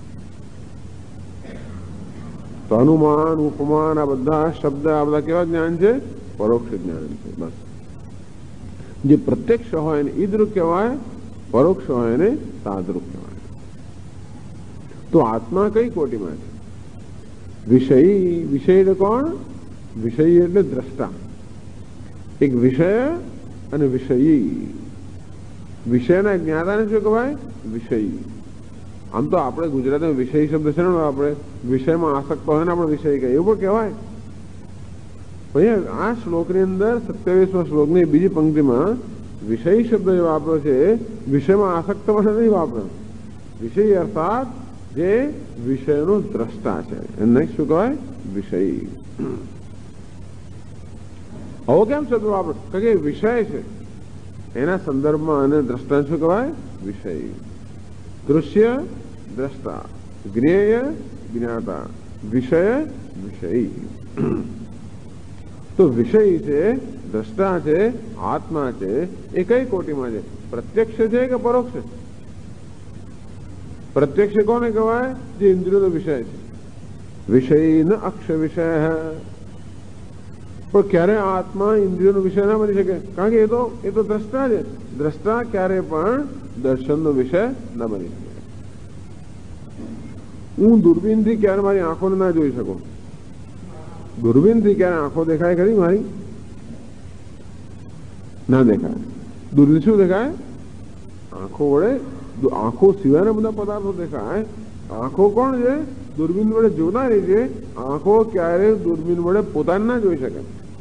તો અનુમાન, ઉપમાન, આ બધા શબ્દ, આ બધા કેવા જ્ઞાન છે? પરોક્ષ જ્ઞાન છે. બસ જે પ્રત્યક્ષ હોય એને ઈદૃક કહેવાય, પરોક્ષ હોય એને સાદૃક કહેવાય. તો આત્મા કઈ કોટીમાં છે? વિષય. વિષય એટલે કોણ? વિષય એટલે દ્રષ્ટા. એક વિષય અને વિષયી. વિષયના જ્ઞાતાને શું કહેવાય? વિષયી. આમ તો આપણે ગુજરાતીમાં વિષય શબ્દ છે ને, આપણે વિષયમાં આસક્ત હોય ને આપણે વિષય કહીએ, એવું પણ કહેવાય. આ શ્લોકની અંદર સત્યાવીસમા શ્લોકની બીજી પંક્તિમાં વિષય શબ્દ જે વાપર્યો છે, વિષયમાં આસક્ત માટે નહીં વાપર્યો. વિષય અર્થાત જે વિષયનો દ્રષ્ટા છે એને શું કહેવાય? વિષય. હવે કેમ શબ્દ વાપરો? કારણ કે વિષય છે એના સંદર્ભમાં અને દ્રષ્ટા શું કહેવાય? વિષય. દૃશ્ય દ્રષ્ટા, જ્ઞેય જ્ઞાતા, વિષય વિષયી. તો વિષય છે, દ્રષ્ટા છે, આત્મા છે, એ કઈ કોટીમાં છે? પ્રત્યક્ષ છે કે પરોક્ષ? પ્રત્યક્ષ કોને કહેવાય? જે ઇન્દ્રિયોનો વિષય છે. વિષય ન અક્ષ વિષય. પણ ક્યારે આત્મા ઇન્દ્રિયોનો વિષય ના બની શકે? કારણ કે એ તો એ તો દ્રષ્ટા છે. દ્રષ્ટા ક્યારે પણ દર્શનનો વિષય ન બની શકે. હું દૂરબીનથી ક્યારે મારી આંખોને ના જોઈ શકું. દૂરબીનથી ક્યારે આંખો દેખાય ખરી મારી? ના દેખાય. દૂરબીન શું દેખાય? આંખો વડે, આંખો સિવાયના બધા પદાર્થો દેખાય. આંખો કોણ છે? દૂરબીન વડે જોનારી છે. આંખો ક્યારે દૂરબીન વડે પોતાને ના જોઈ શકે.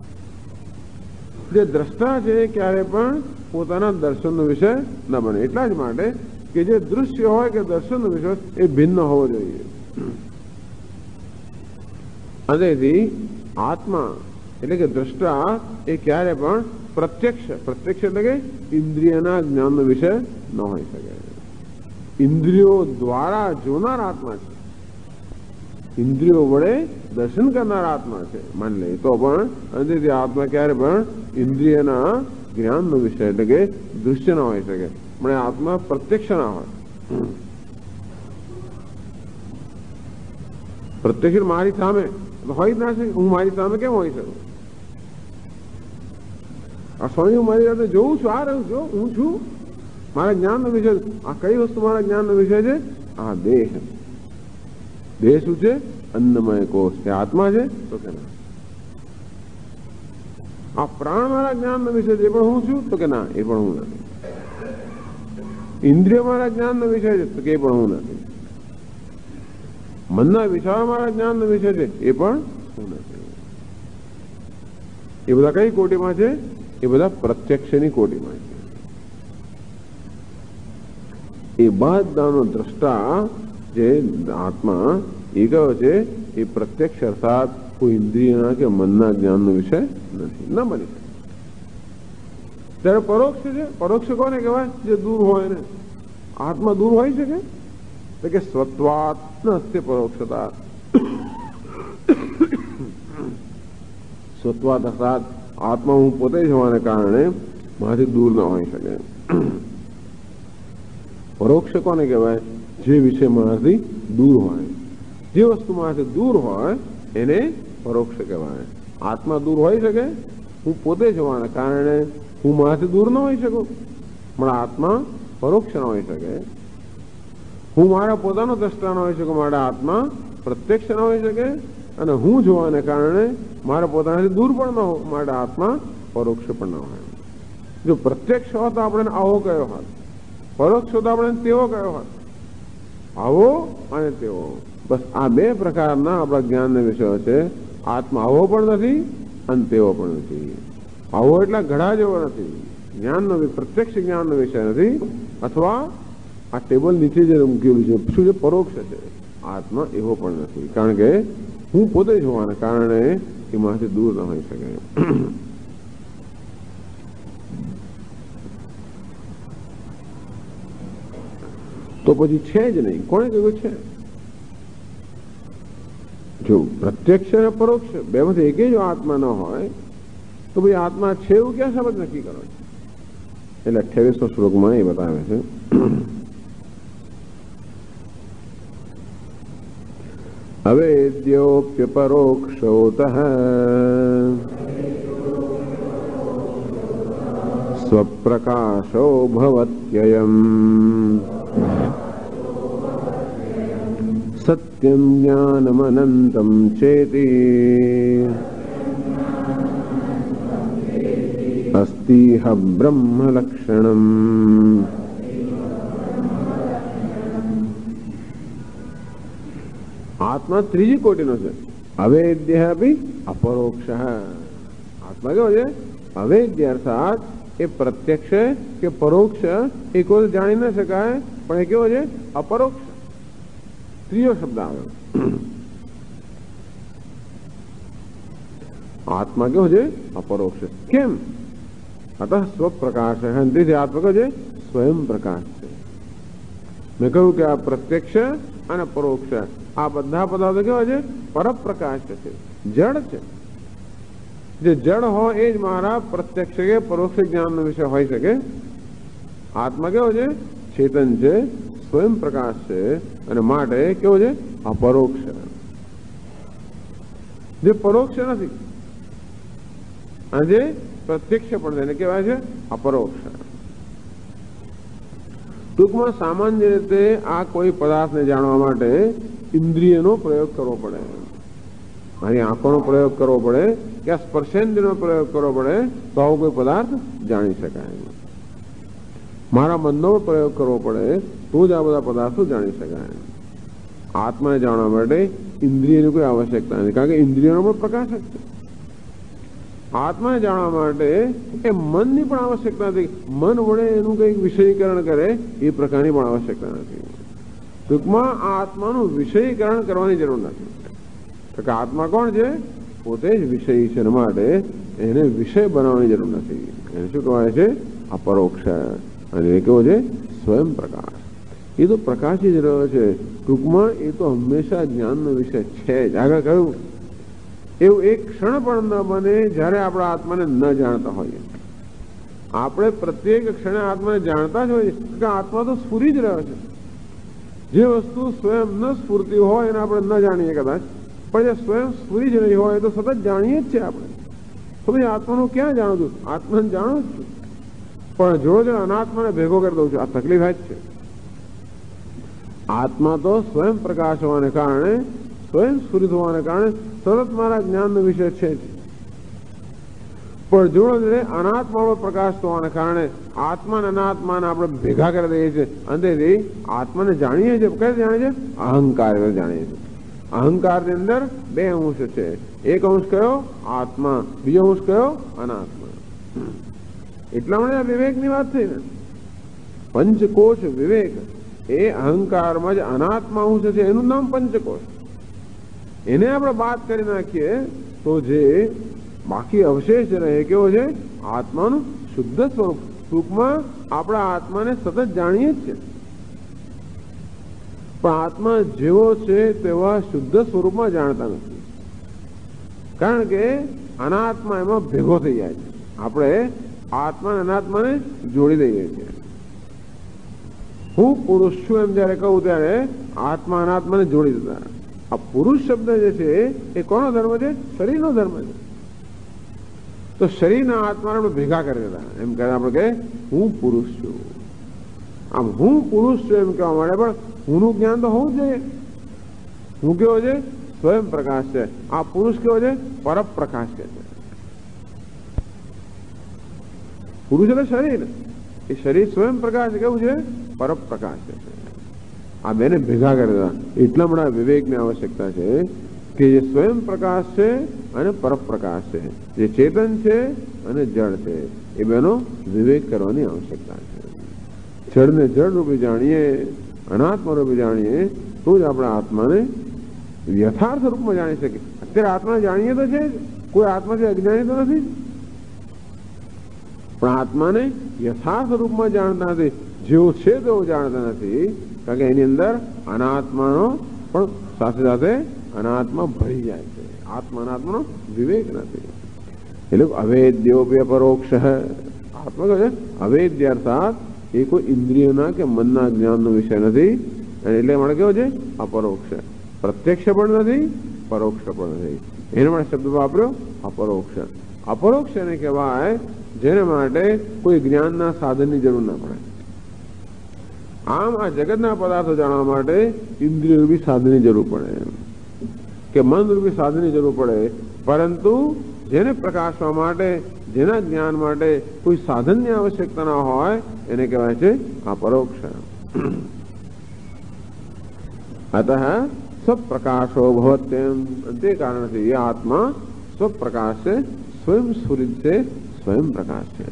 જે દ્રષ્ટા છે ક્યારે પણ પોતાના દર્શનનો વિષય ન બને. એટલા જ માટે કે જે દૃશ્ય હોય કે દર્શનનો વિષય એ ભિન્ન હોવો જોઈએ. તેથી આત્મા એટલે કે દ્રષ્ટા એ ક્યારે પણ પ્રત્યક્ષ, પ્રત્યક્ષ એટલે કે ઇન્દ્રિયના જ્ઞાનનો વિષય ન હોઈ શકે. ઇન્દ્રિયો દ્વારા જોનાર આત્મા છે, ઇન્દ્રિયો વડે દર્શન કરનાર આત્મા છે માની લે તો પણ અંતેથી આત્મા ક્યારે પણ ઇન્દ્રિયના જ્ઞાનનો વિષય એટલે કે દૃશ્ય ના હોઈ શકે. પણ આત્મા પ્રત્યક્ષ ના હોય. પ્રત્યક્ષ મારી સામે હોય જ ના શકે. હું મારી સામે કેમ હોઈ શકું? આ સ્વામી હું મારી સાથે જોઉં છું, આ રહ્યું જો હું છું, મારા જ્ઞાનનો વિષય. આ કઈ વસ્તુ મારા જ્ઞાનનો વિષય છે? આ દેહ. દેહ શું છે? અન્નમય કોષ. એ આત્મા છે તો કે ના. આ પ્રાણ મારા જ્ઞાનનો વિષય છે, એ પણ હું છું તો કે ના, એ પણ હું નથી. ઇન્દ્રિય મારા જ્ઞાનનો વિષય છે તો કે એ પણ હું નથી. મનના વિચાર મારા જ્ઞાનનો વિષય છે એ પણ હું નથી. એ બધા કઈ કોટીમાં છે? એ બધા પ્રત્યક્ષની કોટીમાં છે. એ બધાનો દ્રષ્ટા જે આત્મા એ કયો છે? એ પ્રત્યક્ષ અર્થાત કોઈ ઇન્દ્રિયના કે મનના જ્ઞાનનો વિષય નથી, ન બની શકે. ત્યારે પરોક્ષ છે. પરોક્ષ કોને કહેવાય? જે દૂર હોય ને. આત્મા દૂર હોય શકે તો કે સ્વત્વાત નસ્ય પરોક્ષતા. સ્વત્વાત અર્થાત આત્મા હું પોતે જ હોવાને કારણે મારાથી દૂર ન હોઈ શકે. પરોક્ષ કોને કહેવાય? જે વિષય મારાથી દૂર હોય, જે વસ્તુ મારાથી દૂર હોય એને પરોક્ષ કહેવાય. આત્મા દૂર હોઈ શકે? હું પોતે જ હોવાના કારણે હું મારાથી દૂર ન હોઈ શકું, પણ આત્મા પરોક્ષ ન હોઈ શકે. હું મારા પોતાનો દ્રષ્ટા ન હોઈ શકું, મારા આત્મા પ્રત્યક્ષ ન હોઈ શકે. અને હું જોવાને કારણે મારા પોતાનાથી દૂર પણ ન હોય, મારા આત્મા પરોક્ષ પણ ન હોય. જો પ્રત્યક્ષ હોત તો આપણે આવો કયો હોત, પરોક્ષ હોત તો આપણે તેવો કયો હોત. આવો અને તેવો, બસ આ બે પ્રકારના આપણા જ્ઞાનના વિષયો છે. આત્મા આવો પણ નથી અને તેવો પણ નથી. આવો એટલે ઘડા જેવો નથી, જ્ઞાનનો પ્રત્યક્ષ જ્ઞાનનો વિષય નથી, અથવા આ ટેબલ નીચે જે મૂકેલું છે શું છે? પરોક્ષ છે. આત્મા એવો પણ નથી, કારણ કે હું પોતે જ હોવાના કારણે એમાંથી દૂર ન હોઈ શકે. તો પછી છે જ નહીં. કોણે કહ્યું છે? જો પ્રત્યક્ષ અને પરોક્ષ બે માંથી એક જ આત્મા ન હોય તો ભાઈ આત્મા છે એવું ક્યાં શબ્દ નક્કી કરો? એટલે અઠ્યાવીસમો શ્લોકમાં એ બતાવે છે. અવેદ્યોપ્યપરોક્ષોતઃ સ્વપ્રકાશો ભવત્યયમ સત્યમ જ્ઞાનમનંતમ ચેતિ અસ્તિહ બ્રહ્મલક્ષણમ. આત્મા ત્રીજી કોટીનો છે. અવેદ્ય અપી અપરોક્ષ. આત્મા કેવો છે? અવેદ્ય અર્થાત એ પ્રત્યક્ષ કે પરોક્ષ એ કોઈ જાણી ન શકાય, પણ એ કેવો છે? અપરોક્ષ. ત્રીજો શબ્દ આવ્યો. આત્મા કેવો છે? અપરોક્ષ. કેમ? અતઃ સ્વપ્રકાશ. તેથી આત્મા કેવો છે? સ્વયં પ્રકાશ છે. મેં કહ્યું કે આ પ્રત્યક્ષ અને પરોક્ષ આ બધા પદાર્થો કેવા છે? પરપ્રકાશ છે, જડ છે. જે જડ હોય એ જ મારા પ્રત્યક્ષ કે પરોક્ષ જ્ઞાનનો વિષય હોઈ શકે. આત્મા કેવો છે? ચેતન છે, સ્વયં પ્રકાશ છે, અને માટે કેવો છે? અપરોક્ષ. જે પરોક્ષ નથી અને જે પ્રત્યક્ષ પણ એને કહેવાય છે અપરોક્ષ. ટૂંકમાં સામાન્ય રીતે આ કોઈ પદાર્થને જાણવા માટે ઇન્દ્રિયનો પ્રયોગ કરવો પડે. અહીં આંખોનો પ્રયોગ કરવો પડે કે આ સ્પર્શેન્દ્રિયનો પ્રયોગ કરવો પડે તો આવો કોઈ પદાર્થ જાણી શકાય. મારા મનનો પ્રયોગ કરવો પડે તો જ આ બધા પદાર્થો જાણી શકાય. આત્માને જાણવા માટે ઇન્દ્રિયની કોઈ આવશ્યકતા નથી, કારણ કે ઇન્દ્રિયનો પણ પ્રકાશક છે. આત્માને જાણવા માટે એ મનની પણ આવશ્યકતા નથી. મન વડે એનું કંઈક વિષયીકરણ કરે એ પ્રકારની પણ આવશ્યકતા નથી. ટૂંકમાં આ આત્માનું વિષયીકરણ કરવાની જરૂર નથી. કે આત્મા કોણ છે? પોતે જ વિષય છે, માટે એને વિષય બનાવવાની જરૂર નથી. એને શું કહેવાય છે? અપરોક્ષ. અને એ કેવો છે? સ્વયં પ્રકાશ. એ તો પ્રકાશી જ રહ્યો છે. ટૂંકમાં એ તો હંમેશા જ્ઞાનનો વિષય છે જ. આગળ કહ્યું એવું એક ક્ષણ પણ ન બને જ્યારે આપણા આત્માને ન જાણતા હોઈએ. આપણે પ્રત્યેક ક્ષણે આત્માને જાણતા જ હોઈએ કે આત્મા તો સ્ફુરી જ રહ્યો છે. જે વસ્તુ સ્વયં ન સ્ફૂર્તિ હોય એને આપણે ન જાણીએ કદાચ, પણ જે સ્વયં સ્ફુરી જ રહી હોય તો સતત જાણીએ જ છે આપણે. તો ભાઈ આત્માનું ક્યાં જાણું છું? આત્માને જાણું જ છું, પણ જોડે જોડે અનાત્માને ભેગો કરી દઉં છું. આ તકલીફ જ છે. આત્મા તો સ્વયં પ્રકાશ હોવાને કારણે, સ્વયં સ્ફુરિત હોવાને કારણે સતત મારા જ્ઞાનનો વિષય છે જ. પણ જોડે જોડે અનાત્મા પ્રકાશ હોવાને કારણે આત્મા અને અનાત્માને આપણે ભેગા કરી દઈએ છીએ. અંતેથી આત્માને જાણીએ છીએ. કઈ જાણીએ છીએ? અહંકાર જાણીએ છીએ. અહંકારની અંદર બે અંશ છે. એક અંશ કયો? આત્મા. બીજો અંશ કયો? અનાત્મા. એટલા માટે વિવેકની વાત થઈ ને. પંચકોશ વિવેક એ અહંકારમાં જ અનાત્મા અંશ છે, એનું નામ પંચકોશ. એને આપણે બાદ કરી નાખીએ તો જે બાકી અવશેષ રહે કેવો છે? આત્માનું શુદ્ધ સ્વરૂપ. ટૂંકમાં આપણા આત્માને સતત જાણીએ જ છે, પણ આત્મા જેવો છે તેવા શુદ્ધ સ્વરૂપમાં જાણતા નથી. કારણ કે અનાત્મા એમાં ભેગો થઈ જાય છે. આપણે આત્મા અનાત્માને જોડી દઈએ છીએ. હું પુરુષ છું એમ જયારે કહું ત્યારે આત્મા અનાત્માને જોડી દીધા. આ પુરુષ શબ્દ જે છે એ કોનો ધર્મ છે? શરીરનો ધર્મ છે. તો શરીરના આત્માને આપણે ભેગા કરી દીધા. એમ કહે આપણે કે હું પુરુષ છું. આમ હું પુરુષ છું એમ કહેવા માટે પણ હુંનું જ્ઞાન તો હોવું જ જોઈએ. હું કેવો છે? સ્વયં પ્રકાશ છે. આ પુરુષ કેવો છે? પરપ્રકાશ કે છે. પુરુષ એટલે શરીર. એ શરીર સ્વયં પ્રકાશ કેવું છે? પરપ્રકાશ છે. આ બેને ભેગા કરી દીધા. એટલા બધા વિવેકની આવશ્યકતા છે કે જે સ્વયં પ્રકાશ છે અને પરપ્રકાશ છે, જે ચેતન છે અને જળ છે, એ બેનો વિવેક કરવાની આવશ્યકતા છે. જળને જળ રૂપે જાણીએ, અનાત્મા રૂપે જાણીએ તો જ આપણા આત્માને યથાર્થ રૂપમાં જાણી શકીએ. અત્યારે આત્મા જાણીએ તો છે જ, કોઈ આત્માથી અજ્ઞાની તો નથી, પણ આત્માને યથાર્થ રૂપમાં જાણતા નથી. જેવો છે તેવો જાણતા નથી, કારણ કે એની અંદર અનાત્માનો પણ સાથે સાથે અનાત્મા ભરી જાય છે. આત્મા અનાત્માનો વિવેક નથી. એટલે અવેદ્યોપી પરોક્ષ. આત્મા કહે છે અવેદ્ય, અર્થાત એ કોઈ ઇન્દ્રિયોના કે મનના જ્ઞાનનો વિષય નથી. એટલે માટે કેવો છે? અપરોક્ષ. પ્રત્યક્ષ પણ નથી, પરોક્ષ પણ નથી. એના માટે શબ્દ વાપર્યો અપરોક્ષ. અપરોક્ષ એને કહેવાય જેને માટે કોઈ જ્ઞાનના સાધનની જરૂર ના પડે. આમ આ જગતના પદાર્થો જાણવા માટે ઇન્દ્રિય રૂપી સાધનની જરૂર પડે કે મન રૂપી સાધનની જરૂર પડે, પરંતુ જેને પ્રકાશવા માટે, જેના જ્ઞાન માટે કોઈ સાધનની આવશ્યકતા ના હોય એને કહેવાય છે અપરોક્ષ. અતઃ સ્વપ્રકાશો ભવત્યમ. તે કારણથી એ આત્મા સ્વપ્રકાશ છે, સ્વયં સ્ફુરિત છે, સ્વયં પ્રકાશ છે.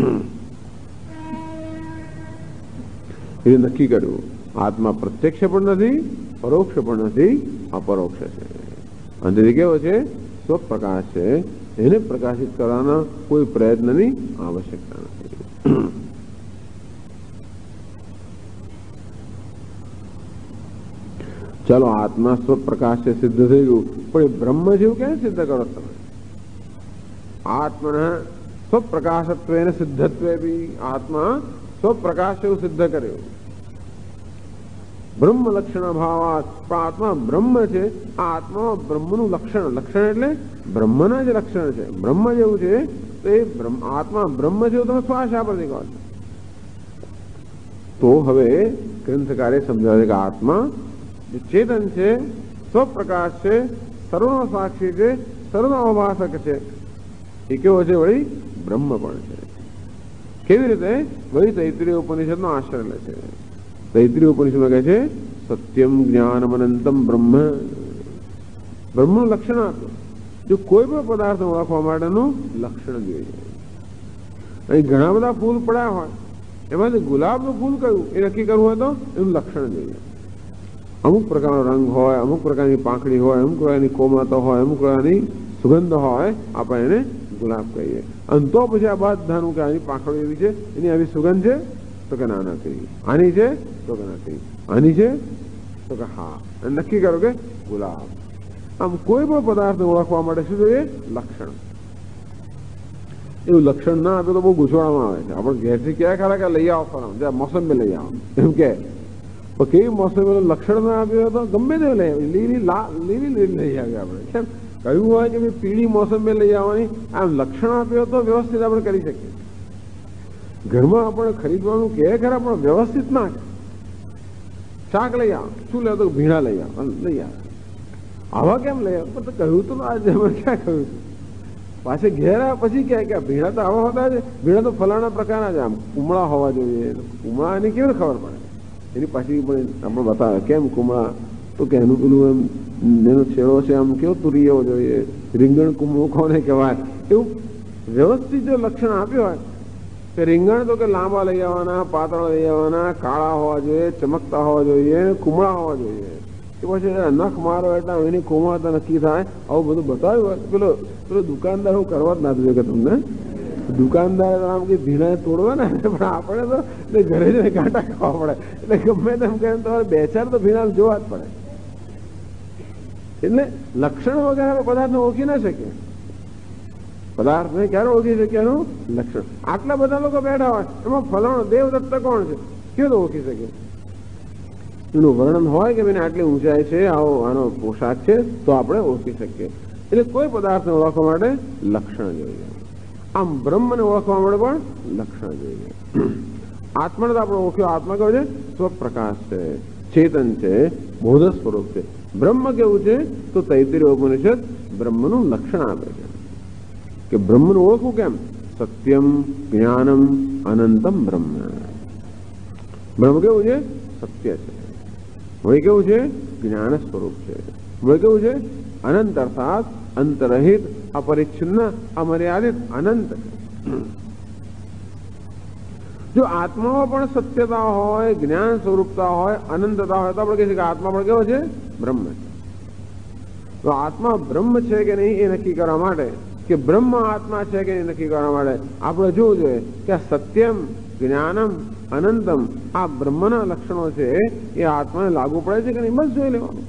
એ નક્કી કર્યું. આત્મા પ્રત્યક્ષ પણ નથી, પરોક્ષ પણ નથી, અપરોક્ષ છે. અંતથી કેવો છે? સ્વપ્રકાશ છે. એને પ્રકાશિત કરવાના કોઈ પ્રયત્નની આવશ્યકતા નથી. ચલો, આત્મા સ્વપ્રકાશ છે, સિદ્ધ થઈ ગયું, પણ એ બ્રહ્મ જેવું ક્યાં સિદ્ધ કરો તમે? આત્મન સ્વપ્રકાશત્વ સિદ્ધત્વે બી આત્મા સ્વપ્રકાશ એવું સિદ્ધ કર્યું. બ્રહ્મ લક્ષણ ભાવાત. પણ આત્મા બ્રહ્મ છે. આ આત્મામાં બ્રહ્મનું લક્ષણ, લક્ષણ એટલે બ્રહ્મના જ લક્ષણ છે. બ્રહ્મ જેવું છે તો એ આત્મા બ્રહ્મ જેવું તમે શ્વાસ પરથી કહો છો. તો હવે ગ્રંથકારે સમજાવે કે આત્મા જે ચેતન છે, સ્વપ્રકાશ છે, સર્વનો સાક્ષી છે, સર્વનો અવભાષક છે. એ કેવો છે? વળી બ્રહ્મ પણ છે. કેવી રીતે? વળી તૈત્રીય ઉપનિષદનો આશ્રય લે છે. તૈત્રીય ઉપનિષદમાં કહે છે સત્યમ જ્ઞાનમ અનંતમ બ્રહ્મ. બ્રહ્મનું લક્ષણ આપ્યું. જો કોઈ પણ પદાર્થ ઓળખવા માટેનું લક્ષણ જોઈએ. અહીં ઘણા બધા ફૂલ પડ્યા હોય, એમાંથી ગુલાબનું ફૂલ કયું એ નક્કી કરવું હોય તો એનું લક્ષણ જોઈએ. અમુક પ્રકારનો રંગ હોય, અમુક પ્રકારની પાંખડી હોય, અમુક પ્રકારની કોમળતા હોય, અમુક પ્રકારની સુગંધ હોય, આપણે એને ગુલાબ કહીએ. અને તો પછી આ બધાનું કે આની પાંખડી એવી છે, એની આવી સુગંધ છે તો કે ના નથી, આની છે તો કે નથી, આની છે તો કે હા, અને નક્કી કરો કે ગુલાબ. આમ કોઈ પણ પદાર્થ ઓળખવા માટે શું જોઈએ? લક્ષણ. એવું લક્ષણ ના આપે તો બહુ ગૂંચવાડવામાં આવે છે. આપણે ઘેરથી ક્યાં ખરા કે લઈ આવો ફરમ, જ્યાં મોસંબી લઈ આવો એમ કે, પણ કેવી મોસંબી લક્ષણ ના આપ્યું તો ગમે તે લઈ આવી, લીલી લીલી લીલી લઈ આવી. આપણે કેમ કહ્યું હોય કે ભાઈ પીળી મોસંબી લઈ આવવાની, આમ લક્ષણ આપ્યો તો વ્યવસ્થિત આપણે કરી શકીએ. ઘરમાં આપણે ખરીદવાનું કે ખરા પણ વ્યવસ્થિત ના. શાક લઈ આવો, શું લેવો તો ભીણા લઈ આવો, લઈ આવે. આવા કેમ લઈ આવો? પણ કહ્યું તો આજે ક્યાં કહ્યું? પાછે ઘેર આવ્યા પછી ક્યાં ક્યાં ભીણા તો આવા હોતા છે, ભીણા તો ફલાણા પ્રકારના જ, આમ કુમળા હોવા જોઈએ. કુમળા એની કેવી ખબર પડે? એની પાછી પણ આપણે બતાવે કેમ કુમળા, તો કે એનું પેલું એમ એનો છેડો છે આમ કેવો તુરી એવો જોઈએ, રીંગણ કુમળું કોને કહેવાય, એવું વ્યવસ્થિત જો લક્ષણ આપ્યું હોય કે રીંગણ તો કે લાંબા લઈ આવવાના, પાતળા લઈ આવવાના, કાળા હોવા જોઈએ, ચમકતા હોવા જોઈએ, કુમળા હોવા જોઈએ. કે પછી નખ મારો એટલે એની કોમળતા નક્કી થાય, આવું બધું બતાવ્યું હોય. પેલો પેલો દુકાનદાર હું કરવા જ ના જોઈએ કે તમને દુકાનદાર આમ કે ભીણા તોડવા ને, પણ આપણે તો ઘરે જઈને કાંટા ખાવા પડે. એટલે ગમે તેમ કહે તમારે બે ચાર તો ભીણા જોવા જ પડે. એટલે લક્ષણ વગર પદાર્થને ઓળખી ના શકીએ. પદાર્થને ક્યારે ઓળખી શકીએ? એનું લક્ષણ. આટલા બધા લોકો બેઠા હોય, એમાં ફલાણો દેવદત્ત કોણ છે કેવું તો ઓળખી શકીએ? એનું વર્ણન હોય કે ભાઈ આટલી ઊંચાઈ છે, આવો આનો પોશાક છે, તો આપણે ઓળખી શકીએ. એટલે કોઈ પદાર્થને ઓળખવા માટે લક્ષણ જોઈએ. આમ બ્રહ્મને ઓળખવા માટે પણ લક્ષણ જોઈએ. આત્માને તો આપણે ઓળખ્યો, આત્મા કેવો છે? સ્વપ્રકાશ છે, ચેતન છે, બોધ સ્વરૂપ છે. બ્રહ્મ કેવું છે? તો તૈત્તિરીય ઉપનિષદ બ્રહ્મનું લક્ષણ આપે છે કે બ્રહ્મનું ઓળખવું કેમ? સત્યમ જ્ઞાનમ અનંતમ બ્રહ્મ. બ્રહ્મ કેવું છે? સત્ય છે. વળી કેવું છે? જ્ઞાન સ્વરૂપ છે. વળી કેવું છે? અનંત અર્થાત અંતરહિત, અપરિચ્છિન્ન, અમર્યાદિત, અનંત. જો આત્મામાં પણ સત્યતા હોય, જ્ઞાન સ્વરૂપતા હોય, અનંતતા હોય, તો આપણે કહીએ કે આત્મા પણ કેવો છે? બ્રહ્મ છે. તો આત્મા બ્રહ્મ છે કે નહીં એ નક્કી કરવા માટે, કે બ્રહ્મ આત્મા છે કે નહીં નક્કી કરવા માટે આપણે જોવું જોઈએ કે આ સત્યમ, જ્ઞાનમ, અનંતમ આ બ્રહ્મના લક્ષણો છે એ આત્માને લાગુ પડે છે કે નહીં, બસ જોઈ લેવાનું.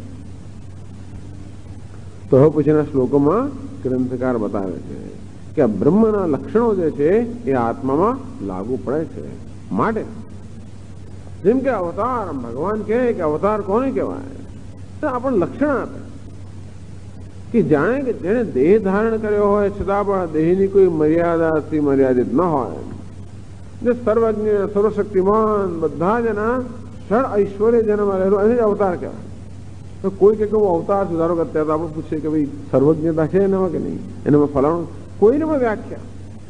તો હવે પછીના શ્લોકોમાં ગ્રંથકાર બતાવે છે કે આ બ્રહ્મના લક્ષણો જે છે એ આત્મામાં લાગુ પડે છે. માટે જેમ કે અવતાર, ભગવાન કહે કે અવતાર કોને કહેવાય? તો આપણને લક્ષણ આપે કે જાણે કે જેને દેહ ધારણ કર્યો હોય છતાં પણ દેહની કોઈ મર્યાદાથી મર્યાદિત ન હોય, જે સર્વજ્ઞ, સર્વશક્તિમાન, બધા જ એના ષડ ઐશ્વર્ય જેનામાં રહેલો, એને જ અવતાર કહેવાય. તો કોઈ કે હું અવતાર સુધારો કે અત્યારે આપણે પૂછીએ કે ભાઈ સર્વજ્ઞતા છે એનામાં કે નહીં, એનામાં ફલાણું, કોઈને પણ વ્યાખ્યા.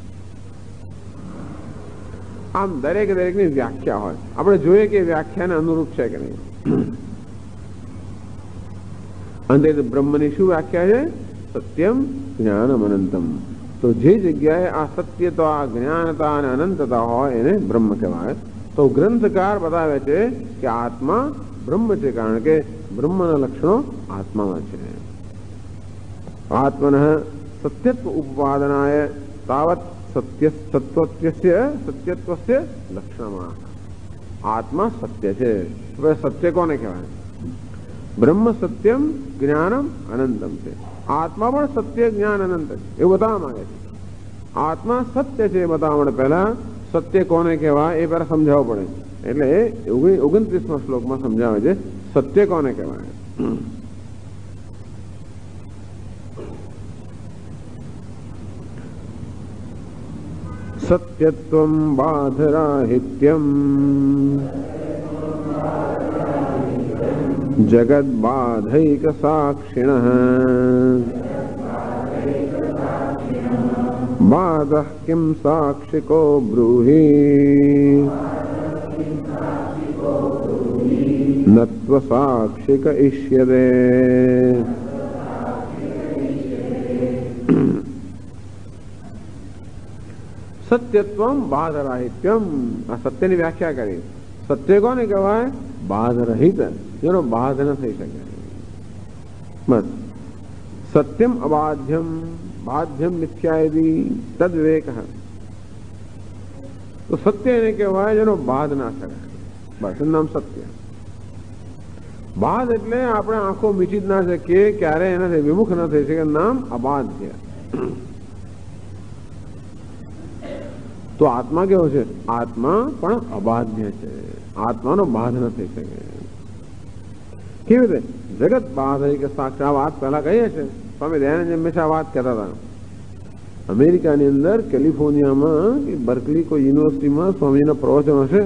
આમ દરેક દરેકની વ્યાખ્યા હોય, આપણે જોઈએ કે વ્યાખ્યાને અનુરૂપ છે કે નહીં. અંતે બ્રહ્મની શું વ્યાખ્યા છે? સત્યમ જ્ઞાનમ અનંતમ. તો જે જગ્યાએ આ સત્યતા, આ જ્ઞાનતા અને અનંતતા હોય એને બ્રહ્મ કહેવાય. તો ગ્રંથકાર બતાવે છે કે આત્મા બ્રહ્મ છે, કારણ કે બ્રહ્મના લક્ષણો આત્મામાં છે. આત્મન સત્યત્વ ઉપાદનાય તાવત સત્ય સત્વત્વસ્ય સત્યત્વસ્ય લક્ષણમાં. આત્મા સત્ય છે. સત્ય કોને કહેવાય? બ્રહ્મ સત્યમ જ્ઞાનમ અનંતમ છે. આત્મા પણ સત્ય, જ્ઞાન, અનંત એવું બતાવવા માંગે છે. આત્મા સત્ય છે એ બતાવવા માટે પહેલા સત્ય કોને કહેવાય એ પહેલા સમજાવવું પડે. એટલે ઓગણત્રીસમાં શ્લોકમાં સમજાવે છે સત્ય કોને કહેવાય. સત્યત્વમ બાધરાહિત્યમ જગદ બાધૈક સાક્ષિણઃ બાધઃ કિમ સાક્ષિકો બ્રૂહિ નત્વ સાક્ષિક ઇષ્યતે. સત્યત્વમ બાધરાહિત્યમ. આ સત્યની વ્યાખ્યા કરી. સત્ય કોને કહેવાય? બાધરહિત, જેનો બાધ ન થઈ શકે. બસ સત્યમ અબાધ્યમ બાધ્યમ મિથ્યાયદી તદ વિવેક. તો સત્ય એને કહેવાય જેનો બાધ ના કરે. બસ એનું નામ સત્ય. બાધ એટલે આપણે આંખો મીચી જ ના શકીએ, ક્યારે એનાથી વિમુખ ન થઈ શકે, નામ અબાધ્ય. તો આત્મા કેવો છે? આત્મા પણ અબાધ્ય છે. આત્માનો બાધ ન થઈ શકે. કેવી રીતે? જગત બાધ કે સાક્ષી. આ વાત પહેલા કહીએ છે સ્વામી દયાનંદ હંમેશા વાત કહેતા હતા. અમેરિકાની અંદર કેલિફોર્નિયામાં બર્કલી કોઈ યુનિવર્સિટીમાં સ્વામીના પ્રવચન હશે,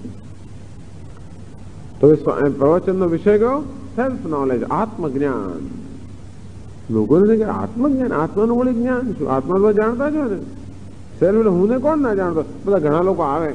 તો પ્રવચનનો વિષય કયો? સેલ્ફ નોલેજ, આત્મજ્ઞાન. લોકોને કે આત્મજ્ઞાન, આત્માનું વળી જ્ઞાન શું? આત્મા તો જાણતા છો ને. સેલ્ફ એટલે હું ને કોણ ના જાણતો? બધા ઘણા લોકો આવે.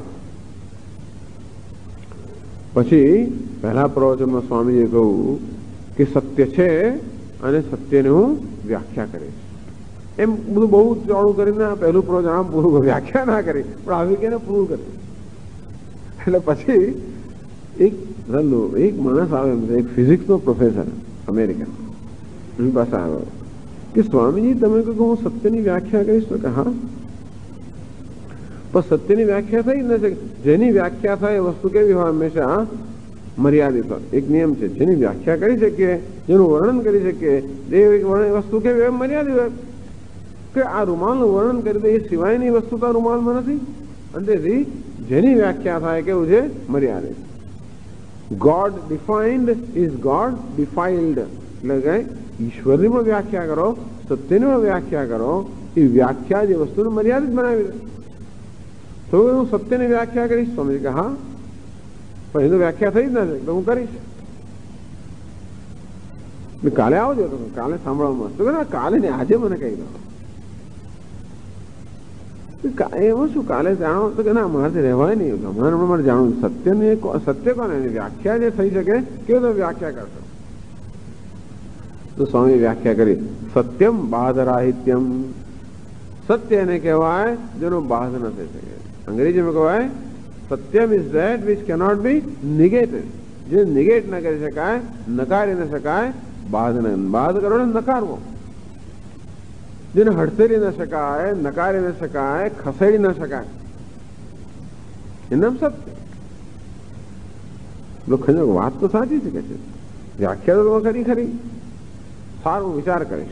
પછી પહેલા પ્રવચનમાં સ્વામીએ કહ્યું કે સત્ય છે અને સત્યને હું વ્યાખ્યા કરીશ. એમ બધું બહુ ચોડું કરીને પહેલું પ્રવચન આમ પૂરું વ્યાખ્યા ના કરી, પણ આવી કે પૂરું કરી. એટલે પછી એક એક માણસ આવે, એક ફિઝિક્સનો પ્રોફેસર અમેરિકન, એની પાસે આવ્યો કે સ્વામીજી તમે કહો હું સત્યની વ્યાખ્યા કરીશ. તો કે હા, પણ સત્યની વ્યાખ્યા થઈ જ નથી. જેની વ્યાખ્યા થાય એ વસ્તુ કેવી હોય? હંમેશા મર્યાદિત હોય. એક નિયમ છે, જેની વ્યાખ્યા કરી શકીએ, જેનું વર્ણન કરી શકીએ, એ વસ્તુ કેવી હોય? મર્યાદિત હોય. કે આ રૂમાલનું વર્ણન કરી દે એ સિવાયની વસ્તુ તો રૂમાલમાં નથી. અને તેથી જેની વ્યાખ્યા થાય કેવું છે? મર્યાદિત. God defined is God defiled. એટલે કે ઈશ્વરની પણ વ્યાખ્યા કરો, સત્યની પણ વ્યાખ્યા કરો, એ વ્યાખ્યા જે વસ્તુને મર્યાદિત બનાવી દે. તો હું સત્યની વ્યાખ્યા કરીશ. સ્વામી કે હા, પણ એની વ્યાખ્યા થઈ જ નથી તો હું કરીશ. કાલે આવજો તો કાલે સાંભળવામાં તો કે કાલે ને આજે મને કહી દો. એમાં શું કાલે જાણો તો કે ના મારાથી રહેવાય નહીં. હમણાં હમણાં મારે જાણવું સત્યની સત્ય કોને એની વ્યાખ્યા જે થઈ શકે કેવી તમે વ્યાખ્યા કરશો? તો સ્વામી વ્યાખ્યા કરી સત્યમ બાધરાહિત્યમ. સત્ય એને કહેવાય જેનો બાધ ન થઈ શકે. અંગ્રેજીમાં કહેવાય સત્યમ is that which cannot be negated. જે નિગેટ ન કરી શકાય, નકારી ન શકાય. બાધ ને બાધ કરો ને નકારવો. જેને હડસેરી ન શકાય, નકારી ન શકાય, ખસેડી ન શકાય, એનું નામ સત્ય. ખરી વાત તો સાચી છે કે છે, વ્યાખ્યા તો ખરી ખરી. સારો વિચાર કરીશ,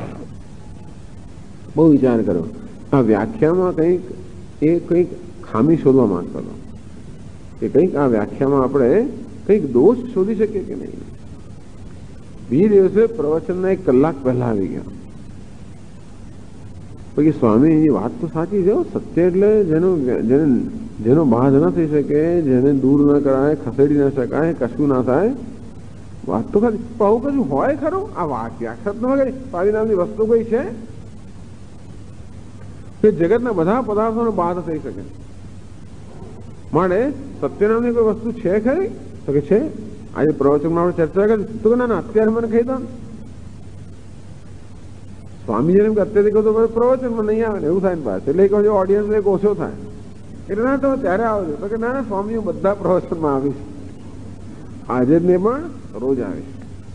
બહુ વિચાર કર્યો. આ વ્યાખ્યામાં કંઈક એ કંઈક ખામી શોધવા માંગતો હતો કે કંઈક આ વ્યાખ્યામાં આપણે કંઈક દોષ શોધી શકીએ કે નહીં. બીજે દિવસે પ્રવચનના એક કલાક પહેલા આવી ગયા. પછી સ્વામી એ વાત તો સાચી છે, સત્ય એટલે જેનો જેને જેનો બાધ ન થઈ શકે, જેને દૂર ન કરાય, ખસેડી ન શકાય, કશું ના થાય. વાત તો ખરી, પણ આવું કશું હોય ખરું? આ વ્યાખ્યા ન કરી પારી નામની વસ્તુ કોઈ છે કે જગતના બધા પદાર્થોનો બાધ થઈ શકે? માટે સત્ય નામની કોઈ વસ્તુ છે ખરી? તો કે છે. આજે પ્રવચનમાં આપણે ચર્ચા કરી તો કે ના ના અત્યારે મને કહી દો. સ્વામીજીને એમ કે અત્યારે કહો તો પ્રવચનમાં નહીં આવે ને એવું થાય ને પાછું. એટલે કહો ઓડિયન્સ એક ઓછો થાય એટલે ના તો ત્યારે આવજો. તો કે ના ના સ્વામી હું બધા પ્રવચનમાં આવીશ, આજે જ નહીં પણ રોજ આવીશ.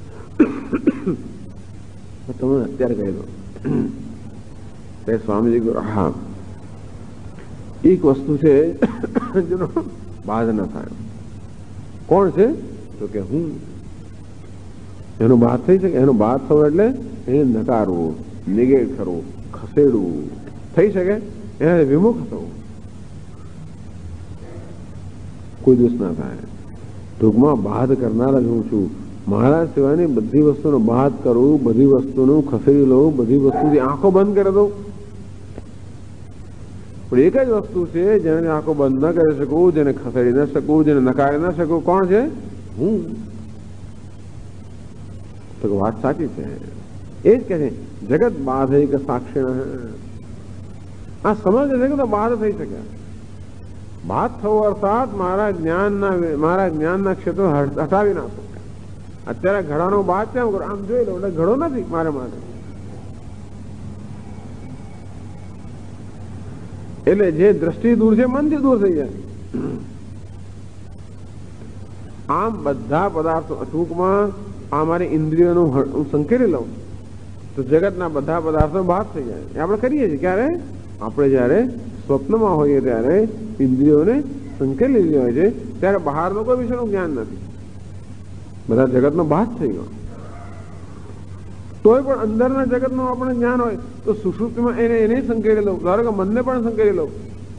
તમે અત્યારે કહી દો. સ્વામીજી કહો હા એક વસ્તુ છે જેનો બાધ ન થાય. કોણ છે? તો કે હું. એનો બાદ થઈ શકે? એનો બાદ થવો એટલે એને નકારવું, નિગેટ કરવું, ખસેડવું થઈ શકે. એને વિમુખ થવું, કોઈ દોષ ના થાય. ટૂંકમાં બાદ કરનારા જ હું છું. મારા સિવાયની બધી વસ્તુનો બાદ કરવું, બધી વસ્તુનું ખસેડી લઉં, બધી વસ્તુથી આંખો બંધ કરી દઉં. પણ એક જ વસ્તુ છે જેને આંખો બંધ ન કરી શકું, જેને ખસેડી ન શકું, જેને નકારી ન શકું. કોણ છે? હું. તો વાત સાચી છે. એ જ કે છે જગત બાધૈક સાક્ષિણ. આ સમજ છે કે બાધ થઈ શકે. બાદ થવો અર્થાત મારા જ્ઞાનના મારા જ્ઞાનના ક્ષેત્રો હટાવી નાખો. અત્યારે ઘડાનો બાદ કેમ કરો? આમ જોઈ લો એટલે ઘડો નથી મારા માટે. એટલે જે દ્રષ્ટિ દૂર છે મનથી દૂર થઈ જાય. આમ બધા પદાર્થો ટૂંકમાં આ મારી ઇન્દ્રિયોનું હું સંકેલી લઉં તો જગતના બધા પદાર્થો બાદ થઈ જાય. એ આપણે કરીએ છીએ ક્યારે? આપણે જયારે સ્વપ્નમાં હોઈએ ત્યારે ઇન્દ્રિયોને સંકેલી લીધી હોય છે ત્યારે બહારનો કોઈ વિષયનું જ્ઞાન નથી, બધા જગતનો બાદ થઈ ગયો. તોય પણ અંદરના જગતનું આપણે જ્ઞાન હોય તો સુષુપ્તિમાં એને એને સંકેલી લઉં. ધારો કે મનને પણ સંકેલી લઉં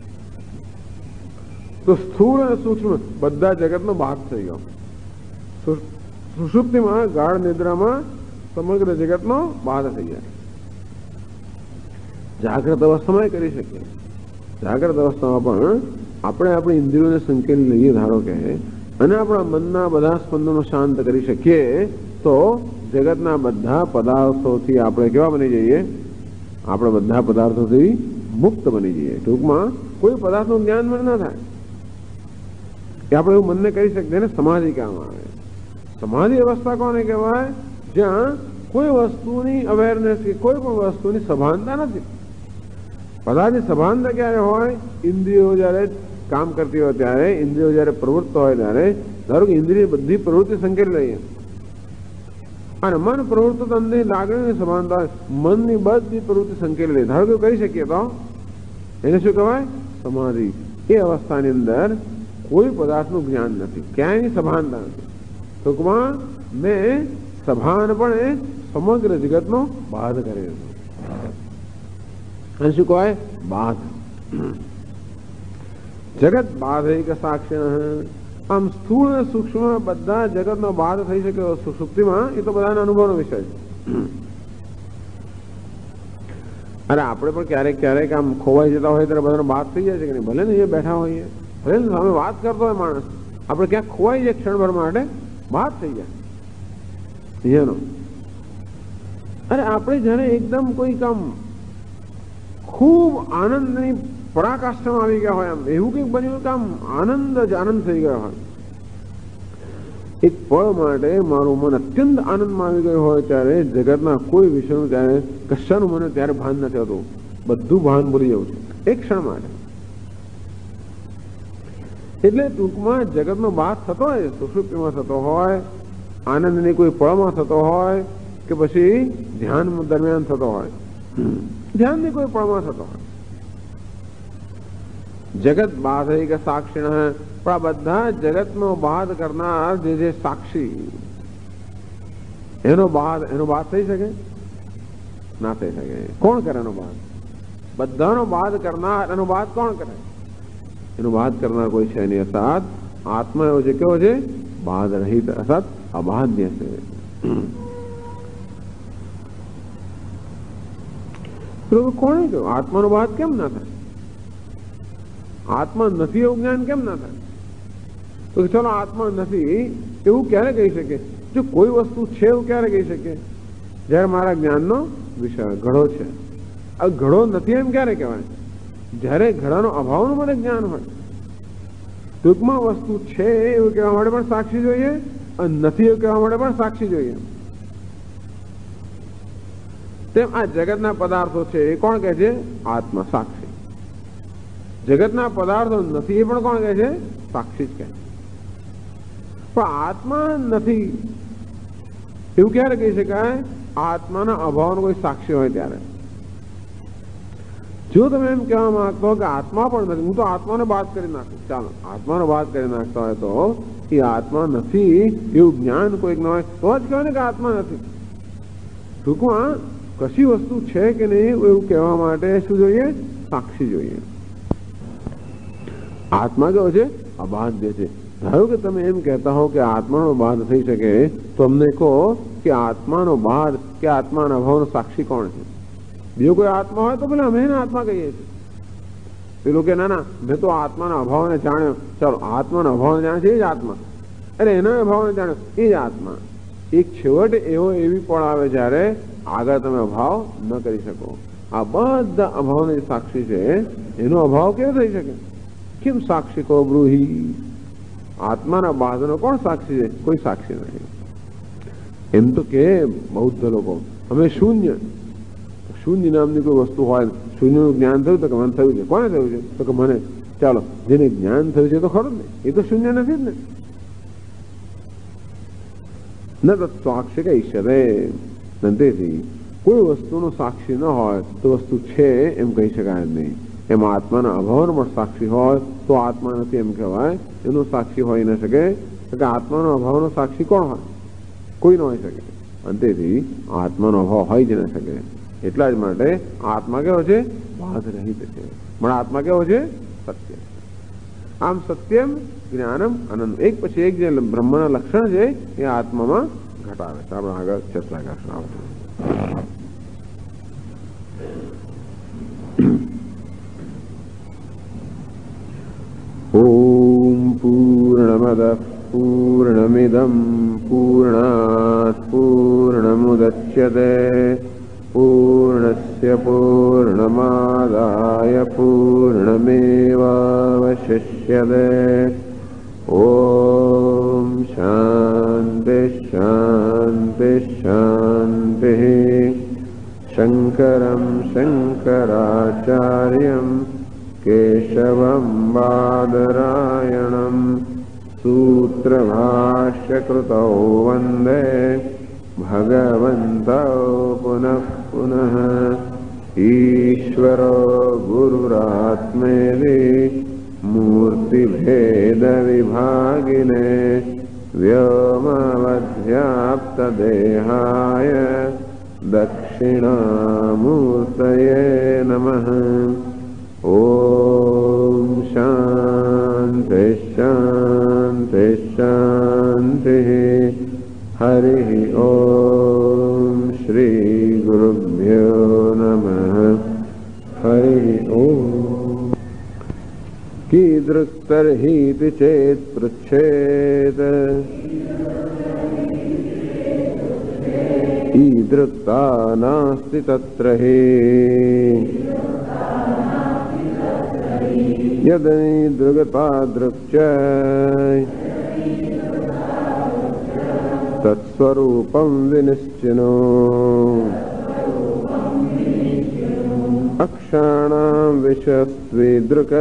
તો સ્થૂળ અને સૂક્ષ્મ બધા જગતનો બાદ થઈ ગયો. સુષુપ્તિમાં ગાઢ નિદ્રામાં સમગ્ર જગતનો બાદ થઈ જાય. જાગ્રત અવસ્થામાં કરી શકીએ. જાગ્રત અવસ્થામાં પણ આપણે આપણી ઇન્દ્રિયોને સંકેલી લઈએ ધારો કે, અને આપણા મનના બધા સ્પંદનો શાંત કરી શકીએ તો જગતના બધા પદાર્થોથી આપણે કેવા બની જઈએ? આપણે બધા પદાર્થોથી મુક્ત બની જઈએ. ટૂંકમાં કોઈ પદાર્થનું જ્ઞાન મને ના થાય. એ આપણે એવું મનને કરી શકીએ. એને સમાધિ કહેવામાં આવે. સમાધિ અવસ્થા કોને કહેવાય? જ્યાં કોઈ વસ્તુની અવેરનેસ કે કોઈ પણ વસ્તુની સભાનતા નથી. પદાર્થની સભાનતા ક્યારે હોય? ઇન્દ્રિયો જયારે કામ કરતી હોય ત્યારે, ઇન્દ્રિયો જયારે પ્રવૃત્ત હોય ત્યારે. ધારો કે ઇન્દ્રિય બધી પ્રવૃત્તિ સંકેલી લઈએ અને મન પ્રવૃત્તિ તમને લાગણીની સભાનતા હોય, મનની બધી પ્રવૃત્તિ સંકેલી લઈએ ધારો કે કરી શકીએ તો એને શું કહેવાય? સમાધિ. એ અવસ્થાની અંદર કોઈ પદાર્થનું જ્ઞાન નથી, ક્યાંયની સભાનતા નથી. ટૂંકમાં મેં સભાનપણે સમગ્ર જગતનો બાદ કરેલો. અને શું કહેવાય? બાદ. જગત બાધૈક સાક્ષિણ. આમ સ્થૂળ અને સૂક્ષ્મ બધા જગતનો બાદ થઈ શકે સુષુપ્તિમાં, એ તો બધાના અનુભવનો વિષય છે. અરે આપણે પણ ક્યારેક ક્યારેક આમ ખોવાઈ જતા હોય ત્યારે બધાનો બાદ થઈ જાય છે કે નહીં? ભલે ને એ બેઠા હોઈએ, ભલે ને સામે વાત કરતો હોય માણસ, આપણે ક્યાંક ખોવાઈ જાય ક્ષણભર માટે, બાદ થઈ જાય એનો. અરે આપણે જયારે એકદમ કોઈ કામ ખૂબ આનંદની પરાકાષ્ઠામાં આવી ગયા હોય, આમ એવું કંઈક બન્યું કે આમ આનંદ જ આનંદ થઈ ગયો હોય, એક પળ માટે મારું મન અત્યંત આનંદમાં આવી ગયું હોય, ત્યારે જગતના કોઈ વિષયનું ત્યારે કશાનું મને ત્યારે ભાન નથી હોતું, બધું ભાન ભૂલી જવું છે એક ક્ષણ માટે. એટલે ટૂંકમાં જગતનો બાદ થતો હોય, સુષુપ્તિમાં થતો હોય, આનંદની કોઈ પળમાં થતો હોય, કે પછી ધ્યાન દરમિયાન થતો હોય, ધ્યાનની કોઈ પળમાં થતો હોય, જગત બાધૈક સાક્ષિણ. પણ આ બધા જગતનો બાદ કરનાર જે જે સાક્ષી, એનો બાદ એનો બાદ થઈ શકે? ના થઈ શકે. કોણ કરે એનો બાદ? બધાનો બાદ કરનાર એનો બાદ કોણ કરે? એનો બાદ કરનાર કોઈ છે નહીં. અર્થાત આત્મા એવો છે, કેવો છે? બાદ રહિત, અર્થાત અબાધ્ય છે. કોણે કહ્યું આત્માનો બાદ કેમ ના થાય? આત્મા નથી એવું જ્ઞાન કેમ ના થાય? તો ચલો આત્મા નથી એવું ક્યારે કહી શકે? જો કોઈ વસ્તુ છે એવું ક્યારે કહી શકે? જયારે મારા જ્ઞાનનો વિષય ઘડો છે. આ ઘડો નથી એમ ક્યારે કહેવાય? જયારે ઘડાનો અભાવનું મને જ્ઞાન હોય. ટૂંકમાં વસ્તુ છે એવું કહેવા માટે પણ સાક્ષી જોઈએ, અને નથી એવું કહેવા માટે પણ સાક્ષી જોઈએ. તેમ આ જગતના પદાર્થો છે એ કોણ કહે છે? આત્મા, સાક્ષી. જગતના પદાર્થો નથી એ પણ કોણ કહે છે? સાક્ષી જ કહે છે. પણ આત્મા નથી એવું ક્યારે કહી શકાય? આત્માના અભાવનો કોઈ સાક્ષી હોય ત્યારે. જો તમે એમ કહેવા માંગતો હો કે આત્મા પણ નથી, હું તો આત્માને બાદ કરી નાખું, ચાલો આત્માને બાદ કરી નાખતા હોય તો એ આત્મા નથી એવું જ્ઞાન કોઈક ન હોય તો જ કહેવાય ને કે આત્મા નથી. ટૂંકમાં કશી વસ્તુ છે કે નહીં એવું કહેવા માટે શું જોઈએ? સાક્ષી જોઈએ. આત્મા કેવો છે? અબાધ્ય છે. ધારો કે તમે એમ કહેતા હો કે આત્માનો બાદ થઈ શકે, તો અમને કહો કે આત્માનો બાદ કે આત્માના અભાવનો સાક્ષી કોણ છે? બીજો કોઈ આત્મા હોય તો ભલે અમે એને આત્મા કહીએ છીએ. પેલું કે ના ના મેં તો આત્માના અભાવને જાણ્યો, ચાલો આત્માના અભાવને જાણે છે એ જ આત્મા, અરે એના અભાવને જાણ્યો એ જ આત્મા. એક છેવટે એવો એવી પણ આવે જ્યારે આગળ તમે અભાવ ન કરી શકો. આ બધા અભાવને જે સાક્ષી છે એનો અભાવ કેવો થઈ શકે? કેમ સાક્ષી કહો બ્રૂહી? આત્માના બાદનો કોણ સાક્ષી છે? કોઈ સાક્ષી નથી. એમ તો કે બૌદ્ધ લોકો અમે શૂન્ય, શૂન્ય નામની કોઈ વસ્તુ હોય, શૂન્યનું જ્ઞાન થયું તો કે મને થયું છે. કોને થયું છે? તો કે મને. ચાલો જેને જ્ઞાન થયું છે તો ખરું ને, એ તો શૂન્ય નથી જ ને. ન તો સાક્ષી કે ઈશ્વરે. તેથી કોઈ વસ્તુનો સાક્ષી ન હોય તો વસ્તુ છે એમ કહી શકાય જ નહીં. એમ આત્માના અભાવનો પણ સાક્ષી હોય તો આત્મા નથી એમ કહેવાય. એનો સાક્ષી હોઈ ન શકે. કે આત્માનો અભાવનો સાક્ષી કોણ હોય? કોઈ ન હોઈ શકે. અને તેથી આત્માનો અભાવ હોય જ ન શકે. એટલા જ માટે આત્મા કેવો છે? બાધ રહિત છે. પણ આત્મા કેવો છે? સત્ય. આમ સત્યમ જ્ઞાનમ અનંત, એક પછી એક જે બ્રહ્મના લક્ષણ છે એ આત્મામાં ઘટાડે છે. આપણે આગળ ચર્ચા કરશું. આવશે ઓમ પૂર્ણમદ પૂર્ણમિદમ પૂર્ણાત પૂર્ણમુદચ્યતે પૂર્ણસ્ય પૂર્ણમાદાય પૂર્ણમેવાવશિષ્યતે. ઓમ શાંતિ શાંતિ શાંતિ. શંકરમ શંકરાચાર્યમ કેશવમ બાદરાયણમ સૂત્રભાષ્યકૃતૌ વંદે ભગવन्तौ પુનઃ પુનઃ. ઈશ્વરો ગુરુરાત્મેતિ મૂર્તિભેદવિભાગિને વ્યોમવદ્વ્યાપ્તદેહાય દક્ષિણામૂર્તયે નમઃ. ઓમ શાંતિ શાંતિ शांति शांति। हरि ओम। श्री गुरुभ्यो नमः। हरि ओम। कीदृक्तर्हीति चेत् पृच्छेत् ईदृक्ता नास्ति तत्र हि यदनीदृगता दृक् तत्स्वरूपं विनिश्चिनो। अक्षाणां विषयस्त्विदृक्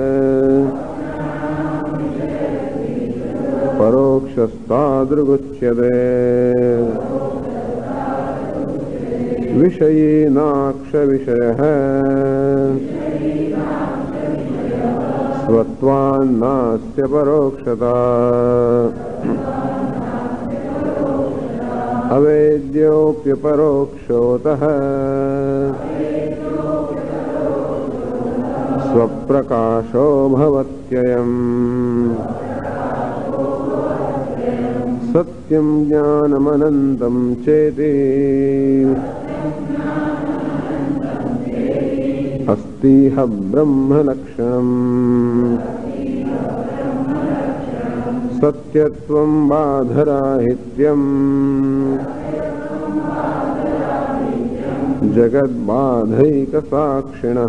परोक्षस्तादृगुच्यते। विषयेनाक्षविषयः स्वत्वान्नास्य परोक्षता। अवेद्योऽप्यपरोक्षोऽतः स्वप्रकाशो भवत्ययम्। सत्यं ज्ञानमनन्तं चेति अस्तिह ब्रह्मलक्षणम्। सत्यत्वं बाधराहित्यम् जगद्बाधैकसाक्षिणः।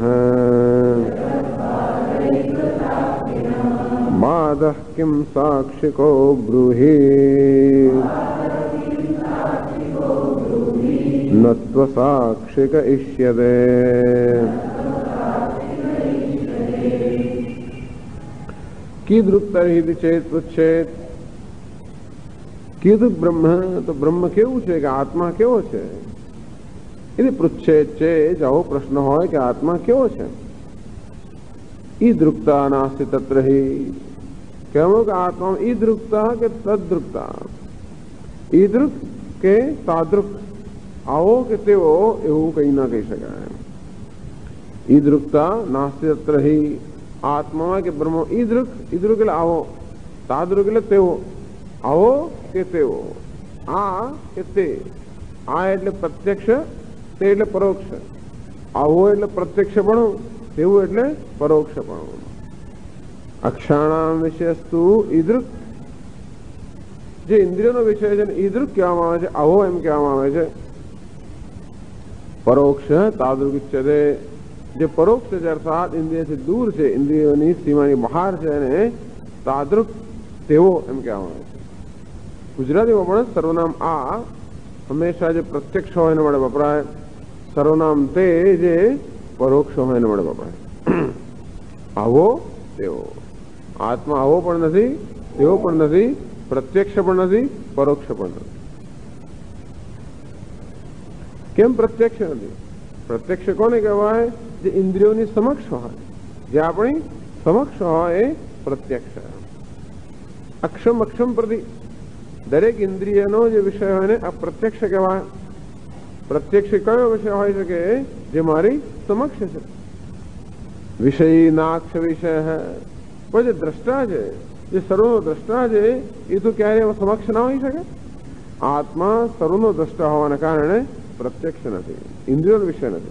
बाधः किं साक्षिको ब्रूहि न त्वसाक्षिक इष्यते। कीदृक्तर्हि चेत् पृच्छेत्। कीदृक् ब्रह्म, तो ब्रह्म केवुं छे के आत्मा केवो छे एने पृच्छेत् चेत् आવો प्रश्न होय के आत्मा केवो छे। ईदृक्ता नास्ति तत्र हि कहो कि आत्मा ईदृक्ता के तद्रुक्ता। ईदृक् के तादृक् आओ के तेवो एवं कहीं ना कही शकाय। ईदृक्ता नास्ति तत्र हि आत्मा के ब्रह्म ईदृक् ईदृक् એટલે આવો તાદૃક એટલે તેવો આવો કે તેવો આ કે તે આ એટલે પ્રત્યક્ષ તે એટલે પરોક્ષ આવો એટલે પ્રત્યક્ષપણું તેવું એટલે પરોક્ષપણું. અક્ષાણામ વિષયસ્તુ ઈદૃક જે ઇન્દ્રિયોનો વિષય છે ઈદૃક કહેવામાં આવે છે આવો એમ કહેવામાં આવે છે. પરોક્ષ તાદૃક ઉચ્યતે જે પરોક્ષ છે અર્થાત ઇન્દ્રિય થી દૂર છે ઇન્દ્રિયોની સીમાની બહાર છે અને તાદૃક તેવો એમ કહેવામાં આવે છે. ગુજરાતીમાં પણ સર્વનામ આ હંમેશા જે પ્રત્યક્ષ હોય એના માટે વપરાય. સર્વનામ તે જે પરોક્ષ હોય એના માટે વપરાય. આવો તેવો આત્મા આવો પણ નથી તેવો પણ નથી પ્રત્યક્ષ પણ નથી પરોક્ષ પણ નથી. કેમ પ્રત્યક્ષ નથી? પ્રત્યક્ષ કોને કહેવાય? જે ઇન્દ્રિયોની સમક્ષ હોય જે આપણી સમક્ષ હોય એ પ્રત્યક્ષ. અક્ષમ અક્ષમ પ્રતિ દરેક ઇન્દ્રિયનો જે વિષય હોય ને આ પ્રત્યક્ષ કહેવાય. પ્રત્યક્ષ કયો વિષય હોય શકે? જે મારી સમક્ષ છે. વિષય નાક્ષ વિષય પણ જે દ્રષ્ટા છે જે સર્વનો દ્રષ્ટા છે એ તો ક્યારે સમક્ષ ના હોઈ શકે. આત્મા સર્વનો દ્રષ્ટા હોવાના કારણે પ્રત્યક્ષ નથી, ઇન્દ્રિયોનો વિષય નથી.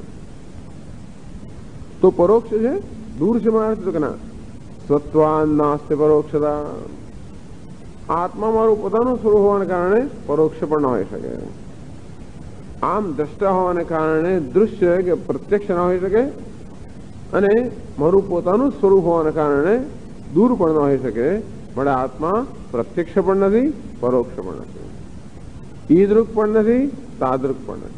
તો પરોક્ષ છે, દૂર છે મારાથી. તો કે ના, સ્વત્વાન નાસ્તિ પરોક્ષતા. આત્મા મારું પોતાનું સ્વરૂપ હોવાના કારણે પરોક્ષ પણ ન હોઈ શકે. આમ દ્રષ્ટા હોવાને કારણે દૃશ્ય કે પ્રત્યક્ષ ના હોઈ શકે અને મારું પોતાનું સ્વરૂપ હોવાના કારણે દૂર પણ ન હોઈ શકે. પણ આત્મા પ્રત્યક્ષ પણ નથી, પરોક્ષ પણ નથી, ઈદૃક પણ નથી, તાદૃક પણ નથી.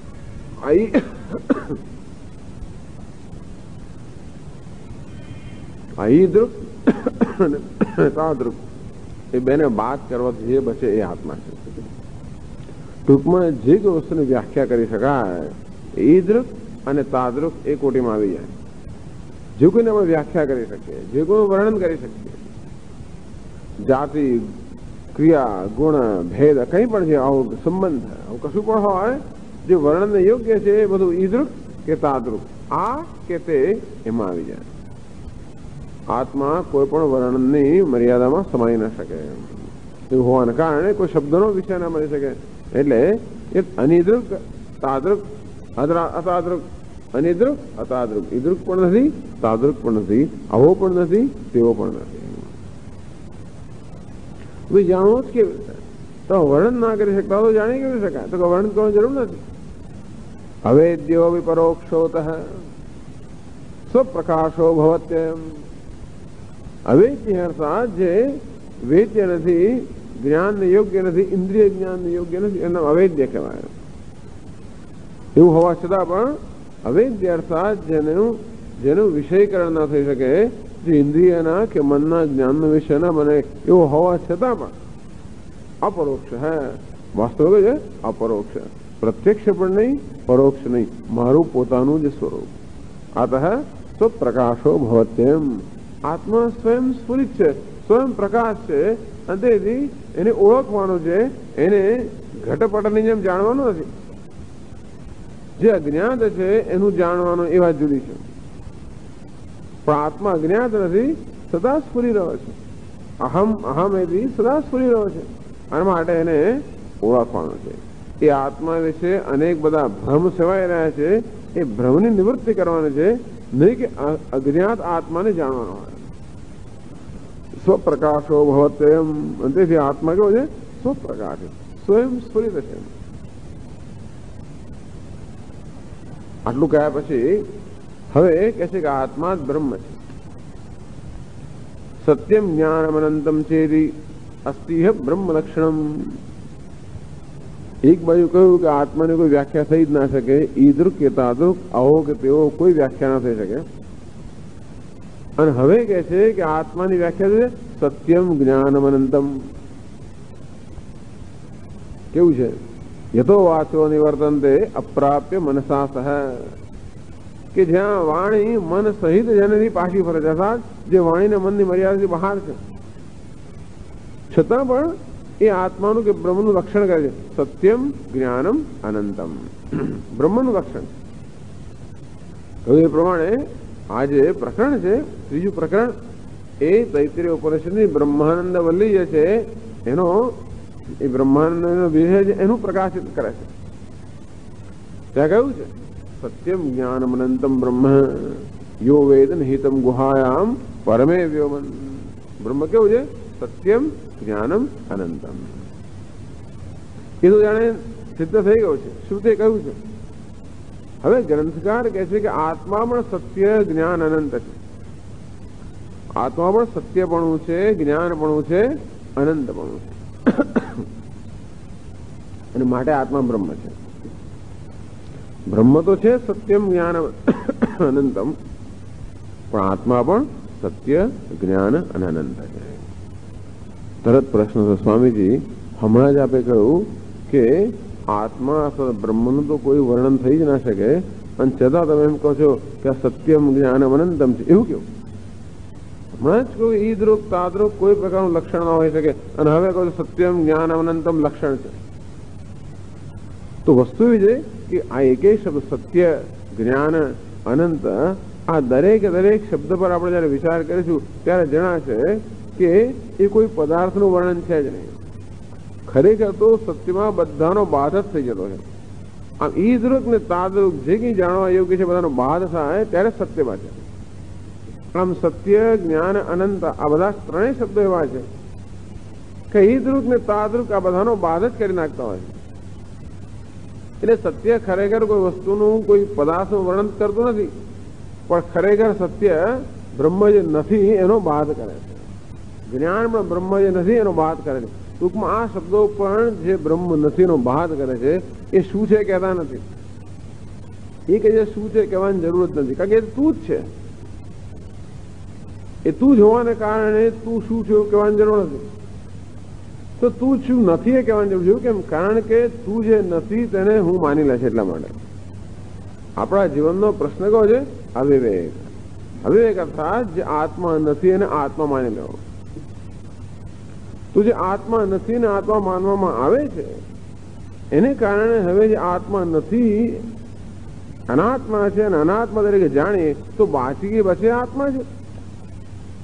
ઈદૃક તાદૃક એ બેને બાદ કરવાથી જે બચે એ આત્મા છે. ટૂંકમાં જે કોઈ વસ્તુની વ્યાખ્યા કરી શકાય ઈદૃક અને તાદૃક એ કોટીમાં આવી જાય. જે કોઈને આપણે વ્યાખ્યા કરી શકીએ, જે કોઈનું વર્ણન કરી શકીએ, જાતિ ક્રિયા ગુણ ભેદ કંઈ પણ છે આવું સંબંધ આવું કશું પણ હોય જે વર્ણનને યોગ્ય છે એ બધું ઈદૃક કે તાદૃક આ કે તે એમાં આવી જાય. આત્મા કોઈ પણ વર્ણનની મર્યાદામાં સમાઈ ન શકે. એવું હોવાને કારણે કોઈ શબ્દનો વિષય ના મળી શકે. એટલે એક અનિદ્રુક, તાદૃક, અતાદૃક, અનિદ્રુક, અતાદૃક, ઇદ્રુક પણ નથી, તાદૃક પણ નથી, આવો પણ નથી, તેવો પણ નથી. જાણવું જ કેવી રીતે? તો વર્ણન ના કરી શકતા તો જાણી કેવી શકાય? તો વર્ણન કરવાની જરૂર નથી. અવેદ્યો વિપરોક્ષોત સ્વપ્રકાશો ભવત્યમ. અવેદ્ય અર્થાત જે વેદ્ય નથી, જ્ઞાન યોગ્ય નથી, ઇન્દ્રિય જ્ઞાન યોગ્ય નથી, એનો અવેદ્ય કહેવાય. એવું હોવા છતાં પણ અવેદ્ય અર્થાત જેનું જેનું વિષયકરણ ના થઈ શકે, જે ઇન્દ્રિયના કે મનના જ્ઞાનનો વિષય ના બને, એવું હોવા છતાં પણ અપરોક્ષ હે. વાસ્તવિક છે અપરોક્ષ, પ્રત્યક્ષ પણ નહીં, પરોક્ષ નહીં, મારું પોતાનું જ સ્વરૂપ. આતઃ સ્વપ્રકાશો ભવત્યમ. આત્મા સ્વયં સ્ફુરિત છે, સ્વયં પ્રકાશ છે, અને તેથી એને ઓળખવાનું છે, એને ઘટપટની જેમ જાણવાનું નથી. જે અજ્ઞાત છે એનું જાણવાનું એ વાત જુદી છે, પણ આત્મા અજ્ઞાત નથી, સદા સ્ફુરી રહ્યો છે. અહમ અહમ એથી સદા સ્ફુરી રહ્યો છે, આના માટે એને ઓળખવાનું છે. એ આત્મા વિશે અનેક બધા ભ્રમ સેવાઈ રહ્યા છે, એ ભ્રમની નિવૃત્તિ કરવાની છે, નહીં કે અજ્ઞાત આત્માને જાણવાનો હોય. સ્વપ્રકાશો ભવત્યમ. તેથી આત્મા કેવો છે? સ્વપ્રકાશ, સ્વયં સ્ફુરિત છે. આટલું કહ્યા પછી હવે કહે છે કે આત્મા જ બ્રહ્મ છે. સત્યમ જ્ઞાનમ અનંતમ ચેરી અસ્તિહ બ્રહ્મ લક્ષણમ. એક બાજુ કહ્યું કે આત્માની કોઈ વ્યાખ્યા થઈ જ ના શકે, ઈદૃક કે તાદૃક, આવો કે તેવો કોઈ વ્યાખ્યા ના થઈ શકે. અને હવે કહે છે કે આત્માની વ્યાખ્યા છે સત્યમ જ્ઞાનમ અનંતમ. કેવું છે? યથો વાચો નિવર્તનતે અપ્રાપ્ય મનસા સહ. કે જ્યાં વાણી મન સહિત જેનાથી પાછી ફરે છે, અર્થાત જે વાણીને મનની મર્યાદાથી બહાર છે, છતાં પણ એ આત્માનું કે બ્રહ્મનું લક્ષણ કરે છે. સત્યમ જ્ઞાનમ અનંતમ, બ્રહ્મનું લક્ષણ. કહ્યું એ પ્રમાણે આ જે પ્રકરણ છે, ત્રીજું પ્રકરણ, એ તૈત્રીય ઉપનિષદની બ્રહ્માનંદ વલ્લી જે છે એનો, એ બ્રહ્માનંદ વિષય છે એનું પ્રકાશિત કરે છે. ત્યાં કહ્યું છે સત્યમ જ્ઞાનમ અનંતમ બ્રહ્મ યો વેદ નિહિતમ ગુહાયામ પરમે વ્યોમન. બ્રહ્મ કેવું છે? સત્યમ જ્ઞાનમ અનંતમ. એ તો જાણે સિદ્ધ થઈ ગયું છે, શ્રુતે કહ્યું છે. હવે ગ્રંથકાર કહે છે કે આત્મા પણ સત્ય જ્ઞાન અનંત છે. આત્મા પણ સત્યપણું છે, જ્ઞાનપણું છે, અનંતપણું છે, અને માટે આત્મા બ્રહ્મ છે. બ્રહ્મ તો છે સત્યમ જ્ઞાન અનંતમ, પણ આત્મા પણ સત્ય જ્ઞાન અને અનંત છે. તરત પ્રશ્ન છે, સ્વામીજી હમણાં જ આપે કહ્યું કે આત્મા અથવા બ્રહ્મનું તો કોઈ વર્ણન થઈ જ ના શકે, અને છતાં તમે એમ કહો છો કે આ સત્યમ જ્ઞાન અનંતમ છે. એવું કેવું? હમણાં જ કોઈ ઈદ્રુક તાદ્રુક કોઈ પ્રકારનું લક્ષણ ના હોઈ શકે, અને હવે કહો સત્યમ જ્ઞાન અનંતમ લક્ષણ છે. તો વસ્તુ એવી છે કે આ એકેય શબ્દ સત્ય જ્ઞાન અનંત, આ દરેક દરેક શબ્દ પર આપણે જયારે વિચાર કરીશું ત્યારે જણાશે કે એ કોઈ પદાર્થનું વર્ણન છે જ નહીં. ખરેખર તો સત્યમાં બધાનો બાદ જ થઈ જતો છે. આમ ઈદ્રુક ને તાદ્રુક જે કંઈ જાણવા યોગ્ય છે બધાનો બાદ થાય ત્યારે સત્યમાં છે. આમ સત્ય જ્ઞાન અનંત આ બધા ત્રણેય શબ્દો એવા છે કે ઈદ્રુક ને તાદ્રુક આ બધાનો બાદ જ કરી નાખતા હોય છે. એટલે સત્ય ખરેખર કોઈ વસ્તુનું કોઈ પદાર્થનું વર્ણન કરતું નથી, પણ ખરેખર સત્ય બ્રહ્મ જે નથી એનો બાદ કરે છે. જ્ઞાન પણ બ્રહ્મ જે નથી એનો બાદ કરે છે. ટૂંકમાં આ શબ્દો પણ જે બ્રહ્મ નથી એનો બાદ કરે છે. એ શું છે કહેતા નથી. એ કે જે શું છે કહેવાની જરૂર જ નથી, કારણ કે એ તું જ છે. એ તું જ હોવાને કારણે તું શું છે એવું કહેવાની જરૂર નથી. તો તું શું નથી એ કહેવાની જરૂર છે. કેમ? કારણ કે તું જે નથી તેને હું માની લે છે. એટલા માટે આપણા જીવનનો પ્રશ્ન કયો છે? અવિવેક. અવિવેક અર્થાત જે આત્મા નથી એને આત્મા માની લેવો. તો જે આત્મા નથી ને આત્મા માનવામાં આવે છે એને કારણે હવે જે આત્મા નથી અનાત્મા છે અને અનાત્મા તરીકે જાણીએ તો બાકી બચે આત્મા છે.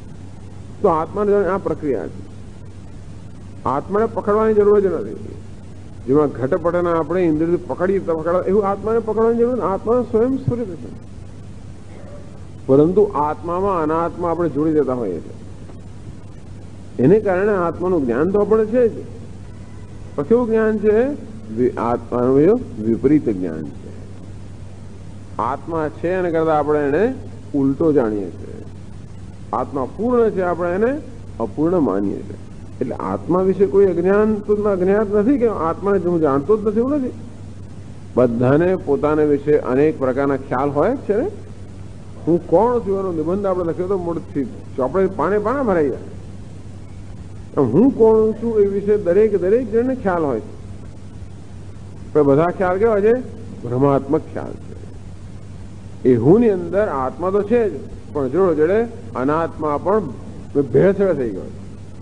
તો આત્માને જાણે આ પ્રક્રિયા છે. આત્માને પકડવાની જરૂર જ નથી. જેમાં ઘટપટના આપણે ઇન્દ્રિયથી પકડીએ પકડવા એવું આત્માને પકડવાની જરૂર નથી. આત્મા સ્વયં સ્વરૂપ છે. પરંતુ આત્મામાં અનાત્મા આપણે જોડી દેતા હોઈએ છીએ. એને કારણે આત્માનું જ્ઞાન તો આપણે છે જ. પણ કેવું જ્ઞાન છે? આત્માનું વિપરીત જ્ઞાન છે. આત્મા છે એને કરતા આપણે એને ઉલટો જાણીએ છીએ. આત્મા પૂર્ણ છે, આપણે એને અપૂર્ણ માનીએ છીએ. એટલે આત્મા વિશે કોઈ અજ્ઞાન તો અજ્ઞાત નથી કે આત્માને હું જાણતો જ નથી એવું નથી. બધાને પોતાને વિશે અનેક પ્રકારના ખ્યાલ હોય જ છે ને. હું કોણ છું એનો નિબંધ આપણે લખ્યો તો મૂળથી ચોપડે પાણે પાણા ભરાઈ જાય. હું કોણ છું એ વિશે દરેક દરેક જણને ખ્યાલ હોય છે. પણ બધા ખ્યાલ કેવા છે? ભ્રમાત્મક ખ્યાલ છે. એ હું ની અંદર આત્મા તો છે જ, પણ જોડે જોડે અનાત્મા પણ ભેળસેળ થઈ ગયો.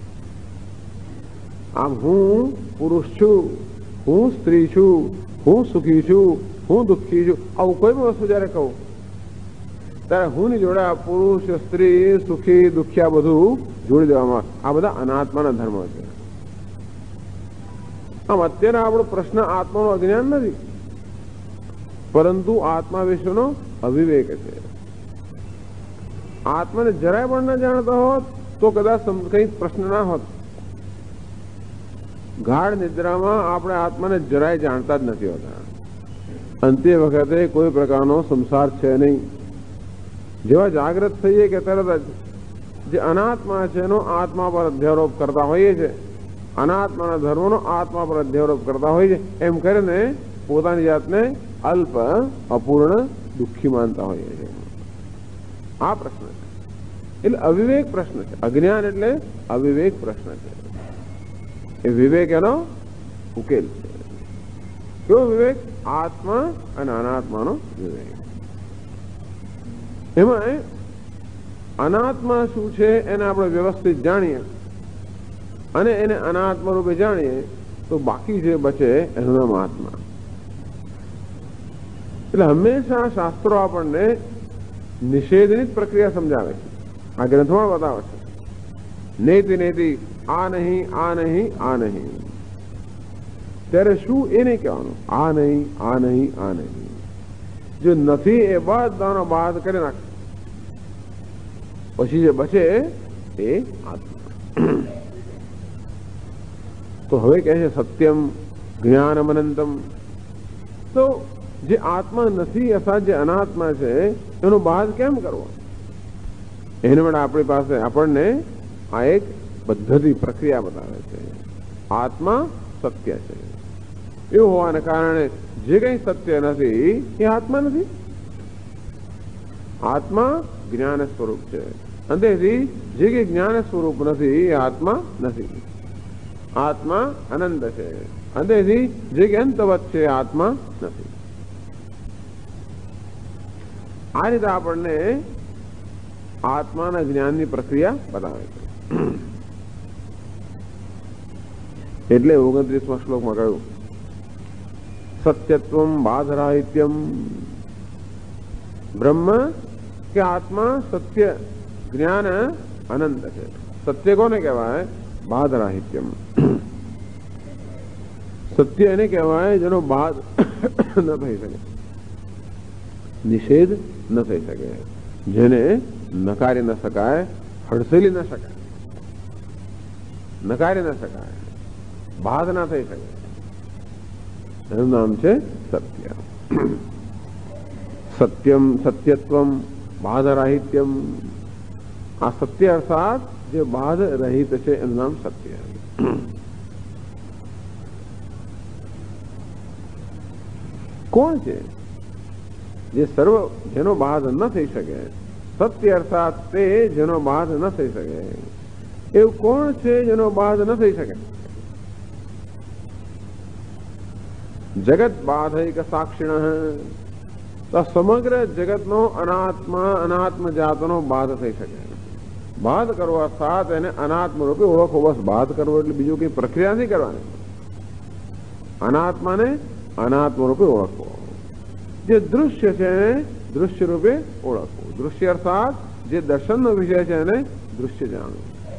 આમ હું પુરુષ છું, હું સ્ત્રી છું, હું સુખી છું, હું દુઃખી છું, આવું કોઈ પણ વસ્તુ જયારે કહું ત્યારે હું ની જોડે પુરુષ, સ્ત્રી, સુખી, દુઃખી બધું જોડી દેવામાં. આ બધા અનાત્માના ધર્મો છે. આમ અત્યારે આપણો પ્રશ્ન આત્માનો અજ્ઞાન નથી, પરંતુ આત્મા વિશેનો અવિવેક છે. આત્માને જરાય પણ ન જાણતા હોત તો કદાચ કઈ પ્રશ્ન ના હોત. ગાઢ નિદ્રામાં આપણે આત્માને જરાય જાણતા જ નથી હોતા. અંતે વખતે કોઈ પ્રકારનો સંસાર છે નહીં. જેવા જાગૃત થઈએ કે તરત જ જે અનાત્મા છે એનો આત્મા પર અધ્યારોપ કરતા હોઈએ છે, અનાત્માના ધર્મનો આત્મા પર અધ્યારોપ કરતા હોઈએ છે. એમ કરીને પોતાની જાતને અલ્પ, અપૂર્ણ, દુઃખી માનતા હોઈએ છે. આ પ્રશ્ન છે. એટલે અવિવેક પ્રશ્ન છે. અજ્ઞાન એટલે અવિવેક પ્રશ્ન છે. એ વિવેક એનો ઉકેલ છે. કેવો વિવેક? આત્મા અને અનાત્માનો વિવેક. એમાં અનાત્મા શું છે એને આપણે વ્યવસ્થિત જાણીએ અને એને અનાત્મા રૂપે જાણીએ તો બાકી જે બચે એનું નામ આત્મા. એટલે હંમેશા શાસ્ત્રો આપણને નિષેધની જ પ્રક્રિયા સમજાવે છે. આ ગ્રંથોમાં બતાવે છે. નેતિ નેતિ, આ નહીં, આ નહીં, આ નહીં. ત્યારે શું એ નહીં કહેવાનું? આ નહીં, આ નહીં, આ નહીં. જો નથી એ બધાનો બાદ કરી નાખે. પછી જે બચે એ આત્મા. તો હવે કહે છે સત્યમ જ્ઞાનમ અનંતમ. તો જે આત્મા નથી અર્થાત જે અનાત્મા છે એનો બાદ કેમ કરવો? એને માટે આપણી પાસે આપણને આ એક પદ્ધતિ, પ્રક્રિયા બતાવે છે. આત્મા સત્ય છે એવું હોવાને કારણે જે કઈ સત્ય નથી એ આત્મા નથી. આત્મા જ્ઞાન સ્વરૂપ છે. અંતેથી જે કઈ જ્ઞાન સ્વરૂપ નથી એ આત્મા નથી. આત્મા અનંત છે. અંતેથી જે કઈ અંતવત છે આત્મા નથી. આ રીતે આપણને આત્માના જ્ઞાનની પ્રક્રિયા બતાવે છે. એટલે ઓગણત્રીસમાં શ્લોકમાં કહ્યું સત્યત્વમ બાધરાહિત્યમ. બ્રહ્મ કે આત્મા સત્ય, જ્ઞાન અનંત છે. સત્ય કોને કહેવાય? બાધરાહિત્યમ. સત્ય એને કહેવાય જેનો બાદ ન થઈ શકે, નિષેધ ન થઈ શકે, જેને નકારી ન શકાય, હડસેલી ન શકાય, નકારી ન શકાય, બાદ ના થઈ શકે. એનું નામ છે સત્ય. સત્યમ, સત્યત્વમ, બાધરાહિત્યમ. આ સત્ય અર્થાત જે બાધ રહિત છે એનું નામ સત્ય. કોણ છે જે સર્વ જેનો બાધ ન થઈ શકે? સત્ય અર્થાત તે જેનો બાધ ન થઈ શકે. એવું કોણ છે જેનો બાધ ન થઈ શકે? જગત બાધૈક સાક્ષિણ. તો સમગ્ર જગતનો અનાત્મા, અનાત્મ જાતનો બાધ થઈ શકે. બાધ કરવો અર્થાત એને અનાત્મ રૂપે ઓળખો. બસ બાધ કરવો એટલે બીજું કઈ પ્રક્રિયા નથી કરવાની. અનાત્માને અનાત્મ રૂપે ઓળખવો. જે દૃશ્ય છે એને દૃશ્ય રૂપે ઓળખવું. દૃશ્ય અર્થાત જે દર્શનનો વિષય છે એને દૃશ્ય જાણવું.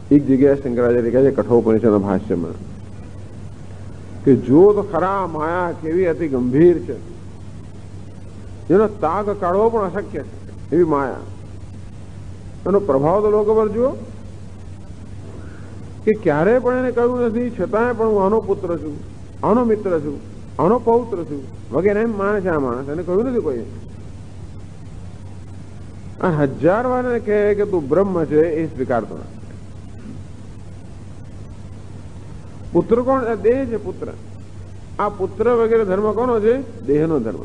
એક જગ્યાએ શંકરાચાર્ય કહે છે કઠોપનિષદના ભાષ્યમાં કે જો તો ખરા માયા કેવી અતિ ગંભીર છે, જેનો તાગ કાઢવો પણ અશક્ય છે, એવી માયા. એનો પ્રભાવ તો લોકો પર જુઓ કે ક્યારેય પણ એને કહ્યું નથી, છતાંય પણ હું આનો પુત્ર છું, આનો મિત્ર છું, આનો પૌત્ર છું વગેરે એમ માને છે આ માણસ. એને કહ્યું નથી કોઈ. આ હજાર વાર એને કહે કે તું બ્રહ્મ છે એ સ્વીકારતો નથી. પુત્ર કોણ? દેહ છે પુત્ર. આ પુત્ર વગેરે ધર્મ કોનો છે? દેહનો ધર્મ.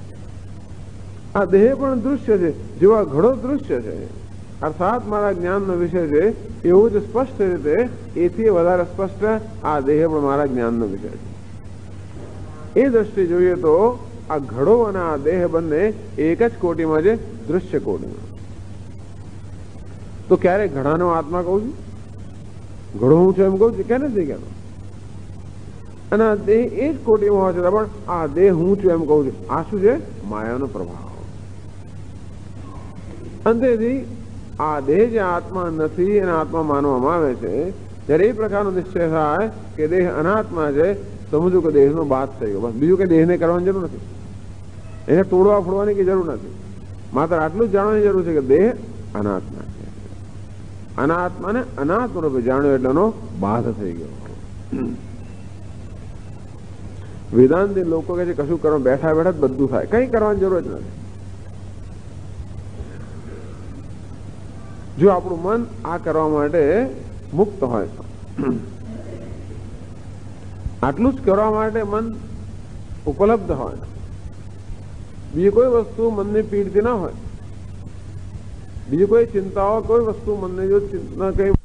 આ દેહ પણ દૃશ્ય છે, જેવા ઘડો દૃશ્ય છે, અર્થાત મારા જ્ઞાનનો વિષય છે, એવું જ સ્પષ્ટ રીતે એથી વધારે સ્પષ્ટ આ દેહ પણ મારા જ્ઞાનનો વિષય છે. એ દ્રષ્ટિ જોઈએ તો આ ઘડો અને આ દેહ બંને એક જ કોટીમાં છે, દૃશ્ય કોટીમાં. તો ક્યારે ઘડાનો આત્મા કહું છું, ઘડો હું છું એમ કહું છું? ક્યારે નથી કહેતો. અને આ દેહ એ જ કોટીમાં હોય છે, પણ આ દેહ હું છું એમ કહું છું. આ શું છે? માયાનો પ્રભાવ. અંતેથી આ દેહ જે આત્મા નથી એને આત્મા માનવામાં આવે છે. જ્યારે એ પ્રકારનો નિશ્ચય થાય કે દેહ અનાત્મા છે, સમજો કે દેહનો બાદ થઈ ગયો. બસ બીજું કઈ દેહને કરવાની જરૂર નથી, એને તોડવા ફોડવાની કઈ જરૂર નથી. માત્ર આટલું જ જાણવાની જરૂર છે કે દેહ અનાત્મા છે. અનાત્માને અનાત્મ રૂપે જાણ્યો એટલે એનો બાધ થઈ ગયો. વેદાંતી લોકો કહે છે કશું કરવા બેઠા બેઠા જ બધું થાય, કઈ કરવાની જરૂર જ નથી. જો આપણું મન આ કરવા માટે મુક્ત હોય તો, આટલું જ કરવા માટે મન ઉપલબ્ધ હોય, બીજી કોઈ વસ્તુ મનની પીડતી ના હોય, બીજી કોઈ ચિંતાઓ કોઈ વસ્તુ મનને જો ચિંતા કઈ